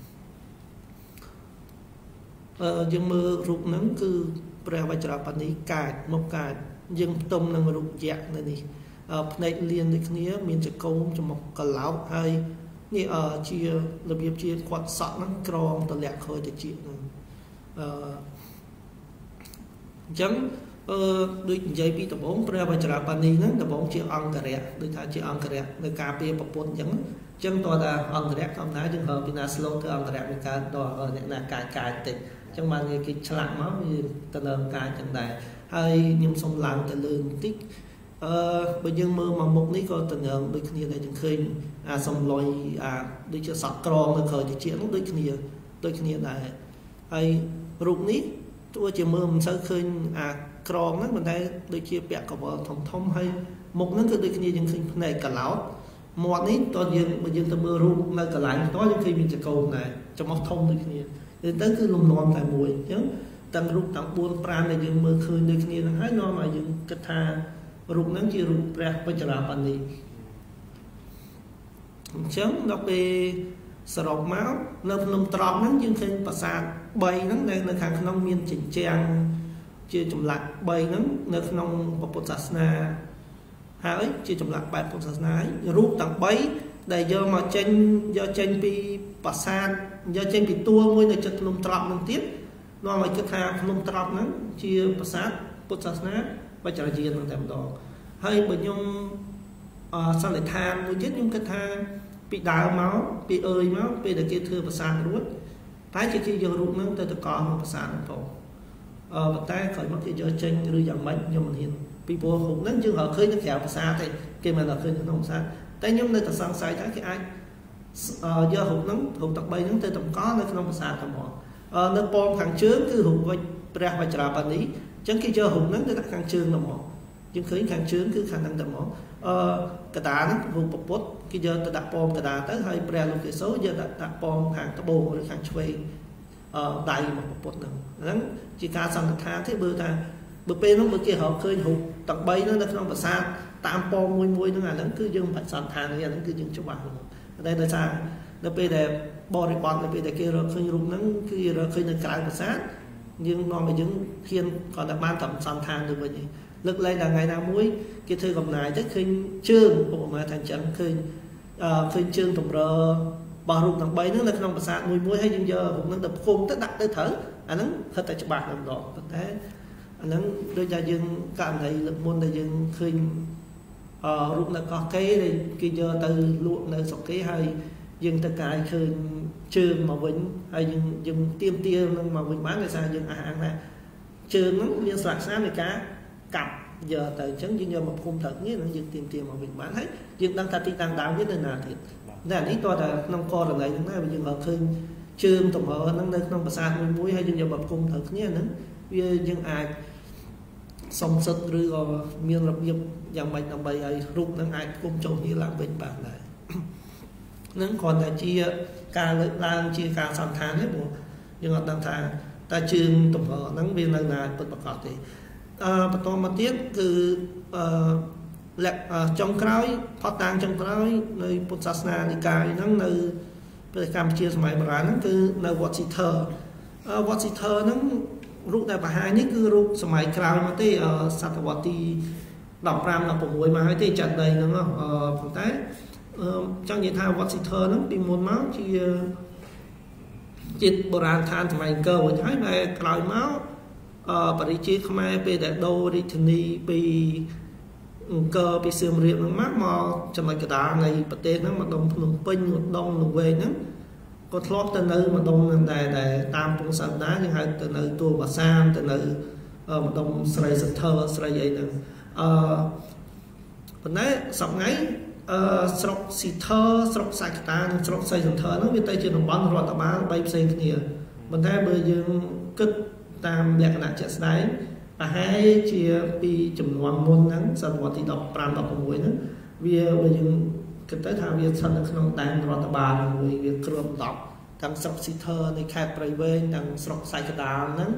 អឺយើងមើលរូបហ្នឹងគឺព្រះវជ្រាបនីកាចមកកាចយើងផ្ទុំនឹងរូបយក្សនៅនេះផ្នែកលៀនដូចគ្នាមានចកោមចំមុខកឡោកហើយនេះអឺជារបៀបជាគាត់សក់ហ្នឹងក្រងតលាក់ខើតិចហ្នឹងអឺអញ្ចឹងអឺដូចនិយាយពីដំបូងព្រះវជ្រាបនីហ្នឹងដំបូងជាអង្គរៈដូចថាជាអង្គរៈនៅការពារប្រពន្ធអញ្ចឹងអញ្ចឹងតើថាអង្គរៈធម្មតាយើងហៅពីណា slow ទៅអង្គរៈវាកើតដល់អ្នកណាកាយកាយតិចអញ្ចឹងបានគេឆ្លាក់មកវាទៅលើកាយអញ្ចឹងដែរហើយខ្ញុំសូមឡើងទៅលើបន្តិចអឺបើយើងមើលមកមុខនេះក៏តំណងដូចគ្នាដែរយើងឃើញអាសំឡុយអាដូចជាសក់ក្រងនៅក្រោយតិចហ្នឹងដូចគ្នាដូចគ្នាដែរហើយរូបនេះទោះជាមើលមិនសូវឃើញអាក្រងហ្នឹងប៉ុន្តែដូចជាពាក់កវលធំធំហើយមុខហ្នឹងគឺដូចគ្នាយើងឃើញភ្នែកកឡោតមាត់នេះតើយើងបើយើងទៅមើលរូបនៅកន្លែងផ្ទាល់យើងឃើញមានចកោមដែរចំមុះធំដូចគ្នាទៅគឺលំនាំតែមួយអញ្ចឹងទាំងរូបទាំងបួនប្រាំដែលយើងមើលឃើញដូចគ្នាហ្នឹងហើយនាំឲ្យយើងគិតថារូបហ្នឹងជារូបព្រះវជ្រាបនីអញ្ចឹងដល់ពេលសរុបមកនៅភ្នំត្រង់ហ្នឹងយើងឃើញប្រាសាទបីហ្នឹងដែលនៅខាងក្នុងមានជញ្ជាំងជាចម្លាក់បីហ្នឹងនៅក្នុងពុទ្ធសាសនាហើយជាចម្លាក់បែបពុទ្ធសាសនារូបទាំងបីដែលយកមកចេញយកចេញពីប្រាសាទយកចេញពីទួលមួយនៅជិតភ្នំត្រង់ហ្នឹងទៀតនាំឲ្យគិតថាភ្នំត្រង់ហ្នឹងជាប្រាសាទពុទ្ធសាសនាវជ្រយានហ្នឹងតែម្ដងហើយបើខ្ញុំអសន្និដ្ឋានមួយទៀតខ្ញុំគិតថាពីដើមមកពីអើយមកពេលដែលគេធ្វើប្រាសាទរួចតែជាគេយករូបហ្នឹងទៅតកក្នុងប្រាសាទហ្នឹងផងអឺប៉ុន្តែក្រោយមកគេយកចេញឬយ៉ាងម៉េចខ្ញុំមិនហ៊ានពីព្រោះរូបហ្នឹងយើងរកឃើញនៅក្រៅប្រាសាទទេគេមិនរកឃើញក្នុងប្រាសាទតែខ្ញុំនៅតែសង្ស័យថាគេអាចយករូបហ្នឹងរូបទាំងបីហ្នឹងទៅតកនៅក្នុងប្រាសាទតែមកអឺនៅប៉មខាងជើងគឺរូបវិជ្ជព្រះវជ្រាបនីអញ្ចឹងគេយករូបហ្នឹងទៅដាក់ខាងជើងទៅមកយើងឃើញខាងជើងគឺខាងហ្នឹងទៅមកអឺកដាហ្នឹងរូបពុទ្ធគេយកទៅដាក់ប៉មកដាទៅហើយព្រះលោកកេសោយកដាក់ដាក់ប៉មខាងត្បូងឬខាងឆ្វេងអឺដៃរបស់ពុទ្ធហ្នឹងហ្នឹងជាការសន្និដ្ឋានទេបើថាបើពេលហ្នឹងបើគេរកឃើញរូបទាំងបីហ្នឹងនៅក្នុងប្រាសាទតាមប៉មមួយមួយហ្នឹងអាហ្នឹងគឺយើងមិនបាច់សន្និដ្ឋានទេអាហ្នឹងគឺយើងច្បាស់ហ្នឹងតែដោយសារនៅពេលដែលបរិបទនៅពេលដែលគេរកឃើញរូបហ្នឹងគឺរកឃើញនៅក្រៅប្រាសាទយើងនាំឲ្យយើងហ៊ានគាត់តែបានតែសន្និដ្ឋានទៅវិញឯងលើកលែងដល់ថ្ងៃណាមួយគេធ្វើកំណាយទៅឃើញជើងឧបមាថាអញ្ចឹងឃើញអឺឃើញជើងតម្រើរបស់រូបទាំងបីហ្នឹងនៅក្នុងប្រាសាទមួយមួយហើយយើងយករូបហ្នឹងទៅផ្គុំទៅដាក់ទៅត្រូវអាហ្នឹងខិតតែច្បាស់តែម្ដងប៉ុន្តែអាហ្នឹងដូចថាយើងករណីលើកមុនដែលយើងឃើញអឺរូបនៅកោះកេរដែលគេយកទៅលក់នៅស្រុកគេហើយយើងទៅកាយឃើញជើងមកវិញហើយយើងយើងទៀមទានឹងមកវិញបានដោយសារយើងអះអាងថាជើងហ្នឹងមានស្លាកស្នាមនៃការកាប់យកទៅអញ្ចឹងយើងយកមកភូមិត្រូវនេះនឹងយើងទៀមទាមកវិញបានហើយយើងដឹងថាទីតាំងដើមវានៅណាទៀតតែអានេះតើតែក្នុងករណីហ្នឹងដែរយើងក៏ឃើញជើងតម្រើហ្នឹងនៅក្នុងប្រាសាទមួយមួយហើយយើងយកមកភូមិត្រូវគ្នាហ្នឹងវាយើងអាចសំសិទ្ធឬក៏មានរបៀបយ៉ាងម៉េចដើម្បីឲ្យរូបហ្នឹងអាចគុំចូលគ្នាឡើងវិញបានដែរនឹងគ្រាន់តែជាការលើកឡើងជាការសន្និដ្ឋានទេព្រោះយើងអត់ដឹងថាតើជើងតម្រើហ្នឹងវានៅណាពិតប្រាកដទេអឺបន្តមកទៀតគឺអឺលក្ខចុងក្រោយផុតតាំងចុងក្រោយនៃពុទ្ធសាសនានិកាយហ្នឹងនៅប្រទេសកម្ពុជាសម័យបុរាណហ្នឹងគឺនៅវត្តស៊ីធើវត្តស៊ីធើហ្នឹងរូបដែលបង្ហាញនេះគឺរូបសម័យក្រោយមកទេសតវត្សទីដប់ប្រាំ ដប់ប្រាំមកហើយទេចាត់ដីហ្នឹងអឺប៉ុន្តែអឺចង់និយាយថាវត្តស៊ីធើហ្នឹងពីមុនមកជាជាតិបុរាណឋានសម័យអង្គរវិញហើយតែក្រោយមកអឺបរិជាខ្មែរពេលដែលដូររាជធានីពីអង្គរពីសៀមរាបហ្នឹងមកមកចំណុចកណ្ដាលនៃប្រទេសហ្នឹងមកដុំភ្នំពេញមកដុំលង្វែងហ្នឹងក៏ធ្លាប់ទៅនៅម្ដុំនឹងដែរដែលតាមពងសាសនាយើងហៅទៅនៅទួលបាសានទៅនៅម្ដុំស្រីសន្ធើស្រីអីហ្នឹងអឺប៉ុន្តែសប្តាហ៍អឺស្រុកស៊ីធើស្រុកសាច់តានិងស្រុកស្រីសន្ធើហ្នឹងវាទៅជាតំបន់រដ្ឋបាលបីផ្សេងគ្នាប៉ុន្តែបើយើងគិតតាមលក្ខណៈជាក់ស្ដែងប្រហែលជាពីចំនួនមុនហ្នឹងសតវត្សទីដប់ប្រាំ ដប់ប្រាំហ្នឹងវាបើយើងគិតទៅថាវាស្ថិតនៅក្នុងដែនរដ្ឋបាលមួយវាគ្របដប់ទាំងស្រុកស៊ីធើនៃខេត្តព្រៃវែងទាំងស្រុកសាច់កដាលហ្នឹង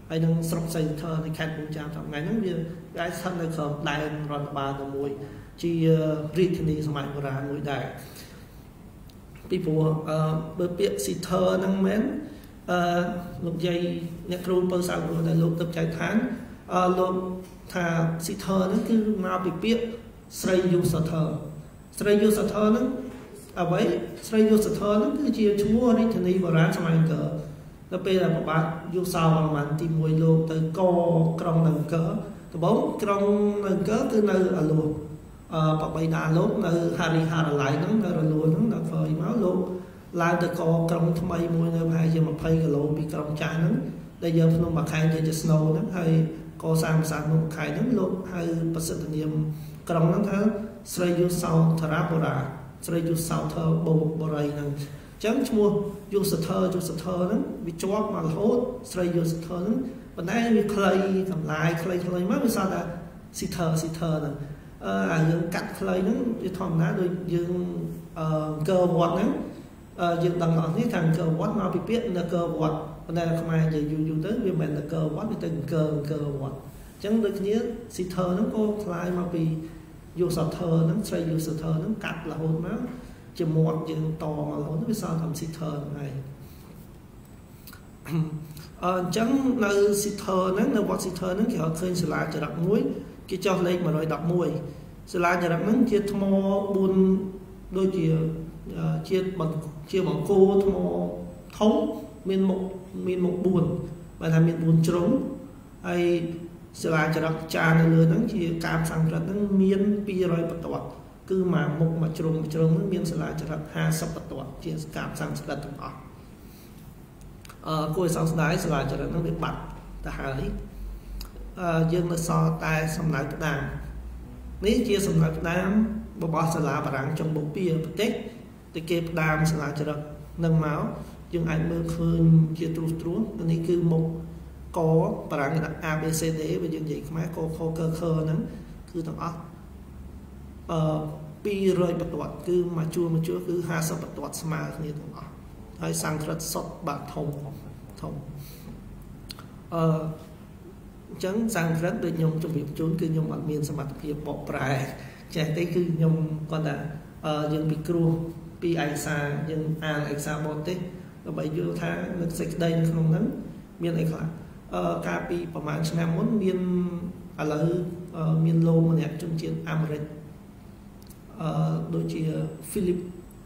ហើយនឹងស្រុកសៃធើនៃខេត្តកំពង់ចាមថ្ងៃហ្នឹងវាអាចស្ថិតនៅក្រោមដែនរដ្ឋបាលតែមួយជារាជធានីសម័យបុរាណមួយដែរពីព្រោះអឺបើពាក្យស៊ីធើហ្នឹងមែនអឺលោកយាយអ្នកគ្រូពៅសៅព្រោះតែលោកទឹកចៅឋានអឺលោកថាស៊ីធើហ្នឹងគឺមកពីពាក្យស្រីយុសធើស្រីយុសធើហ្នឹងអ្វីស្រីយុសធើហ្នឹងគឺជាឈ្មោះរាជធានីបុរាណសម័យអង្គរដល់ពេលដែលប្របាទយុសោវរ្ម័នទីមួយលោកទៅកក្រុងនៅអង្គរដំបូងក្រុងនៅអង្គរគឺនៅអលួអឺបបៃតាលោកនៅហារីហារឡៃហ្នឹងនៅរលួហ្នឹងដល់ក្រោយមកលោកឡើងទៅកក្រុងថ្មីមួយនៅប្រហែលជាยี่สิบគីឡូពីក្រុងចាស់ហ្នឹងដែលយើងភ្នំបាខែងជាស្នូហ្នឹងហើយកសាងប្រាសាទភ្នំបាខែងហ្នឹងលោកហៅប្រសិទ្ធនាមក្រុងហ្នឹងថាស្រីយុសោធរាបុរាស្រីយុសោធរបូបរិយហ្នឹងអញ្ចឹងឈ្មោះយុសធរយុសធរហ្នឹងវាជាប់មករហូតស្រីយុសធរហ្នឹងប៉ុន្តែវាខ្លីកម្លាយខ្លីខ្លីមកវាសល់តែស៊ីធរស៊ីធរហ្នឹងអឺអាយើងកាត់ខ្លីហ្នឹងវាធម្មតាដូចយើងអឺអង្គរវត្តហ្នឹងអឺយើងដឹងអស់នេះថាអង្គរវត្តមកពីពាក្យនគរវត្តប៉ុន្តែខ្មែរនិយាយយូរយូរទៅវាមិនមែននគរវត្តវាទៅអង្គរអង្គរវត្តអញ្ចឹងដូចគ្នាស៊ីធរហ្នឹងក៏คล้ายមកពីយុសធរហ្នឹងស្រីយុសធរហ្នឹងកាត់រហូតមកជាមាត់យើងតមករហូតវាសល់តាមស៊ីធរហ្នឹងហើយអញ្ចឹងនៅស៊ីធរហ្នឹងនៅវត្តស៊ីធរហ្នឹងគេហៅឃើញសាលាចរិតមួយគេចោះលេខmột một mộtសាលាចរិតហ្នឹងជាថ្មbốnដូចជាជាជាបង្គោលថ្មធំមានមុខមានមុខbốnបើថាមានbốnជ្រុងហើយសាលាចរិតចានៅលើហ្នឹងជាកាមសង្ក្រិតហ្នឹងមានtwo hundredបន្ទាត់គឺមួយមុខមួយជ្រុងជ្រុងហ្នឹងមានសាលាចរិតfiftyបន្ទាត់ជាកាមសង្ក្រិតទាំងអស់អឺគួរឲ្យសោកស្ដាយសាលាចរិតហ្នឹងវាបាត់ទៅហើយអឺយើងនៅសល់តែសំណៅផ្ដាំនេះជាសំណៅផ្ដាំរបស់សាលាបារាំងចុងបូព៌ាប្រទេសតែគេផ្ដាំសាលាចរិតនឹងមកយើងអាចមើលឃើញជាត្រួសត្រាសនេះគឺមុខកបារាំងគេដាក់ A B C D បើយើងនិយាយខ្មែរកខកខហ្នឹងគឺទាំងអស់អឺtwo hundredបន្ទាត់គឺមួយជួរមួយជួរគឺfiftyបន្ទាត់ស្មើគ្នាទាំងអស់ហើយសង្ក្រិតសុទ្ធបាក់ធំធំអឺអញ្ចឹងសង្ក្រិតដូចខ្ញុំជម្រាបជូនគឺខ្ញុំអត់មានសមត្ថភាពបកប្រែចេះទេគឺខ្ញុំគាត់ថាអឺយើងពិគ្រោះពីឯកសារយើងអានឯកសារបរទេសដើម្បីយល់ថានៅសេចក្តីក្នុងហ្នឹងមានអីខ្លះអឺកាលពីប្រហែលឆ្នាំមុនមានឥឡូវមានលោកម្នាក់ជនជាតិអាមេរិកអឺដូចជា Philip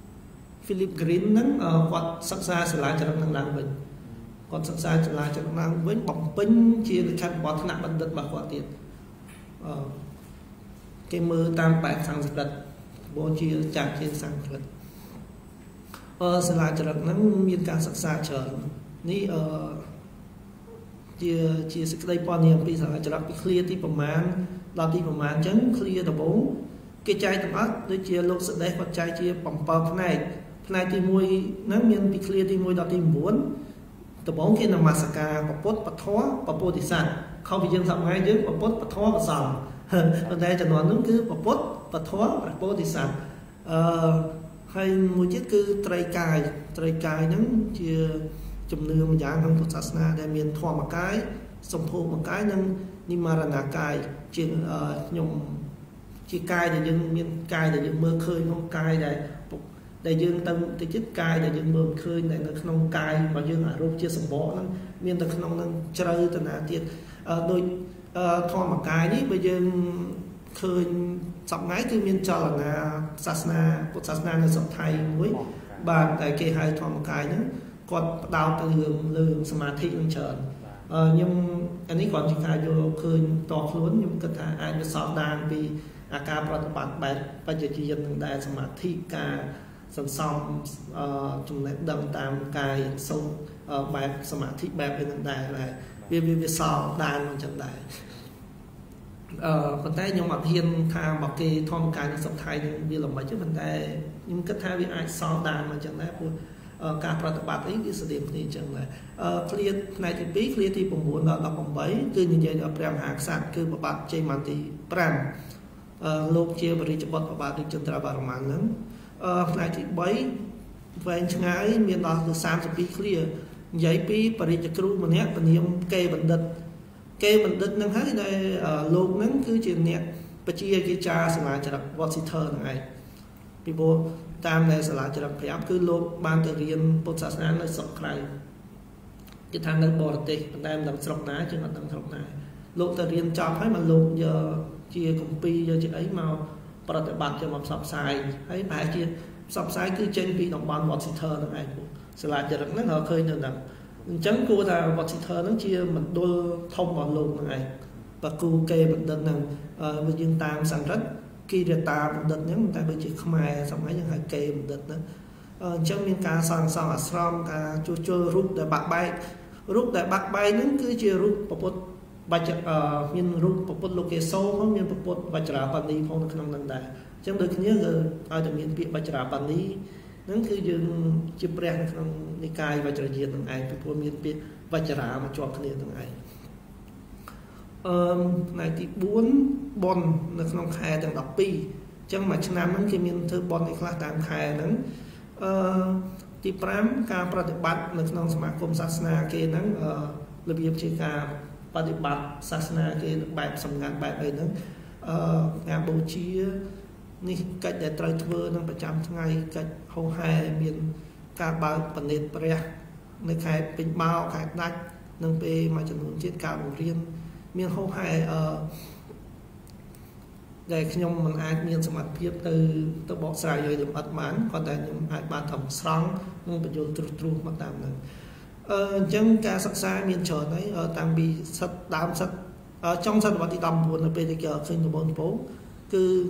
Philip Green ហ្នឹងគាត់សិក្សាសាលាចរិតនឹងឡើងវិញគាត់សិក្សាសាលាចរិតឡើងវិញបំពេញជាលក្ខណៈបទថ្នាក់បណ្ឌិតរបស់គាត់ទៀតអឺគេមើលតាមបែបសង្ស្ក្រឹតបូជាចាក់ជាសង្ស្ក្រឹតអឺសាលាចរិតហ្នឹងមានការសិក្សាច្រើននេះអឺជាជាសេចក្តីព័ត៌មានអំពីសាលាចរិតពីឃ្លាទីប្រមាណដល់ទីប្រមាណអញ្ចឹងឃ្លាដំបូងគេចែកទាំងអស់ដូចជាលោកសដេសគាត់ចែកជាsevenផ្នែកផ្នែកទីoneហ្នឹងមានពីឃ្លាទីoneដល់ទីnineដំបូងគេនមស្ការព្រះពុទ្ធពធព្រះពោធិសត្វខុសពីយើងសប្តាហ៍យើងព្រះពុទ្ធពធព្រះសង្ឃប៉ុន្តែចំនួននោះគឺព្រះពុទ្ធពធព្រះពោធិសត្វអឺហើយមួយទៀតគឺត្រីកាយត្រីកាយហ្នឹងជាជំនឿមួយយ៉ាងក្នុងពុទ្ធសាសនាដែលមានធម្មកាយសម្ភោគកាយនិងនិមរណកាយជាខ្ញុំជាកាយដែលយើងមានកាយដែលយើងមើលឃើញក្នុងកាយដែលដែលយើងទៅទៅចិត្តកាយដែលយើងមើលឃើញនៅក្នុងកាយរបស់យើងអារូបជាសម្បកហ្នឹងមានតែក្នុងហ្នឹងជ្រៅទៅណាទៀតដោយធម្មកាយនេះបើយើងឃើញសប្តាហ៍គឺមានចលនាសាសនាពុទ្ធសាសនានៅស្រុកថៃមួយបាទតែគេហៅធម្មកាយហ្នឹងគាត់ផ្ដោតទៅរឿងលើសមាធិនឹងច្រើនខ្ញុំអានេះគាត់ជាការយល់ឃើញតខ្លួនខ្ញុំគិតថាអាចវាសោកដានពីអាការប្រតិបត្តិបែបបច្ចេកវិទ្យានឹងដែរសមាធិការសន្សំចំណេះដឹងតាមកាយសូត្របែបសមាធិបែបនេះនឹងដែរវាវាវាសោកដានអញ្ចឹងដែរអឺប៉ុន្តែខ្ញុំអត់ហ៊ានថាមកគេធម្មកាយនៅស្រុកថៃនឹងវាល្មិចទេប៉ុន្តែខ្ញុំគិតថាវាអាចសោកដានមកអញ្ចឹងដែរព្រោះការប្រតិបត្តិអីវាស្តៀងគ្នាអញ្ចឹងដែរអឺឃ្លាផ្នែកទីtwoឃ្លាទីnineដល់eighteenគឺនិយាយដល់ព្រះមហាក្សត្រគឺប្របាទជ័យមន្ទីfiveអឺលោកជាបរិជ្ជបុត្រប្របាទរាជចន្ទ្រាវរ្ម័នហ្នឹងអឺផ្នែកទីthreeវែងឆ្ងាយមានដល់ទៅthirty-twoឃ្លា vậy pi parit kru mà nè phần niệm cây bản đất cây bản đất năng hết đây lục năng cứ chuyện nè bây giờ cái cha sẽ là chợ vật sĩ thơ này people tam này sẽ là chợ phải áp cứ lục ban tự riêng bột sạt nán nơi sọc này cái thằng nơi bò tê tam làm sọc ná chứ mà làm sọc ná lục tự riêng chọn phải mà lục giờ chia công ty giờ chị ấy màu bắt đầu bạn cho một sọc xài ấy phải chia sọc xài cứ trên pi đồng ban vật sĩ thơ này sẽ là chợ nó họ khơi nữa nè chẳng cô ta vật sĩ thơ nó chia mình đôi thông vào lục này và cô kê bản đất này với dương tam sản rất khi để ta bản đất nếu ta bây giờ không ai xong ấy những hai kê bản đất đó trong miền ca sang sang ở sông ca chua chua rút để bạc bay rút để bạc bay nó cứ chia rút một phút bạch miền rút một phút lục kê sâu không miền một phút bạch trả bản đi phong được năm năm đại trong đời nhớ rồi ai được miền bị bạch trả bản đi nó cứ dương chụp rèn trong đi cài bạch trả diện thằng ai bị miền bị bạch trả mà cho cái liền thằng ai này thì bốn bon nó không khai tầng đọc pi chẳng mà năm nó khi mình thưa bon thì khai tạm khai nó thì pram ca pratibhat nó không sma kom sasna kia nó lập nghiệp chỉ ca pratibhat sasna kia bài sầm ngàn bài ấy nó ngàn bố trí ní cách để trai thưa nó phải chăm ngày cách hậu hai miền ca bao bản nền pre nó khai bình bao khai đạch nâng pe mà chân hồn chết cả một riêng miền hậu hai để khi nhung mình ai miền sầm mặt phía từ từ bộ sài rồi được ắt mãn còn tại nhung ai ban thầm sáng nhưng bây giờ tru tru mất tạm này chân ca sắc xa miền trời đấy ở tam bi sắt đám sắt ở trong sân và đi đầm buồn ở bên kia khơi từ bốn phố cứ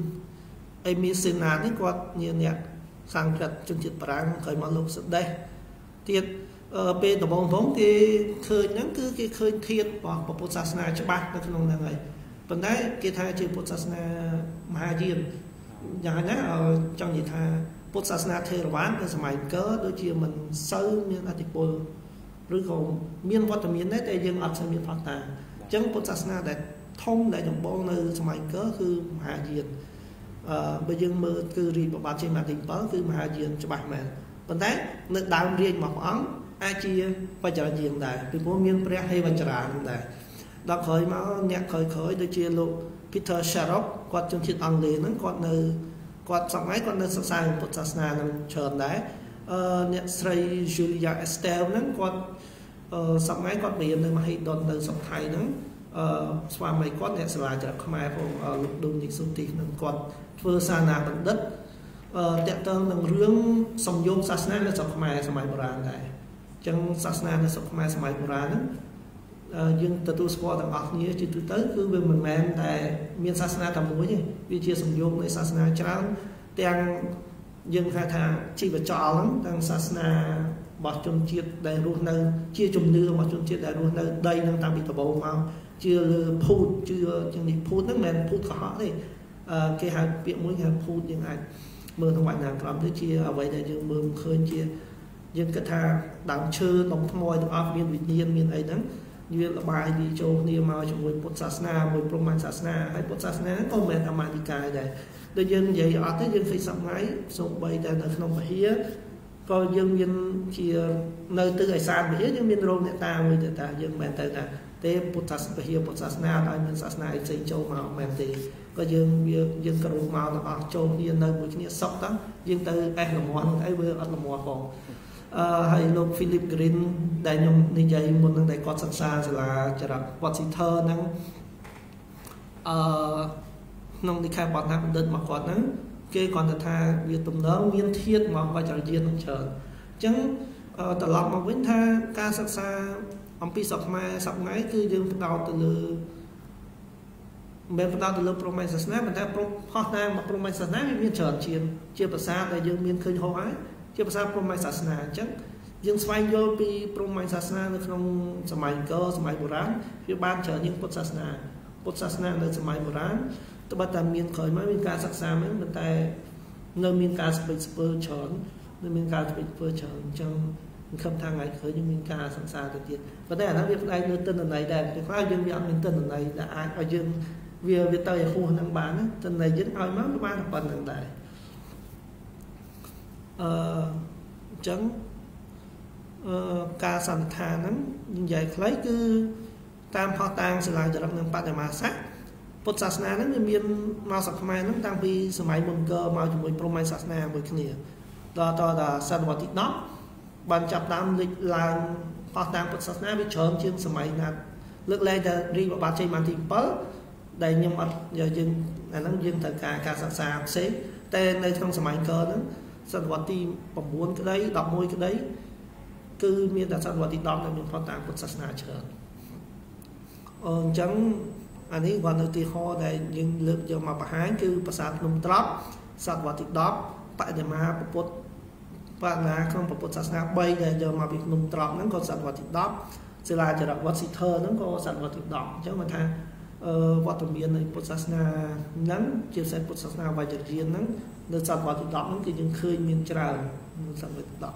em miền sơn nát ấy quạt như nhẹ sang chặt chân chít prang khơi mà lục sắt đây tiệt ở bên từ bốn phố thì khơi những cứ cái khơi thiệt và bộ sát na cho bác nó không là người vấn đề cái thay chỉ bộ sát na mà riêngอย่างนั้นtrong gì tha ពុទ្ធសាសនាថេរវាទនៅសម័យកើដូចជាមិនសូវមានអធិពលឬក៏មានវត្តមានដែរតែយើងអត់សូវមានផតតាអញ្ចឹងពុទ្ធសាសនាដែលធំដែលដំបូងនៅសម័យកើគឺមហាយានអឺបើយើងមើលគឺរាជបបាទជាម៉ាទី7គឺមហាយានច្បាស់មែនប៉ុន្តែនៅដើមរាជរបស់ព្រះអង្គអាចជាបច្ចរយានដែរពីព្រោះមានព្រះហេវចរានឹងដែរដល់ក្រោយមកអ្នកក្រោយក្រោយដូចជាលោក Peter Sharrock គាត់ជនជាតិអង់គ្លេសហ្នឹងគាត់នៅគាត់សម័យគាត់នៅសិក្សាពុទ្ធសាសនានឹងច្រើនដែរអឺអ្នកស្រី Julia Estelle ហ្នឹងគាត់អឺសម័យគាត់រៀននៅមហិដលនៅស្រុកថៃហ្នឹងអឺស្វាមីគាត់អ្នកសាលាចរិតខ្មែរផងលោកឌុំនីកស៊ូទីហ្នឹងគាត់ធ្វើសាសនាបណ្ឌិតអឺតាក់ទងនឹងរឿងសំយោគសាសនានៅស្រុកខ្មែរសម័យបុរាណដែរអញ្ចឹងសាសនានៅស្រុកខ្មែរសម័យបុរាណហ្នឹងយើងទទួលស្គាល់ទាំងអស់គ្នាជាទូទៅគឺវាមិនមែនតែមានសាសនាតែមួយទេវាជាសំយោគនៃសាសនាច្រើនទាំងយើងហៅថាជីវចលហ្នឹងទាំងសាសនារបស់ជនជាតិដែលរស់នៅជាជំនឿរបស់ជនជាតិដែលរស់នៅដីហ្នឹងតាំងពីដំបូងមកជឿលើភូតជឿជាងនេះភូតហ្នឹងមិនមែនភូតកុហកទេអឺគេហៅពាក្យមួយគេហៅភូតយើងអាចមើលក្នុងវត្តណាក្រមទៅជាអ្វីដែលយើងមើលឃើញជាយើងគិតថាដើមឈើដុំថ្មទាំងអស់មានវិញ្ញាណមានអីហ្នឹងវាលបាយវាចូលគ្នាមកជាមួយពុទ្ធសាសនាមួយព្រហ្មញ្ញសាសនាហើយពុទ្ធសាសនាហ្នឹងក៏មិនមែនអាមានិកាយដែរដូចយើងនិយាយអត់ទេយើងឃើញសម័យសូម្បីតែនៅក្នុងវិហារក៏យើងមានជានៅទិសឦសានវិហារយើងមានរោងអ្នកតាមួយទៅតាយើងមិនមែនទៅថាទេពុទ្ធសាសនាវិហារពុទ្ធសាសនាហើយមានសាសនាផ្សេងចូលមកមិនមែនទេក៏យើងវាយើងក៏រួមមកទាំងអស់ចូលគ្នានៅមួយគ្នាសុខទៅយើងទៅអេះលំន់អីវាអត់លំន់ផងអឺហើយលោក Philip Green ដែលខ្ញុំនិយាយមុនហ្នឹងដែលគាត់សិក្សាសាលាចរិតវត្តស៊ីធើហ្នឹងអឺក្នុងនិកាយបទថាបណ្ឌិតមកគាត់ហ្នឹងគេគាត់ទៅថាវាទំនងមានធាតុមកបច្ចរយាននឹងច្រើនអញ្ចឹងត្រឡប់មកវិញថាការសិក្សាអំពីសពខ្មែរសពថ្ងៃគឺយើងផ្ដោតទៅលើមិនផ្ដោតទៅលើព្រហ្មញ្ញសាសនាប៉ុន្តែព្រមផុសតាមព្រហ្មញ្ញសាសនាវាមានច្រើនជាងជាភាសាដែលយើងមានឃើញហោះហើយជាភាសាព្រហ្មញ្ញសាសនាអញ្ចឹងយើងស្វែងយល់ពីព្រហ្មញ្ញសាសនានៅក្នុងសម័យអង្គរសម័យបុរាណវាបានច្រើនជាងពុទ្ធសាសនាពុទ្ធសាសនានៅសម័យបុរាណត្បិតតែមានក្រោយមកមានការសិក្សាមែនប៉ុន្តែនៅមានការស្ពេចស្ពើច្រើននៅមានការស្ពេចស្ពើច្រើនអញ្ចឹងខ្ញុំថាថ្ងៃក្រោយយើងមានការសិក្សាទៅទៀតប៉ុន្តែអានោះវាផ្នែកលើទិន្នន័យដែរពេលខ្លះយើងវាអត់មានទិន្នន័យដែលអាចឲ្យយើងវាវាទៅឲ្យហួសនឹងបានណាទិន្នន័យយើងឲ្យមកបានតែប៉ុណ្្នឹងដែរអឺអញ្ចឹងការសន្និដ្ឋានហ្នឹងនិយាយខ្លីគឺតាមផុសតាងសិលាចារឹកនិងបដិមាសាសពុទ្ធសាសនាហ្នឹងវាមានមកស្រុកខ្មែរហ្នឹងតាំងពីសម័យមុនកើមកជាមួយព្រហ្មញ្ញសាសនាមួយគ្នាដល់ដល់សតវត្សទីដប់បានចាប់តាមលេចឡើងផុសតាងពុទ្ធសាសនាវាច្រើនជាងសម័យណាលើកលែងតែរីវបាតជ័យបានទីbảyដែលខ្ញុំអត់យើងអាហ្នឹងយើងត្រូវការការសិក្សាផ្សេងតែនៅក្នុងសម័យកើហ្នឹងសតវត្សទី៩ក្តីដប់មួយក្តីគឺមានតែសតវត្សទីដប់ដែលមានផុសតាងពុទ្ធសាសនាច្រើនអញ្ចឹងអានេះគាត់នៅទីហោដែលយើងលើកយកមកបង្ហាញគឺប្រាសាទភ្នំត្រប់សតវត្សទីដប់បដិមាពុទ្ធបដិមាក្នុងពុទ្ធសាសនាបីដែលយកមកពីភ្នំត្រប់ហ្នឹងក៏សតវត្សទីដប់សិលាចារឹកវត្តស៊ីធើហ្នឹងក៏សតវត្សទីដប់អញ្ចឹងមិនថាវត្តមាននៃពុទ្ធសាសនាហ្នឹងជាពិសេសពុទ្ធសាសនាវៃជ្រយានហ្នឹងនៅសតវត្សទីដប់ហ្នឹងគឺយើងឃើញមានច្រើននៅសតវត្សទីដប់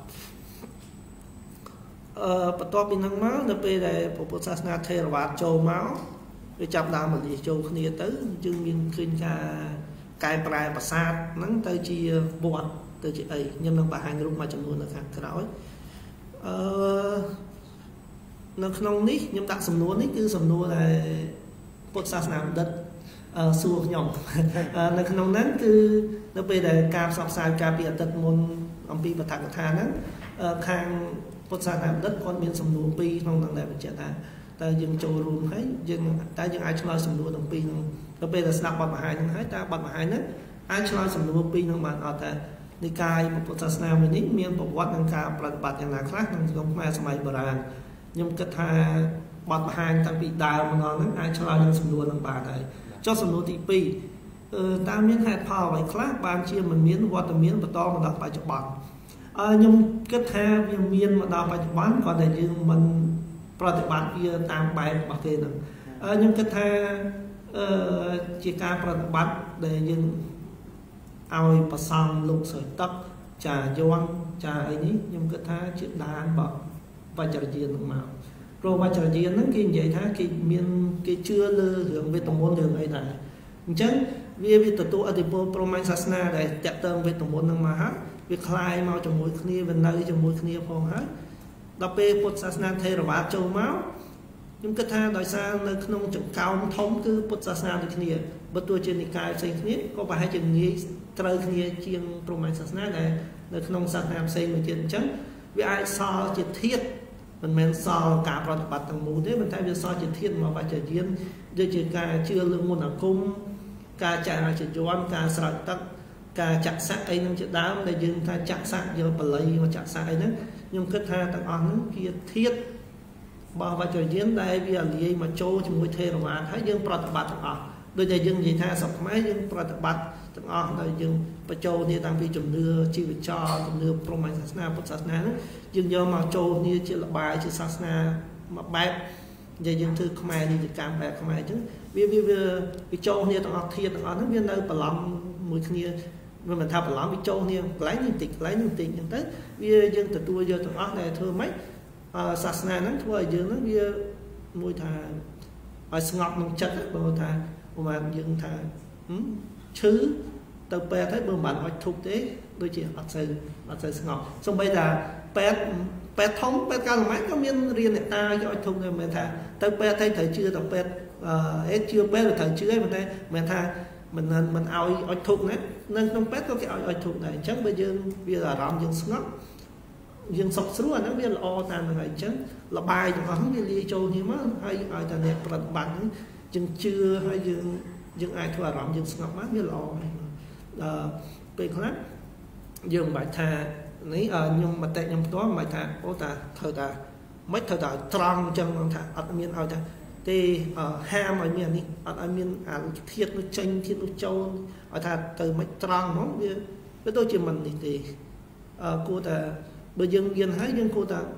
អឺបន្ទាប់ពីហ្នឹងមកនៅពេលដែលពុទ្ធសាសនាថេរវាទចូលមកវាចាប់ដើមមកលាយចូលគ្នាទៅយើងមានឃើញការកែប្រែប្រាសាទហ្នឹងទៅជាវត្តទៅជាអីខ្ញុំនឹងបង្ហាញរូបមួយចំនួននៅខាងក្រោយអឺនៅក្នុងនេះខ្ញុំដាក់សំណួរនេះគឺសំណួរដែលពុទ្ធសាសនាបណ្ឌិតសួរខ្ញុំនៅក្នុងហ្នឹងគឺនៅពេលដែលការផ្សព្វផ្សាយការពីអតីតមុនអំពីបទកថាហ្នឹងខាងពុទ្ធសាសនាបណ្ឌិតគាត់មានសំណួរពីរក្នុងហ្នឹងដែលបញ្ជាក់ថាតើយើងចូលរួមហើយយើងតើយើងអាចឆ្លើយសំណួរទាំងពីរហ្នឹងទៅពេលដែលស្ដាប់បទបង្ហាញហ្នឹងហើយតើបទបង្ហាញហ្នឹងអាចឆ្លើយសំណួរពីរហ្នឹងបានអត់ថានិកាយពុទ្ធសាសនាមួយនេះមានប្រវត្តិនិងការប្រតិបត្តិយ៉ាងណាខ្លះក្នុងក្នុងខ្មែរសម័យបុរាណខ្ញុំគិតថាបទបង្ហាញតាំងពីដើមមកហ្នឹងអាចឆ្លើយនឹងសំណួរហ្នឹងបានហើយចុះសំណួរទីពីរអឺតើមានហេតុផលអ្វីខ្លះបានជាមិនមានវត្តមានបន្តមកដល់បច្ចុប្បន្នអឺខ្ញុំគិតថាវាមានមកដល់បច្ចុប្បន្នក៏តែយើងមិនប្រតិបត្តិវាតាមបែបរបស់គេហ្នឹងអឺខ្ញុំគិតថាអឺជាការប្រតិបត្តិដែលយើងឲ្យប្រសង់លោកស្រោចទឹកចាយន់ចាអីនេះខ្ញុំគិតថាជាដានបវជ្រយានមកព្រោះវជ្រយានហ្នឹងគេនិយាយថាគេមានគេជឿលើរឿងវេទមន្តរឿងអីដែរអញ្ចឹងវាវាទទួលអធិពលព្រហ្មញ្ញសាសនាដែលតាក់ទងវេទមន្តហ្នឹងមកហើយវាคล้ายមកជាមួយគ្នាវានៅជាមួយគ្នាផងហើយដល់ពេលពុទ្ធសាសនាថេរវាទចូលមកខ្ញុំគិតថាដោយសារនៅក្នុងចង្កោមធំគឺពុទ្ធសាសនាដូចគ្នាបើទោះជានិកាយផ្សេងគ្នាក៏ប្រហែលជាងាយត្រូវគ្នាជាងព្រហ្មញ្ញសាសនាដែលនៅក្នុងសាសនាផ្សេងមួយទៀតអញ្ចឹងវាអាចសល់ជាធាតុមិនមែនសល់ការប្រតិបត្តិទាំងមូលទេប៉ុន្តែវាសល់ជាធាតុមកវជ្ជយានដូចជាការជឿលើមន្តអាគមការចែករាជយន្តការស្រោចទឹកការចាក់សាក់អីហ្នឹងជាដើមដែលយើងថាចាក់សាក់យកបល័យមកចាក់សាក់អីហ្នឹងខ្ញុំគិតថាទាំងអស់ហ្នឹងជាធាតុរបស់វជ្ជយានដែលវាលាយមកចូលជាមួយថេរវាទហើយយើងប្រតិបត្តិទាំងអស់ដូចតែយើងនិយាយថាសប្តាហ៍យើងប្រតិបត្តិទាំងអស់ដែលយើងបញ្ចូលគ្នាតាំងពីជំនឿជីវចលជំនឿព្រហ្មញ្ញសាសនាពុទ្ធសាសនាហ្នឹងយើងយកមកចូលគ្នាជាលបាយជាសាសនាមួយបែបនិយាយយើងធ្វើខ្មែរនីតិកម្មបែបខ្មែរអញ្ចឹងវាវាវាចូលគ្នាទាំងអស់ធាតុទាំងអស់ហ្នឹងវានៅបន្លំមួយគ្នាមិនមែនថាបន្លំវាចូលគ្នាកន្លែងនេះតិចកន្លែងនេះតិចអញ្ចឹងទៅវាយើងទទួលយកទាំងអស់ដែលធ្វើម៉េចសាសនាហ្នឹងធ្វើឲ្យយើងហ្នឹងវាមួយថាឲ្យស្ងប់ក្នុងចិត្តបើថាប្រហែលយើងថាឈឺទៅពេទ្យហើយបើមិនបានអុជធូបទេដូចជាអត់សូវអត់សូវស្ងប់សូម្បីតែពេទ្យពេទ្យធំពេទ្យកាលម៉ែក៏មានរៀនអ្នកតាយកអុជធូបដែរមិនមែនថាទៅពេទ្យទៅត្រូវជឿតែពេទ្យអេជឿពេទ្យត្រូវជឿឯងប៉ុន្តែមិនមែនថាមិនមិនឲ្យអុជធូបណានៅក្នុងពេទ្យក៏គេឲ្យអុជធូបដែរអញ្ចឹងបើយើងវាអារម្មណ៍យើងស្ងប់យើងសុខស្រួលអាហ្នឹងវាល្អតាមហ្នឹងហើយអញ្ចឹងលបាយទាំងអស់ហ្នឹងវាលាយចូលគ្នាមកហើយឲ្យតែអ្នកប្រតិបត្តិហ្នឹងយើងជឿហើយយើងយើងអាចធ្វើអារម្មណ៍យើងស្ងប់បានវាល្អហើយអឺពេលខ្លះយើងមិនបាច់ថានេះខ្ញុំមតិខ្ញុំផ្ទាល់មិនបាច់ថាអូតាត្រូវតាមិនត្រូវតាត្រង់អញ្ចឹងថាអត់មានឲ្យថាទេហាមឲ្យមាននេះអត់ឲ្យមានអាធាតុនោះចេញធាតុនោះចូលឲ្យថាទៅមិនត្រង់ហ្មងវាវាដូចជាមិននេះទេអឺគួរតែបើយើងមានហើយយើងគួរតែ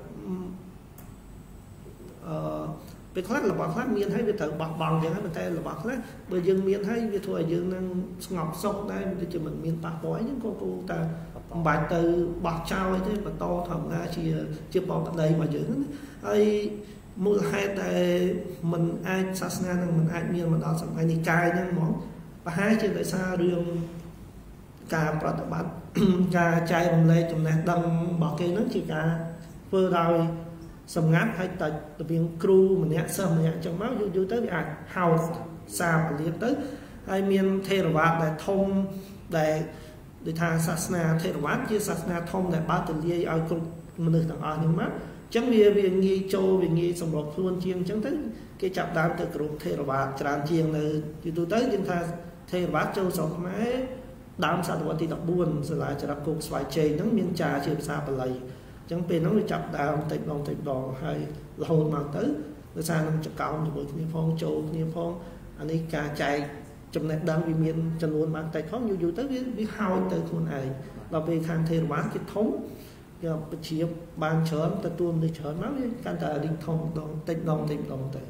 អឺពេលខ្លះរបស់ខ្លះមានហើយវាត្រូវបោះបង់អញ្ចឹងហើយប៉ុន្តែរបស់ខ្លះបើយើងមានហើយវាធ្វើឲ្យយើងនឹងស្ងប់សុខដែរដូចជាមិនមានប៉ះពាល់អញ្ចឹងក៏គួរតែមិនបាច់ទៅបោះចោលទេបន្តធម្មតាជាជាបបដីរបស់យើងហើយមូលហេតុដែលមិនអាចសាសនានឹងមិនអាចមានមកដល់សម័យនិកាយហ្នឹងហ្មងប្រហែលជាដោយសាររឿងការប្រតិបត្តិការចែករំលែកចំណេះដឹងរបស់គេហ្នឹងជាការ vừa đòi sầm ngát hay tại viện crew mình nhẹ sầm mình nhẹ trong máu vô tới bị ảnh hào xa và liên tới hay miền thề là bạn để thông để để thà sasna thề là bạn chia sasna thông để ba từ lia ao cùng mình được thằng anh nhưng mà chẳng vì vì nghi châu vì nghi sầm lộc luôn chiên chẳng tới cái chập đám từ group thề là bạn tràn chiên là từ tới chúng ta thề là bạn châu sòng máy đám sản vật thì đọc buồn rồi lại cho đọc cục xoài chè nó miếng trà chìm xa và lầy chẳng bên nó chập đào tịch đòn tịch đòn hay là hồn mang tới rồi sang nó chập cao như vậy phong châu như phong anh ấy cà chạy trong này đang bị miền chân luôn mang tay khó như dù tới biết biết hao tới con này là về khang thề bán cái thống giờ chỉ ban chớm ta tuôn đi chớm máu can ta định thông đòn tịch đòn tịch đòn tới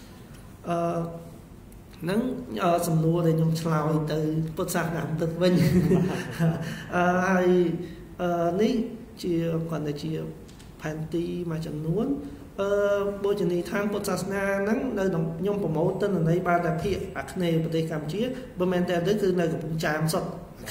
nắng sầm nua để nhung sào từ bớt sạc nặng từ vinh ai ní chỉ còn là chỉ phản ti mà chẳng muốn bố chỉ thang bớt sạc na nắng nơi đồng nhung của mẫu tên là nơi ba đặc thiện ác nề và đây cảm chia bên bên đây đấyคือnơi của bụng tràm sọt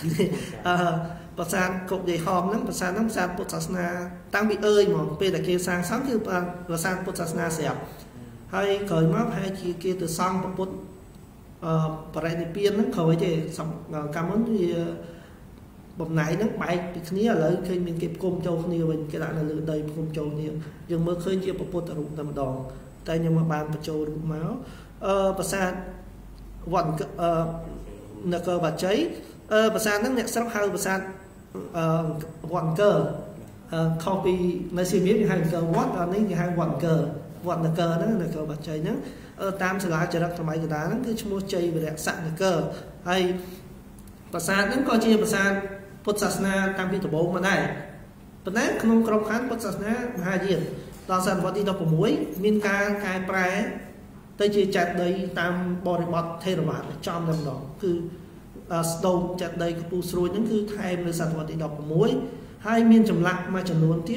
bớt sạc cột để hòm nắng bớt sạc nắng sạc bớt sạc na tăng bị ơi mà bây giờ kia sang sángคือbớt sạc bớt sạc na sẹp hay cởi máu hay chỉ kia từ sang bớt bà rạy này biên nó khởi thì xong cảm ơn thì bầm nãy nó bay cái này là khi mình kịp côm châu nhiều mình cái đoạn là lựa đầy côm châu nhiều nhưng mà khơi chia bột rụng tầm đòn tay nhưng mà bàn bột châu rụng máu bà sa vần nợ cơ bà cháy bà sa nó nhẹ sắp hơi bà sa vần cơ copy nơi xin biết hai cơ what là những hai vần cơ vần là cơ đó là cơ bà cháy nhá tam sẽ lại trở lại thoải mái người ta nó cứ mua chơi về đẹp sẵn cơ hay bà sa nó có chia bà sa Phật Sasna tam bị tổ bộ mà này bà nãy không có khán Phật Sasna hai diện đó sản vật đi đọc của muối miên ca cài prae tới chia chặt đây tam bò đi bọt thê rồi bạn trong năm đó cứ đầu chặt đây cái pu sôi những cứ thay nơi sản vật đi đọc của muối hai miên trầm lặng mà trầm luôn tiếp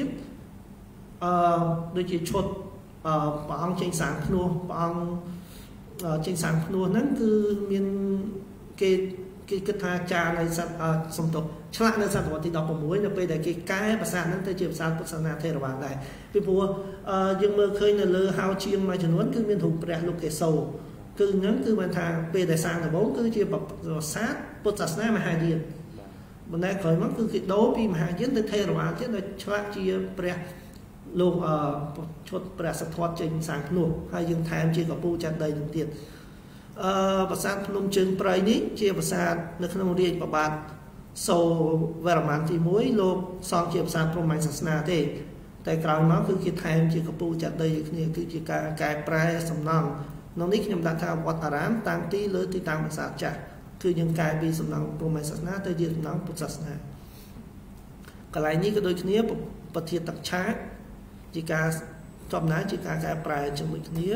đôi chỉ chuột bà ông trên sáng luôn bà ông trên sáng luôn nó cứ miên cái cái cái tha cha này sản sông tục chả nên sản vật thì đọc vào muối là bây giờ cái cái bà sản nó tới chiều sáng bút sản thế là bạn này vì vua nhưng mà khơi là lơ hao chiên mà chỉ muốn cứ miên thủ bẹt lục cái sầu cứ nhấn cứ bàn thang bây giờ sang là bốn cứ chia bọc rồi sát bút sản mà hai điện bên đây khởi mất cứ cái đấu vì mà hai điện tới thế là bạn chứ là chả chia bẹt luôn chốt bẹt sạch thoát trên sáng luôn hay dừng tham chia gặp pu chặt đầy những tiềnภาษาพนมเชิงปลายนี้เชี่ยวภาษาในขนมเรียนประบาทโซเวรมันที่มุ้ยโลกสองเชี่ยวภาษาพรหมศาสนาเต้แต่กล่าวมาคือคิดแทนเชี่ยวกปูจัดได้คือคือเชี่ยวการกายปลายสำนักน้องนิกยมดักข่าววัดอารามต่างที่เลยที่ต่างภาษาจักคือยังกายปีสำนักพรหมศาสนาแต่ยืนสำนักพุทธศาสนากลายนี้ก็โดยนี้ปฏิตักช้าจิกาจอมน้าจิกากายปลายจังหวัดนี้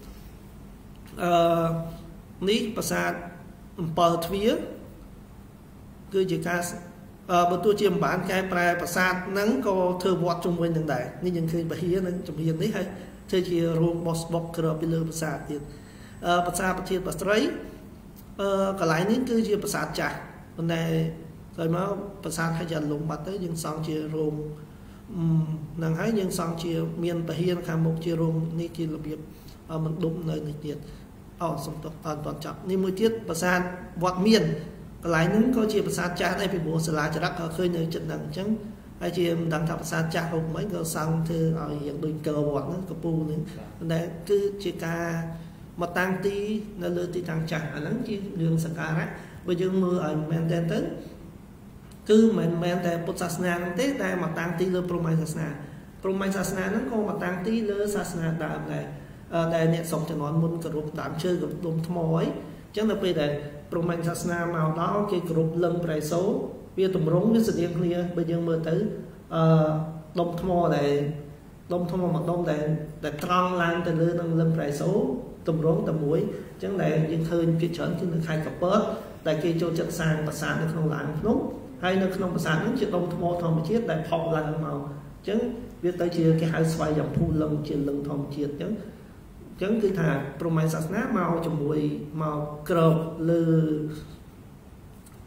นี้ภาษาเปิดทวีคือจะการบนตัวเชื่อมบ้านกายแปลภาษานั้นก็เธอวัดจงเว้นอย่างใดนี่ยังคือแบบนี้นั่นจงเห็นนี้ให้เธอจะรวมบอสบอกกระไปเลยภาษาติดภาษาประเทศภาษาไรก็หลายนี้คือจะภาษาจ่าวันใดเคยมาภาษาให้จะลงบัตรยังสองจะรวมนั่งให้ยังสองจะเมียนประเทศคำมุกจะรวมนี่คือระเบียบมันดุมเลยนี่เดียดอ๋อสมตตอนตอนจับนี่มือเทียบประสานวัดเมียนหลายนึงก็เชียร์ประสานจ่าได้ไปบัวสลาจะรักเขาเคยในจุดนั้นจังไอเชียร์ดังทับประสานจ่าหกmấyก็สั่งเธอเอาอย่างดุนเกลือวัดนั้นกระปูนึงแต่คือเชียร์กามาตั้งตีนั่นเลยตีตั้งจ่าอันนั้นที่เรื่องสังการะไปยืมมือไอ้แมนเดนตึ้งคือแมนแมนแต่พุทธศาสนาเต้แต่มาตั้งตีเลยพรหมศาสนาพรหมศาสนานั้นก็มาตั้งตีเลยศาสนาดำเลยแต่เนี่ยส่งจะนอนมุนกระดูกตามเชื่อกับลมทมอยจังแต่ไปแต่โปรแมนศาสนามาเอาเกี่ยวกับลมไพรโซเวียตุ่มร้งวิสุทธิเคลียไปยังเมื่อตื้อลมทมอแต่ลมทมอมาลมแต่แต่ตรองลานแต่เรื่องลมไพรโซตุ่มร้งแต่มวยจังแต่ยังเคยกิจฉันที่นึกใครกับเปิดแต่กิจโจจัดสร้างภาษาในขนมหลานนุ๊กให้ในขนมภาษานั้นจะลมทมอทอมเชียดแต่พอลันมาจังเวียtới chia cái hai xoay dòng thu lông chia lông thom chiaจังจังคือถ้าโปรไมศาสนาเมาจมูกเมาเกลอลือ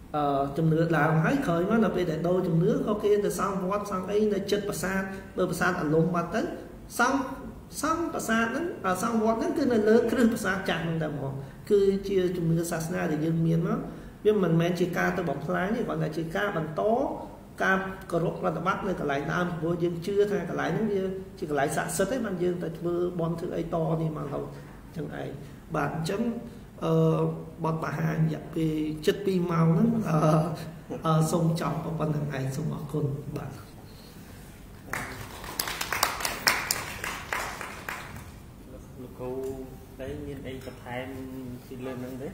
ជំនឿឡើងហើយក្រោយមកដល់ពេលដែលដូរជំនឿក៏គេទៅសង់វត្តសង់អីនៅចិត្តប្រាសាទបើប្រាសាទអលំបាត់ទៅសង់សង់ប្រាសាទហ្នឹងសង់វត្តហ្នឹងគឺនៅលើគ្រឹះប្រាសាទចាស់ហ្នឹងតែហ្មងគឺជាជំនឿសាសនាដែលយើងមានមកវាមិនមែនជាការទៅបំផ្លាញទេគ្រាន់តែជាការបន្តការគោរពប្រតិបត្តិនៅកន្លែងដើមព្រោះយើងជឿថាកន្លែងហ្នឹងវាជាកន្លែងស័ក្តិសិទ្ធិទេបានយើងទៅធ្វើបន់ធ្វើអីតនេះមករហូតចឹងឯងបាទអញ្ចឹងអឺបទបង្ហាញរយៈពេលជិតពីរម៉ោងហ្នឹងអឺសូមចប់ប៉ុណ្្នឹងឯងសូមអរគុណបាទលោកគ្រូតែមានអីបន្ថែមពីលើហ្នឹងទេ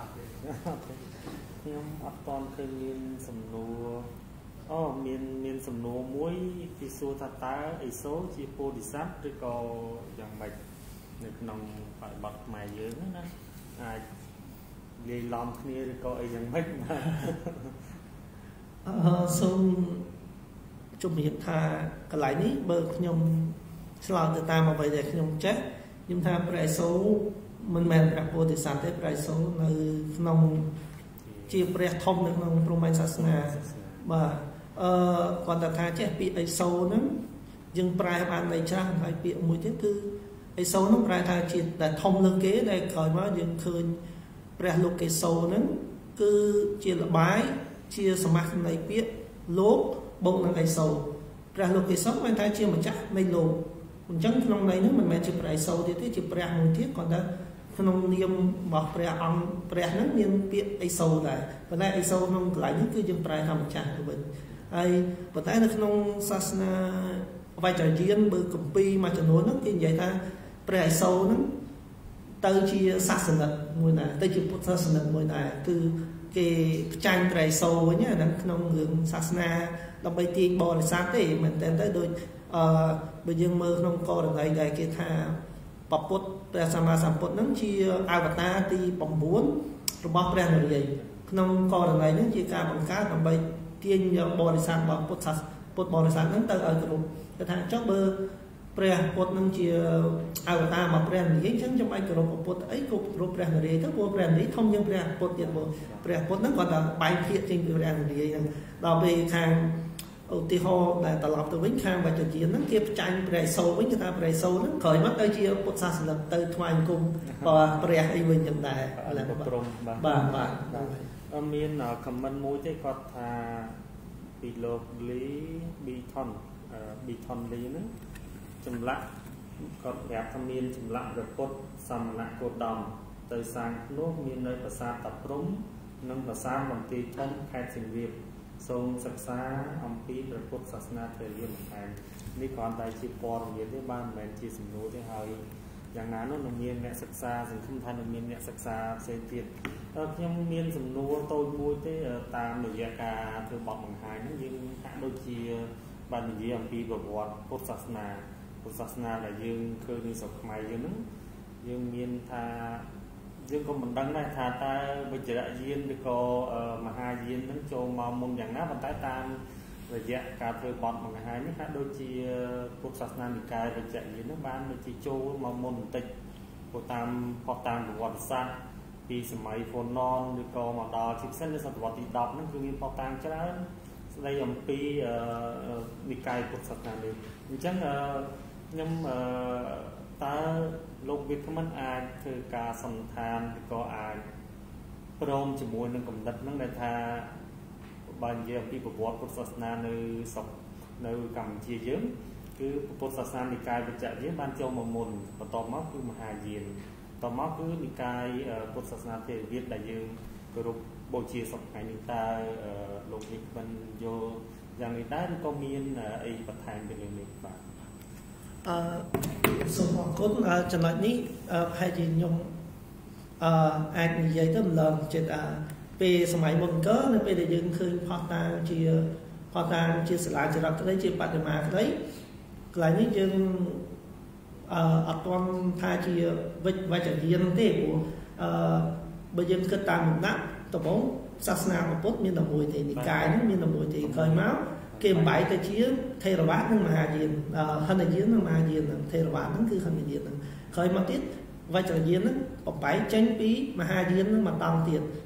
ខ្ញុំអត់ទាន់ឃើញមានសំណួរអូមានមានសំណួរមួយពីសួរថាតើអេសូជាពោធិសត្វឬក៏យ៉ាងម៉េចនៅក្នុងបរិបទខ្មែរយើងហ្នឹងណាអាចលាយឡំគ្នាឬក៏អីយ៉ាងម៉េចបាទអឺសូមជំរាបថាកន្លែងនេះបើខ្ញុំឆ្លើយទៅតាមអ្វីដែលខ្ញុំចេះខ្ញុំថាព្រះឥសូរមិនមែនព្រះពោធិសត្វទេព្រះឥសូរនៅក្នុងជាព្រះធំនៅក្នុងព្រហ្មញ្ញសាសនាបាទអឺគាត់តែថាចេះពាក្យឥសូរហ្នឹងយើងប្រែបានន័យច្រើនហើយពាក្យមួយទៀតគឺឥសូរហ្នឹងប្រែថាជាដែលធំលើគេដែលក្រោយមកយើងឃើញព្រះលោកកេសោហ្នឹងគឺជាលបាយជាសមាសនៃពាក្យលោកបូកនឹងឥសូរព្រះលោកកេសោមានថាជាម្ចាស់នៃលោកអញ្ចឹងក្នុងន័យហ្នឹងមិនមែនជាព្រះឥសូរទៀតទេជាព្រះមួយទៀតគាត់ថាក្នុងនាមរបស់ព្រះអង្គព្រះហ្នឹងមានពាក្យឥសូរដែរប៉ុន្តែឥសូរក្នុងកន្លែងនេះគឺយើងប្រែថាម្ចាស់ទៅវិញហើយប៉ុន្តែនៅក្នុងសាសនាវជ្ជយានបើគម្ពីរមួយចំនួនហ្នឹងគេនិយាយថាព្រះឥសូរហ្នឹងទៅជាសាសនិកមួយដែរទៅជាពុទ្ធសាសនិកមួយដែរគឺគេផ្ចាញ់ព្រះឥសូរវិញហ្នឹងក្នុងរឿងសាសនាដើម្បីទាញបរិស័ទទេមិនតែទៅដូចអឺបើយើងមើលក្នុងករណីដែលគេថាពពុទ្ធព្រះសម្មាសម្ពុទ្ធហ្នឹងជាអវតារទី៩របស់ព្រះនរាយណ៍ក្នុងករណីហ្នឹងជាការបង្កើតដើម្បីទាញយកបរិស័ទរបស់ពុទ្ធសាសពុទ្ធបរិស័ទហ្នឹងទៅឲ្យគ្រប់គេថាចុះបើព្រះពុទ្ធនឹងជាអវតាររបស់ព្រះនរាយណ៍អញ្ចឹងចាំបាច់គោរពពុទ្ធអីគោរពព្រះនរាយណ៍ទៅព្រោះព្រះនរាយណ៍ធំជាងព្រះពុទ្ធទៀតព្រោះព្រះពុទ្ធហ្នឹងគាត់តែបែកភាគចេញពីព្រះនរាយណ៍ហ្នឹងដល់ពេលខាងឧទាហរណ៍ដែលត្រឡប់ទៅវិញខាងវជ្ជយានហ្នឹងគេផ្ចាញ់ព្រះឥសូរវិញគេថាព្រះឥសូរហ្នឹងក្រោយមកទៅជាពុទ្ធសាសនិកទៅថ្វាយបង្គំព្រះអីវិញយ៉ាងដែរព្រមបាទបាទអឺមានខមមិនមួយទេគាត់ថាពីលោកលីប៊ីថុនប៊ីថុនលីហ្នឹងចម្លាក់គាត់ប្រាប់ថាមានចម្លាក់ព្រះពុទ្ធសមណគោតមទៅសាងនោះមាននៅប្រាសាទតាព្រំនិងប្រាសាទមន្ទីរធំខេត្តសៀមរាបសូមសិក្សាអំពីព្រះពុទ្ធសាសនាធេរយានបន្ថែមនេះគ្រាន់តែជាព័ត៌មានទេបានមិនមែនជាសំណួរទេហើយយ៉ាងណានោះនឹងមានអ្នកសិក្សាសង្ឃឹមថានឹងមានអ្នកសិក្សាផ្សេងទៀតខ្ញុំមានសំណួរតូចមួយទេតាមរយៈការធ្វើបទបង្ហាញនេះយើងហាក់ដូចជាបាននិយាយអំពីប្រវត្តិពុទ្ធសាសនាពុទ្ធសាសនាដែលយើងឃើញនៅស្រុកខ្មែរយើងហ្នឹងយើងមានថាយើងក៏មិនដឹងដែរថាតើវិជ្ជយានឬក៏មហាយានហ្នឹងចូលមកមុនយ៉ាងណាប៉ុន្តែតាមរយៈការធ្វើបទបង្ហាញនេះហាក់ដូចជាពុទ្ធសាសនានិកាយវិជ្ជយានហ្នឹងបានដូចជាចូលមកមុនបន្តិចព្រោះតាមផុសតាមប្រវត្តិសាស្ត្រពីសម័យហ្វូណនឬក៏មកដល់ជាពិសេសនៅសតវត្សទីដប់ហ្នឹងគឺមានផុសតាមច្រើនស្ដីអំពីនិកាយពុទ្ធសាសនានេះអញ្ចឹងខ្ញុំតើលោកវិទ្យាមិនអាចធ្វើការសន្និដ្ឋានឬក៏អាចព្រមជាមួយនឹងគំនិតហ្នឹងដែលថាបើនិយាយអំពីប្រវត្តិពុទ្ធសាសនានៅស្រុកនៅកម្ពុជាយើងគឺពុទ្ធសាសនានិកាយវិជ្ជយានបានចូលមកមុនបន្ទាប់មកគឺមហាយានបន្ទាប់មកគឺនិកាយពុទ្ធសាសនាថេរវាទដែលយើងគោរពបូជាសពថ្ងៃនេះតើលោកវិទ្យាមិនយកយ៉ាងនេះដែរឬក៏មានអីបន្ថែមទៅលើនេះបាទអឺសូមអរគុណចំណុចនេះប្រហែលជាខ្ញុំអឺអាចនិយាយទៅម្លងចិត្តអាពេលសម័យមុនក៏នៅពេលដែលយើងឃើញផុសតាមជាផុសតាមជាសាលាចរិតក្តីជាបដិមាក្តីកន្លែងនេះយើងអឺអត់ទាន់ថាជាវិជ្ជវិជ្ជយានទេព្រោះអឺបើយើងគិតតាមលំដាប់ដំបូងសាសនាពុទ្ធមានតែមួយទេនិកាយហ្នឹងមានតែមួយទេក្រោយមកគេបំបែកទៅជាថេរវាទនិងមហាយានហិនយាននិងមហាយានហ្នឹងថេរវាទហ្នឹងគឺហិនយានហ្នឹងក្រោយមកទៀតវជ្ជយានហ្នឹងបំបែកចេញពីមហាយានហ្នឹងមកដល់ទៀត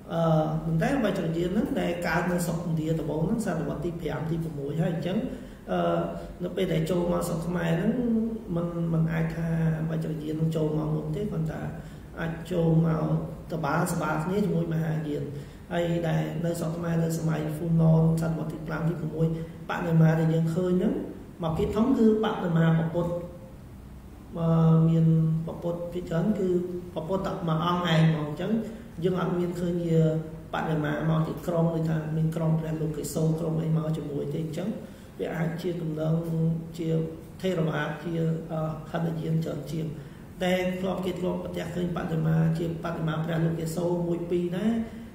mình thấy vai trò diện nó để cao nó sọc địa tập bốn nó sao là tí phèm tí của mũi hay chấn nó bây để châu mà sọc mai nó mình mình ai tha vai trò diện nó châu mà muốn thế còn ta ai châu mà tập ba tập ba thế mũi mà hai diện ai đây nơi sọc mai nơi sọc mai phun non sao mà tí phèm tí của mũi bạn này mà thì dân khơi nữa mà cái thống cứ bạn này mà một một mà miền một một cái chấn cứ một một tập mà on ngày mà chấn dương ăn miên khơi nhiều bạn này mà màu thì crom người ta mình crom ra lục cái sâu crom ấy màu cho mùi thì trắng vì ai chia cùng đơn chia thay rồi mà chia khăn là diện trơn chia đây crom kia crom bật nhạc khơi bạn này mà chia bạn này mà ra lục cái sâu mùi pi đấy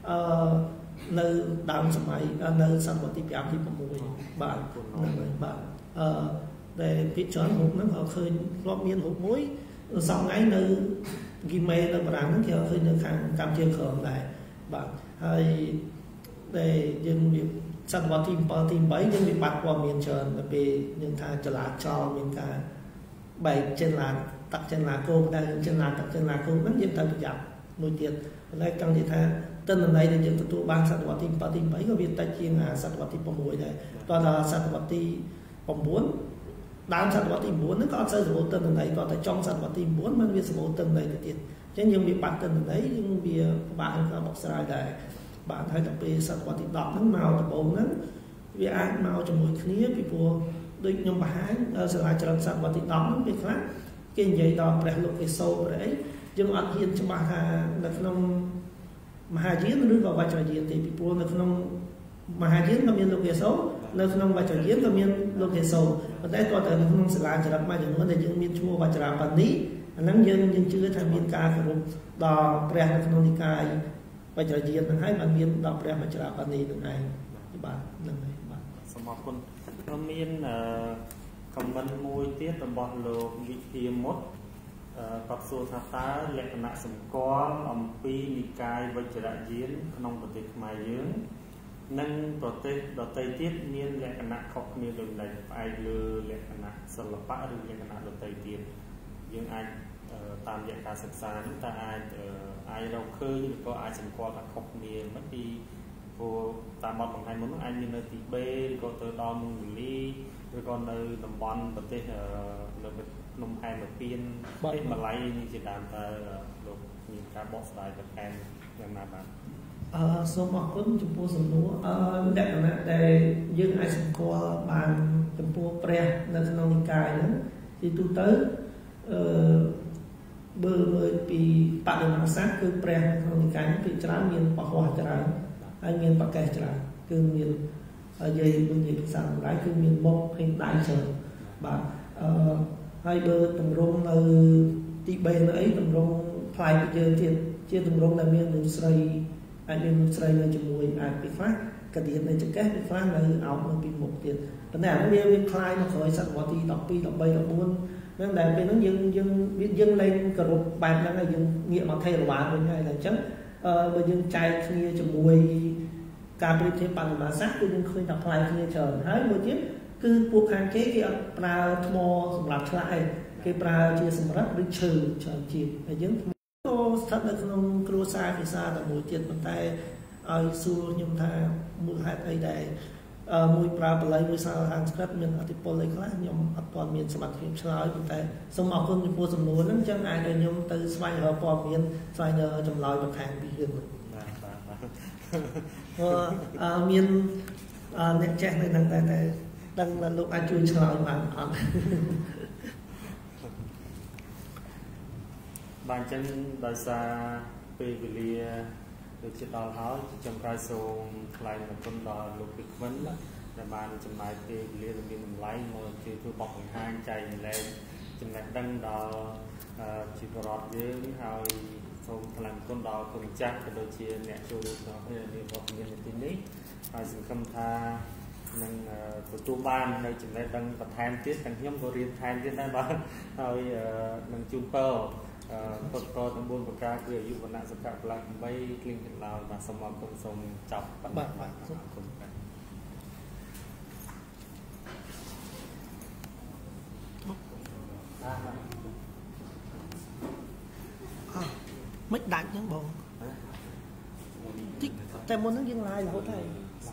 nơi đào sầm mày nơi sản vật tiếp theo thì có mùi bạn bạn để cái chén hộp nó họ khơi crom miên hộp muối xong ấy nơi ghi mê nó mà nó kia khơi nơi khang cam chia khởi lại bạn hay để dân việc sản vật tìm bao tìm bấy dân việc bắt qua miền trời là về những thà trở lại cho mình cả bảy trên là tập trên là cô đây trên là tập trên là cô rất nhiều tập giảm nuôi tiền đây càng thì tha tên là này để dân tụ ban sản vật tìm bao tìm bấy có việc tay chiên à sản vật tìm bông muối này toàn là sản vật tìm bông muốn đám sản vật tìm muốn nó có sơ bộ tên là này còn tại trong sản vật tìm muốn mang việc sơ bộ tên này thì tiền chứ nhưng bị bắt tên là đấy nhưng vì bạn có bọc sai đây bạn thấy tập về sản vật tìm đọc nó màu tập ổn lắm vì ai màu cho mỗi khía vì vừa đôi nhóm bà sẽ lại trở sản vật tìm đọc nó việc khác cái vậy đó phải lục cái sâu đấy nhưng anh hiện cho bà hà là không mà hai chiến nó đứng vào vai trò diện thì bị buồn là không mà hai chiến có miền lục cái xấu là không vai trò diễn có miền lục cái xấu và tại tôi tưởng không sẽ lại trở lại mà những vấn đề những miền chua và trở lại bản lý nắng dân dân chưa thành miền ca của đò pre là không đi cài vai trò diện là hai bản miền đò pre mà trở lại bản lý được này bạn lần này bạn สมคนเรามีนคำบรรมวยเตี้ยตบอลโลวิธีมดปัจจุบันตาเล็กหนักสมกอลอมปีนิกายวิจารยินขนมปฏิขมายยืนนั่งปฏิดตเตี้ยมีนเล็กหนักขบมีเรื่องใดไปเลือเล็กหนักสลับปะหรือเล็กหนักดตเตี้ยยังไอตามอย่างการศึกษาแต่ไอไอเราเคยก็ไอสมกอลขบมีมันดีตามบอลของไทยมันไอมีในตีเบก็เตอร์ดอนมุลีหรือก็ในลำบอลประเทศเราเป็นนมไทยแบบเปลี่ยนเป็นมาไล่นี่จะตามแต่เรามีการบอกสไตล์แบบแอนอย่างนั้นบ้างสมบัติคนจมูกสมนู้เด็กนะแต่ยื่นไอสมกอลบางจมูกเปรี้ยในขนมนิกายนั้นที่ตู้เตอร์เบอร์เลยปีปัจจุบันสักคือเปรี้ยขนมนิกายนั้นเป็นจรามีนปะหัวจราanh miền bắc kẻ trả cứ miền dây bên dây sàn lái cứ miền bốc hay đại trời và hai bờ tầm rong là tị bề nó ấy tầm rong phải bây giờ thì chia tầm rong là miền núi sài anh miền núi sài là chừng mùi ai bị phát cái tiền này chừng cái bị phát là áo nó bị một tiền vấn đề nó miền khai nó khởi sẵn bỏ tị đọc pi đọc bay đọc buôn nên đại bên nó dưng dưng biết dưng lên cờ rục bàn là dưng nghĩa mà thay là bạn với nhau là chắc bây giờ trai kia cho mùi cà phê thêm bằng mà sát tôi nhưng khơi đọc lại kia chờ hái một chiếc cứ buộc hàng kế kia pra thmo sầm lạp lại cái pra chia sầm rắp đi trừ chờ chìm và những tô thật là không kêu xa thì xa là mùi tiền bàn tay ai xu nhưng tha mùi hạt ấy đây mùi pra lấy mùi sao hàng sắp mình ở tiếp lấy khác nhưng ở toàn miền sầm mặt phim chơi bàn tay xong mọc hơn những phố sầm núi lắm chẳng ai đời nhưng từ xoay ở toàn miền xoay nhờ trong lòi bậc hàng bị hưởng miền nét trẻ này đang đang đang là lúc anh chui chơi bạn bạn chân đại sa về về được chỉ đào háo trong cái số lại là con đò lục bịch vấn đó là bạn trong bài về về miền lấy một chiều thu bọc hai chạy lên trong này đang đò chỉ có rót dưới hai xong làm con đò cùng chắc cái đôi chia nhẹ trôi nó hay là đi vào miền tín đấy và sự khâm tha nên của tu ban nơi chúng ta đang tập tham tiết đang nhóm có riêng tham tiết đây bạn rồi đang chung pơ tập to trong buôn của ca cười dụ vận nạn sập cạp lại bay kinh hiện lào và xong vào cùng xong chọc bạn bạn bạn cùng mấy đại những bộ tí តែមុនហ្នឹងយើងឡាយរហូតហើយ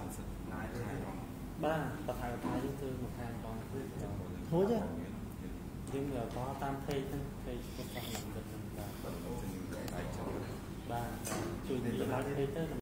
បាទបថាកថាយើងធ្វើមួយខែម្ដងហូចទេយើងវាក៏តាមเพจហ្នឹងเพจរបស់ខ្ញុំហ្នឹងបាទបាទជួយនិយាយឡើងเพจទៅ